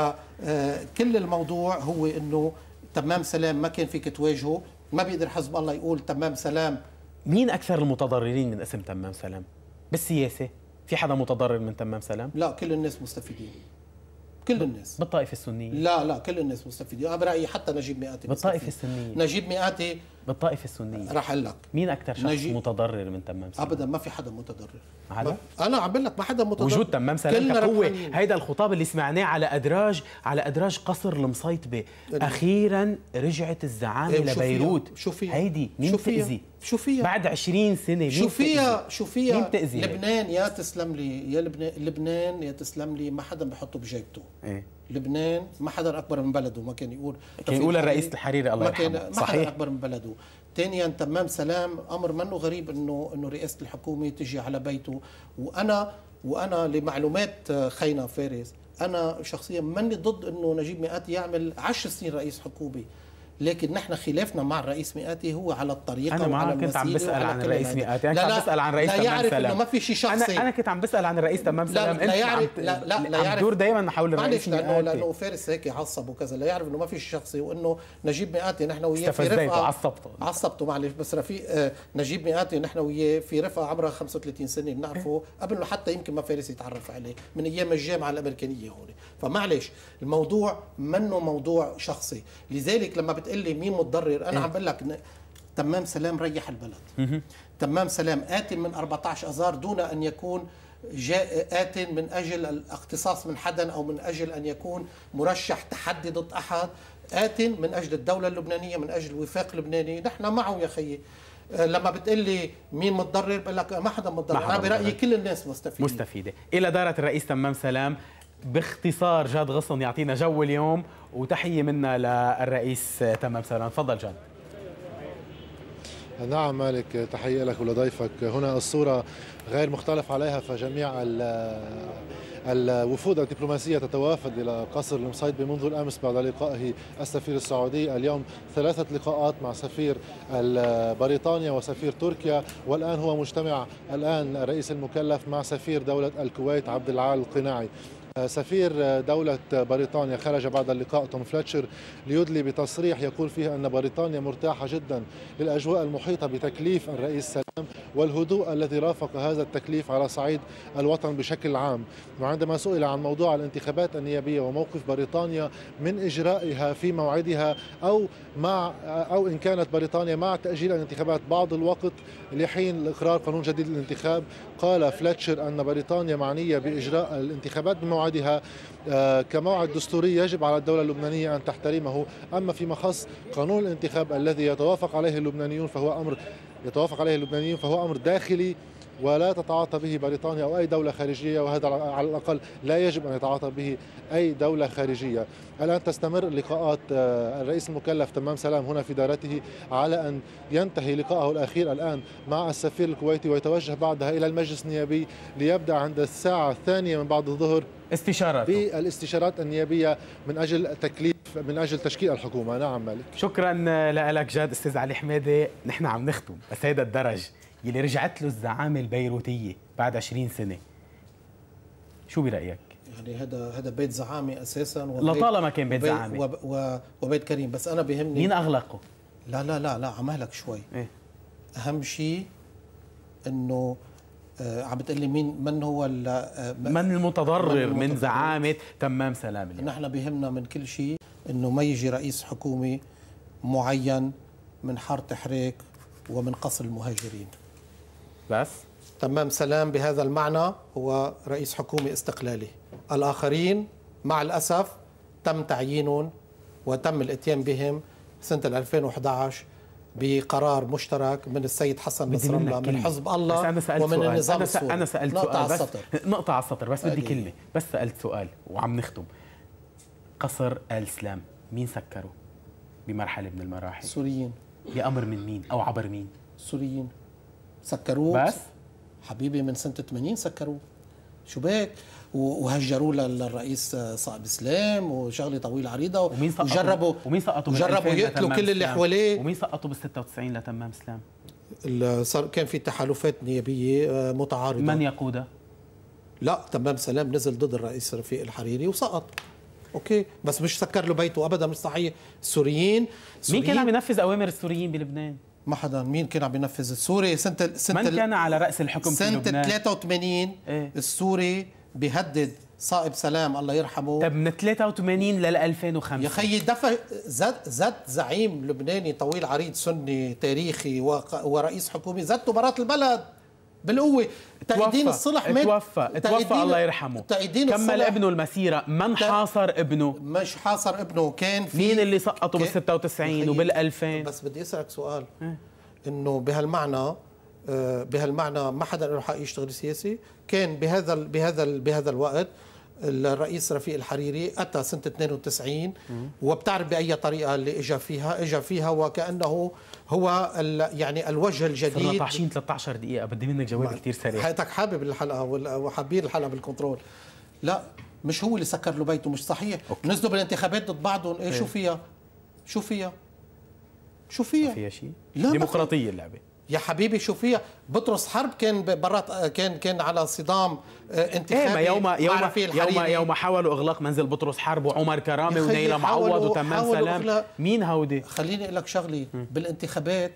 فكل الموضوع هو انه تمام سلام ما كان فيك تواجهه، ما بيقدر حزب الله يقول تمام سلام. مين اكثر المتضررين من اسم تمام سلام بالسياسه؟ في حدا متضرر من تمام سلام؟ لا كل الناس مستفيدين، كل الناس. بالطائفه السنيه؟ لا لا كل الناس مستفيدين، انا برايي حتى نجيب مئاتي بالطائفه السنيه. نجيب مئاتي بالطائفه السنيه راح اقول لك مين اكثر شخص نجيب... متضرر من تمام سلام؟ ابدا ما في حدا متضرر. هذا انا عم بقول لك ما حدا متضرر. وجود تمام سلام كقوه، هيدا الخطاب اللي سمعناه على ادراج على ادراج قصر المصيطبه، اخيرا رجعت الزعامه ايه لبيروت. شو فيها؟ هيدي مين شو تاذي؟ شو فيها؟ بعد عشرين سنه شو فيها؟ شو فيها؟ مين تأذي؟ لبنان يا تسلم لي يا لبنان، لبنان يا تسلم لي ما حدا بحطه بجيبته. ايه لبنان ما حدا اكبر من بلده، ما كان يقول كان يقول الرئيس الحريري الله يرحمه. ما صحيح حدا اكبر من بلده. ثانيا تمام سلام امر منه غريب انه انه رئاسه الحكومه تجي على بيته. وانا وانا لمعلومات خينا فارس، انا شخصيا ماني ضد انه نجيب مئاتي يعمل عشر سنين رئيس حكومه، لكن نحن خلافنا مع الرئيس مئاتي هو على الطريقه انا وعلى معك. كنت عم بسال عن الرئيس مئاتي، انا كنت عم بسال عن الرئيس لا تمام يعرف سلام. انه ما في شيء شخصي. انا انا كنت عم بسال عن الرئيس تمام سلام. لا, لا يعرف لا لا, لا يعرف دور دائما حول الرئيس لأنه, مئاتي لانه فارس هيك عصب وكذا. لا يعرف انه ما في شيء شخصي، وانه نجيب مئاتي نحن وياه في رفقه. عصبته عصبته معلش، بس رفيق آه نجيب مئاتي نحن وياه في رفقه عمرها خمسة وثلاثين سنه بنعرفه قبل حتى يمكن ما فارس يتعرف عليه من ايام الجامعه الامريكانيه هون. فمعلش الموضوع منه موضوع شخصي. لذلك لما بتقلي مين متضرر، انا عم بقول لك تمام سلام ريح البلد. تمام سلام آت من أربعة عشر أذار دون أن يكون جاء آت من أجل الاقتصاص من حدا أو من أجل أن يكون مرشح تحدي ضد أحد. آت من أجل الدولة اللبنانية، من أجل الوفاق اللبناني. نحن معه يا خيي. لما بتقلي مين متضرر بقول لك ما حدا متضرر. أنا برأيي كل الناس مستفيدة مستفيدة. إلى دارة الرئيس تمام سلام باختصار جاد غصن يعطينا جو اليوم، وتحية منا للرئيس تمام سلام. تفضل جاد. نعم مالك، تحية لك ولضيفك. هنا الصورة غير مختلف عليها، فجميع الوفود الدبلوماسية تتوافد إلى قصر المصيد منذ الأمس بعد لقائه السفير السعودي. اليوم ثلاثة لقاءات مع سفير بريطانيا وسفير تركيا، والآن هو مجتمع الآن الرئيس المكلف مع سفير دولة الكويت عبد العال القناعي. سفير دولة بريطانيا خرج بعد اللقاء توم فليتشر ليدلي بتصريح يقول فيه أن بريطانيا مرتاحة جدا للأجواء المحيطة بتكليف الرئيس سلام والهدوء الذي رافق هذا التكليف على صعيد الوطن بشكل عام. وعندما سئل عن موضوع الانتخابات النيابية وموقف بريطانيا من إجرائها في موعدها أو مع أو إن كانت بريطانيا مع تأجيل الانتخابات بعض الوقت لحين إقرار قانون جديد للانتخاب، قال فليتشر أن بريطانيا معنية بإجراء الانتخابات بموعدها كموعد دستوري يجب على الدولة اللبنانية أن تحترمه. أما فيما خص قانون الانتخاب الذي يتوافق عليه اللبنانيون فهو أمر يتوافق عليه اللبنانيون فهو أمر داخلي ولا تتعاطى به بريطانيا أو أي دولة خارجية، وهذا على الأقل لا يجب أن يتعاطى به أي دولة خارجية. الآن تستمر لقاءات الرئيس المكلف تمام سلام هنا في دارته على أن ينتهي لقاءه الأخير الآن مع السفير الكويتي، ويتوجه بعدها إلى المجلس النيابي ليبدأ عند الساعة الثانية من بعد الظهر استشارات بالاستشارات النيابية من أجل تكليف من أجل تشكيل الحكومة. نعم مالك. شكرا لك جاد. أستاذ علي حميدة، نحن عم نختم بس هيدا الدرج يلي رجعت له الزعامة البيروتية بعد عشرين سنة، شو برأيك؟ يعني هذا هذا بيت زعامة أساسا، لطالما كان بيت زعامة وب وب وبيت كريم. بس أنا بيهمني مين أغلقه؟ لا لا لا لا عمالك شوي. إيه؟ أهم شيء إنه آه عم بتقلي مين من هو آه من المتضرر من, المتضرر. من زعامة تمام سلام اليوم. نحن بيهمنا من كل شيء إنه ما يجي رئيس حكومي معين من حارة حريك ومن قصر المهاجرين بس. تمام سلام بهذا المعنى هو رئيس حكومي استقلالي. الآخرين مع الأسف تم تعيينهم وتم الاتيان بهم سنة ألفين وأحد عشر بقرار مشترك من السيد حسن نصر الله من حزب الله ومن النظام السوري. أنا سألت نقطة سؤال على بس السطر. نقطة على السطر بس بدي كلمة بس. سألت سؤال وعم نختم. قصر آل سلام مين سكره بمرحلة من المراحل؟ السوريين. بأمر من مين أو عبر مين؟ السوريين سكروه بس حبيبي من سنة ثمانين سكروه. شو بك وهجروه للرئيس صائب سلام وشغله طويله عريضه. ومين سقطوا وجربوا ومين سقطوا جربوا يقتلوا كل اللي حواليه. ومين سقطوا بال ستة وتسعين لتمام سلام؟ صار كان في تحالفات نيابيه متعارضه. من يقودها؟ لا تمام سلام نزل ضد الرئيس رفيق الحريري وسقط. اوكي بس مش سكر له بيته ابدا، مش صحيح. السوريين مين كان عم ينفذ اوامر السوريين بلبنان؟ ما حدا. مين كان عم ينفذ السوري سنه سنه من كان على راس الحكم في لبنان؟ سنه ثلاثة وثمانين إيه؟ السوري بيهدد صائب سلام الله يرحمه. طب من ثلاثة وثمانين ل ألفين وخمسة يا خيي دفع زاد زاد زعيم لبناني طويل عريض سني تاريخي ورئيس حكومي زادته برات البلد بالقوه. تأييدين الصلح مات. توفى توفى الله يرحمه. كمل ابنه المسيره. من حاصر ابنه؟ مش حاصر ابنه. كان في مين اللي سقطوا بال ستة وتسعين وبال ألفين؟ بس بدي اسالك سؤال اه؟ انه بهالمعنى بهالمعنى ما حدا له حق يشتغل سياسي. كان بهذا بهذا بهذا الوقت الرئيس رفيق الحريري اتى سنه اثنين وتسعين وبتعرف باي طريقه اللي اجى فيها اجى فيها وكانه هو يعني الوجه الجديد. صرنا طاحشين ثلاثة عشر دقيقه. بدي منك جواب كثير سريع. حياتك حابب الحلقه وحابين الحلقه بالكنترول. لا مش هو اللي سكر له بيته. مش صحيح. أوكي. نزلوا بالانتخابات ضد بعضهم. ايه شو فيها شو فيها شو فيها؟ ما فيها شيء؟ لا ديمقراطيه اللعبه يا حبيبي. شو فيها؟ بطرس حرب كان برات كان كان على صدام انتخابي. إيه يوم يوم يوم يوم حاولوا اغلاق منزل بطرس حرب وعمر كرامه ونيلة معوض وتمام سلام. مين هودي؟ خليني اقول لك شغلي، بالانتخابات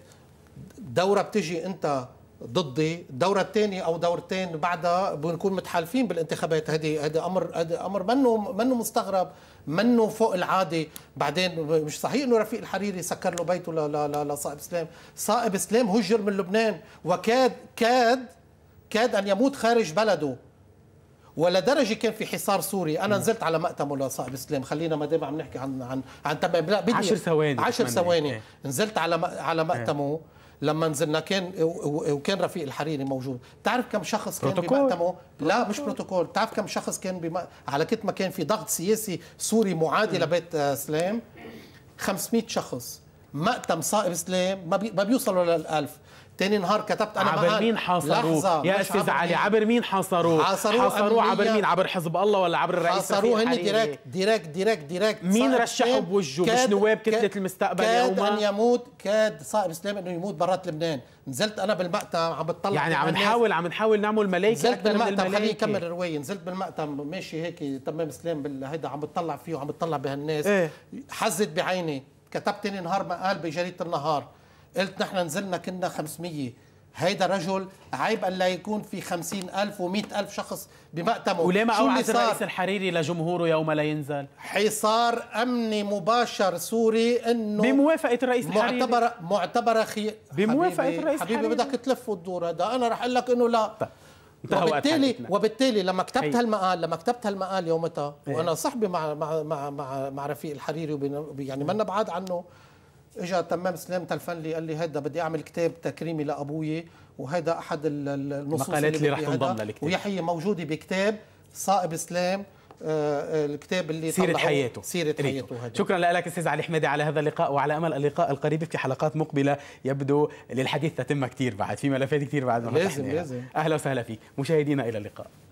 دوره بتجي انت ضدي، الدورة الثانية أو دورتين بعدها بنكون متحالفين بالانتخابات. هذه هذا أمر هذا أمر منه منه مستغرب، منه فوق العادة. بعدين مش صحيح إنه رفيق الحريري سكر له بيته لصائب سلام. صائب سلام هجر من لبنان وكاد كاد كاد أن يموت خارج بلده، ولا درجة كان في حصار سوري. أنا نزلت على مأتمه لصائب سلام. خلينا ما دام عم نحكي عن عن عن تمام، لا بدي عشر ثواني عشر ثواني نزلت على على مأتمه. لما نزلنا كان وكان رفيق الحريري موجود. بتعرف كم شخص كان بمأتمه؟ لا مش بروتوكول. بتعرف كم شخص كان بم... على كت ما كان في ضغط سياسي سوري معادي لبيت سلام؟ خمسمئة شخص. مأتم صائب سلام ما, بي... ما بيوصلوا للألف. تاني نهار كتبت انا عبر مين حاصروه يا استاذ علي؟ عبر مين حاصروه؟ حاصروه, حاصروه عبر مين؟ عبر حزب الله ولا عبر الرئيس؟ حاصروه هن ديريكت ديريكت ديريكت ديريكت. مين رشحوا بوجهه؟ مش نواب كتله المستقبل كاد يوما؟ ان يموت كاد صائب سلام انه يموت برات لبنان. نزلت انا بالمأتم عم بتطلع يعني عم نحاول عم نحاول نعمل ملايكه. نزلت بالمأتم خليني اكمل الروايه. نزلت بالمأتم ماشي هيك تمام سلام بالهيدا عم بتطلع فيه وعم بتطلع بهالناس. ايه؟ حزت بعيني. كتبت ثاني نهار مقال بجريده النهار، قلت نحن نزلنا كنا خمسمئة. هيدا رجل عيب أن لا يكون في خمسين ألف ومئة ألف شخص بمأتمه. وليه ما أوعز الرئيس الحريري لجمهوره يوم لا ينزل؟ حصار أمني مباشر سوري إنه بموافقة الرئيس الحريري. معتبرة معتبرة خي بموافقة الرئيس الحريري. حبيبي بدك تلف وتدور. هذا أنا رح أقول لك إنه لا. وبالتالي وبالتالي لما كتبت هالمقال لما كتبت هالمقال يومتها وأنا صاحبي مع مع مع مع, مع رفيق الحريري يعني منا بعاد عنه، اجى تمام سلام تلفن لي قال لي هيدا بدي اعمل كتاب تكريمي لابوي، وهيدا احد النصوص المقالات اللي رح تنضم للكتاب، ويحيى موجوده بكتاب صائب سلام. آه الكتاب اللي سيرة حياته سيرة حياته هذا. شكرا لك استاذ علي حميدي على هذا اللقاء، وعلى امل اللقاء القريب في حلقات مقبله. يبدو للحديث تتم كثير بعد، في ملفات كثير بعد ما لازم لازم. اهلا وسهلا فيك مشاهدينا، الى اللقاء.